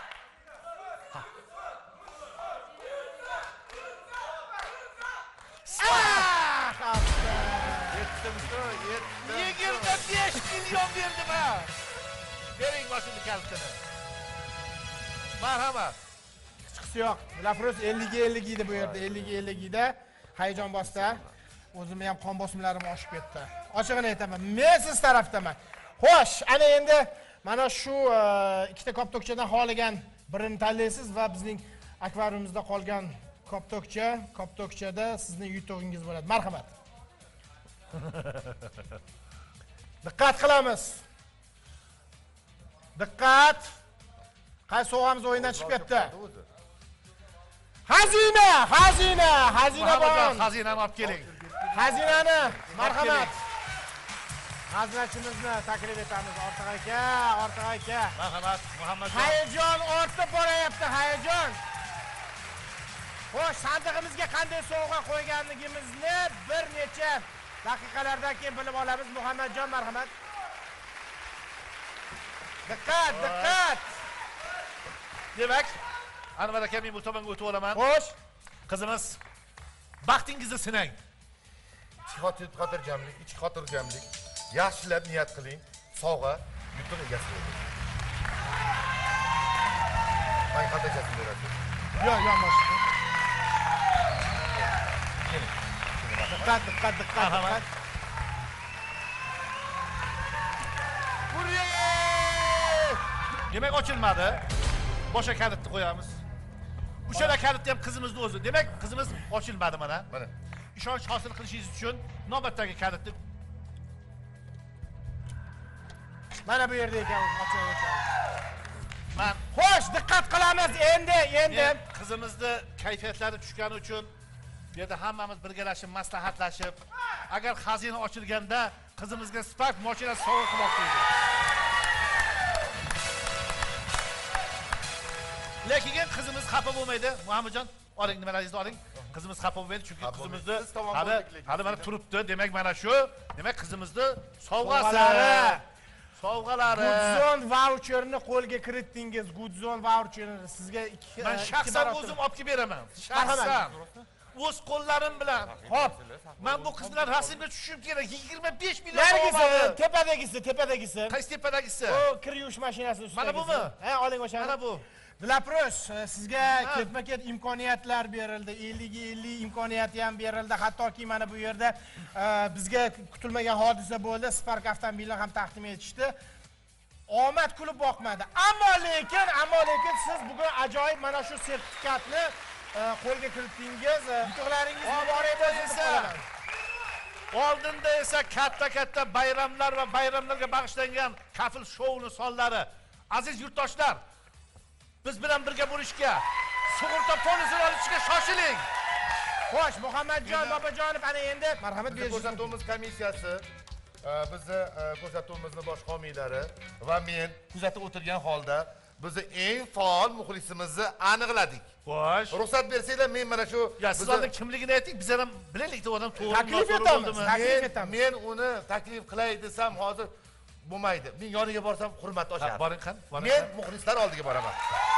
yigirma besh million berdim ha. Bering mashina kalitini. Marhamat. Chiqisi yo'q. Dilafruz ellik ga ellik edi bu yerda, ellik ga ellik ida hayajon bosdi. O'zimni ham qon bosimlarim oshib ketdi. Ochig'ini aytaman, men siz tarafdaman. Xo'sh, ana endi mana shu ikkita koptokchadan xoligan birini tanlaysiz va bizning akvariumimizda qolgan koptokcha, koptokchada sizning yutug'ingiz bo'ladi. Marhamat. Diqqat qilamiz. Diqqat. Qaysi sovg'amiz o'yindan chiqib ketdi? Xazina, xazina, xazina bor. Xazinani olib keling. Xazinani, marhamat. G'aznachimizni taklif etamiz Ortiq aka, Ortiq aka. Marhamat, Muhammadjon. Hayajon ortib boryapti, hayajon. Xo'sh, sandig'imizga qanday sovg'a qo'yganligimizni bir necha daqiqalardan keyin bilib olamiz. Muhammadjon, marhamat. Diqqat, diqqat. Demak, Anvar aka men bu tomonga o'tib olaman. Xo'sh. Qizimiz, baxtingizni sinang. Ichki xotirjamlik, ichki xotirjamlik. Yaxshilab niyat qiling. Sovg'a yutuq egasi bo'ling. Mana qanchasini berasiz? Yo'q, yonboshqa. Diqqat, diqqat, diqqat, diqqat. Demak, ochilmadi. Boshqa kalitni qo'yamiz. Uchala kalitni ham qizimizning o'zi. Demak, qizimiz ochilmadi mana. Mana. Ishonch hosil qilishingiz uchun navbatdagi kalitni mana bu yerda ekan, ochib o'tamiz. Men Xo'sh, diqqat qilamiz endi, endi. Qizimizni kayfiyatlari tushgani uchun bu yerda hammamiz birgalashib, maslahatlashib, agar xazina ochilganda qizimizga Spark mashinasi sovg'a qilmoqchi edik. Lekin qizimiz xafa bo'lmaydi. Muhammadjon, oling nimalaringizni oling. Qizimiz xafa bo'lmaydi chunki qizimizni hali hali mana turibdi. Demak, mana shu, demak qizimizni sovg'asi. Sovg'alari. Goodzone voucherni qo'lga kiritdingiz. Goodzone voucherni sizga ikki Men shaxsan o'zim olib kelib beraman. Shaxsan. O'z qo'llarim bilan. Xo'p, men bu qiz bilan rasmga tushishim kerak. yigirma besh million nargisi, tepadagisi, tepadagisi. Qaysi tepadagisi? O kir yuvish mashinasi ustidagi. Mana bumi? Ha, oling o'shani. Mana bu. Dilapros, sizga ketma-ket imkoniyatlar berildi. ellik ga ellik imkoniyati ham berildi. Hattoki mana bu yerda bizga kutilmagan hodisa bo'ldi. Spark avtomobilni ham taqdim etishdi. Omad kulib boqmadi. Ammo lekin, ammo lekin siz bugun ajoyib mana shu sertifikatni qo'lga kiritdingiz. Yutuqlaringiz muborak bo'lsin. Oldinda esa katta-katta bayramlar va bayramlarga bag'ishlangan kafil shouning sonlari. Aziz yurtdoshlar, biz bilan birga bo'lishga, sug'urta polisini olishga shoshiling. Xo'sh, Muhammadjon Bobojonov ana endi marhamat Biz ko'rsatuvimiz komissiyasi, bizni ko'rsatuvimizning bosh homiylari va men kuzatib o'tirgan holda bizni eng faol muxlisimizni aniqladik. Xo'sh. Ruxsat bersanglar, men mana shu sizlarning kimligini ayting, biz ham bilaylik deb odam to'g'ri taklif etamiz, taklif etamiz. Men uni taklif qilay desam hozir bo'lmaydi. Men yoniga borsam hurmat oshadi. Boring qani? Men muxlislar oldiga boraman.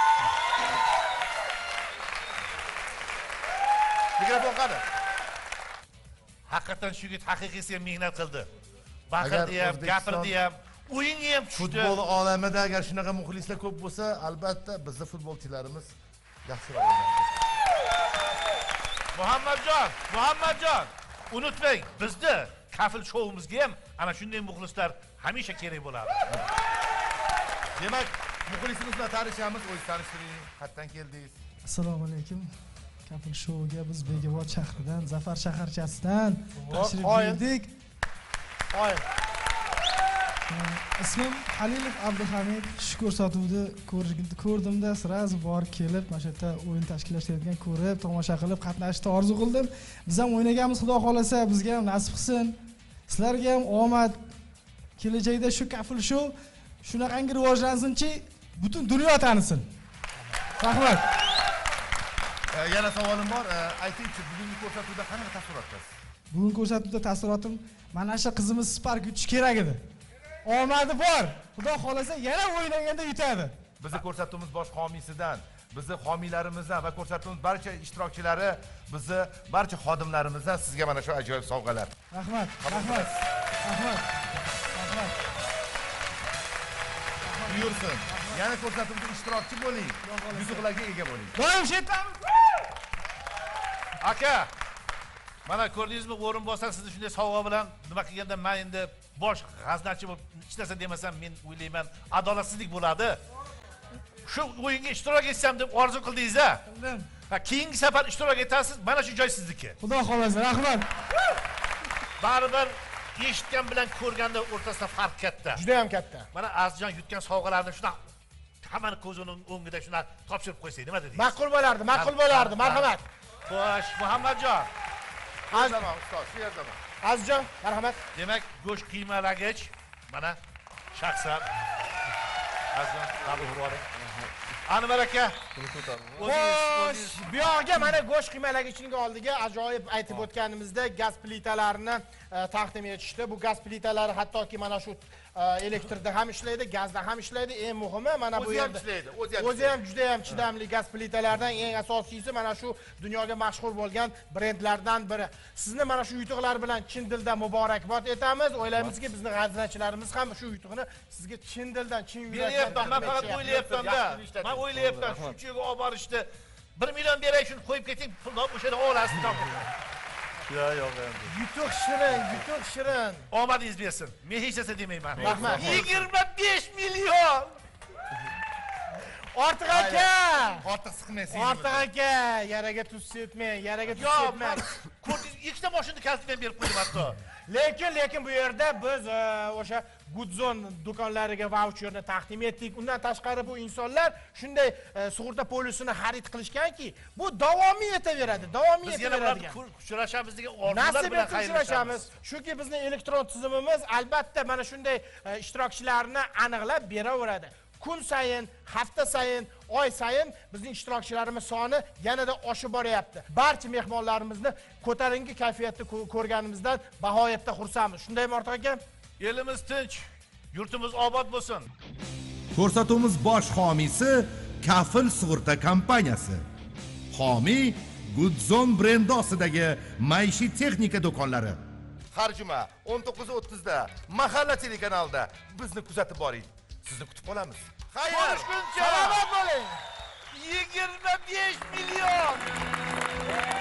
Mikrofon qani? Haqiqatan shu yigit haqiqiy mehnat qildi. Baqirdi ham, gapirdi ham, o'yinga ham tushdi. Futbol olamida agar shunaqa muxlislar ko'p bo'lsa, albatta bizning futbolchilarimiz yaxshiroq o'ynaydi. Muhammadjon, Muhammadjon, unutmang, bizni kafil showimizga ham ana shunday muxlislar hamisha kerak bo'ladi. Demak, muxlisimiz bilan tanishamiz, o'zingizni tanishtiring, qayerdan keldingiz? Assalomu alaykum. Kafil shouga biz Begobod shahridan, Zafar shaharchasidan tashrif buyurdik. Qo'y. Ismim Halilov Abduhamid. Shu ko'rsatuvni ko'rdimda sразу borib kelib, mana shu yerda o'yin tashkillashtirayotgan ko'rib, tomosha qilib, qatnashishni orzu qildim. Biz ham o'ynaganmiz, Xudo xolasa bizga ham nasib qilsin. Sizlarga ham omad. Kelajakda shu kafil shou shunaqangi rivojlansinki, butun dunyo tanisin. Rahmat. Yana savolim bor. Aytingchi, bugungi ko'rsatuvda qanaqa taassurotdasiz? Bugun ko'rsatuvda taassurotim mana shu qizimiz Spark yutish kerak edi. Omadi bor. Xudo xolasa yana o'ynaganda yutadi. Bizning ko'rsatuvimiz bosh homiysidan, bizning homiylarimizdan va ko'rsatuvimiz barcha ishtirokchilari, bizning barcha xodimlarimizdan sizga mana shu ajoyib sovg'alar. Rahmat. Rahmat. Rahmat. Rahmat. Buyursin. Yana ko'rsatuvimizda ishtirokchi bo'ling. Yutuqlarga ega bo'ling. Doim shetamiz. Aka, mana ko'rdingizmi, o'rinbosar sizni shunday sovg'a bilan nima qilganda men endi bosh g'aznachi bo'lib hech narsa demasam, men o'ylayman, adolatsizlik bo'ladi. Shu o'yinga ishtirok etsam deb orzu qildingiz-a? Qildim. Ha, keyingi safar ishtirok etasiz, mana shu joy sizniki. Xudo xolasa, rahmat. Baribir eshitgan bilan ko'rganda o'rtasida farq katta. Juda ham katta. Mana Azizjon yutgan sovg'alarni shuna hammani ko'zining o'ngida shuna topshirib qo'ysak, nima dedingiz? Ma'qul bo'lardi, ma'qul bo'lardi. Marhamat. Xo'sh, Muhammadjon. Azamat ustoz, shu yerdaman. Azizjon, marhamat. Demak, go'sht qiymalagich mana shaxsan azizjon qabul qilib oling. Anvar aka, Xo'sh, bu yoqqa mana go'sht qiymalagichning oldiga ajoyib aytib o'tganimizda gaz plitalarini taqdim etishdi. Bu gaz plitalari hattoki mana shu elektrda ham ishlaydi, gazda ham ishlaydi. Eng muhimi mana bu yerda o'zi ham juda ham chidamli gaz plitalaridan eng asosiysi mana shu dunyoga mashhur bo'lgan brendlardan biri. Sizni mana shu yutuqlar bilan chin dildan muborakbod etamiz. O'ylaymizki, bizning g'aznachilarimiz ham shu yutuqni sizga chin dildan, chin yurakdan men faqat o'ylayapman-da. Men o'ylayapman, shu yerga olib borishdi. bir million beray, shuni qo'yib keting, pulni o'shada olasiz topib. Ya yo'q endi. Yutuq shirin, yutuq shirin. Omadingiz bersin. Men hech narsa demayman. Rahmat. yigirma besh million. Ortiq aka. Ortiq siqmaysiz. Ortiq aka, yaraga tuz sepmang, yaraga tuz sepmang. Ko'rdingiz, ikkita mashina kaltidan berib qo'ydim hatto. Lekin, lekin bu yerda biz o'sha Gudzon do'konlariga voucherni taqdim etdik. Undan tashqari bu insonlar shunday sug'urta polisini xarid qilishganki, bu davomiy etaveradi, davomiy etaveradi. Biz yana uchrashamiz degan orzular Nasib bilan etib uchrashamiz. Chunki bizning elektron tizimimiz albatta mana shunday ishtirokchilarni aniqlab beraveradi. Kun sayin, hafta sayin, oy sayin bizning ishtirokchilarimiz soni yanada oshib boryapti. Barcha mehmonlarimizni ko'tarinki kayfiyatda ko'rganimizdan bahoyatda xursandmiz. Shundaymi Ortiq aka? Elimiz tinch, yurtimiz obod bo'lsin. Ko'rsatuvimiz bosh homiysi Kafil sug'urta kompaniyasi. Homiy Gudzon brendi ostidagi maishiy texnika do'konlari. Har juma o'n to'qqiz o'ttiz da Mahalla telekanalida bizni kuzatib boring. Sizni kutib qolamiz. Xayr, Ko'rishguncha salomat bo'ling. yigirma besh million.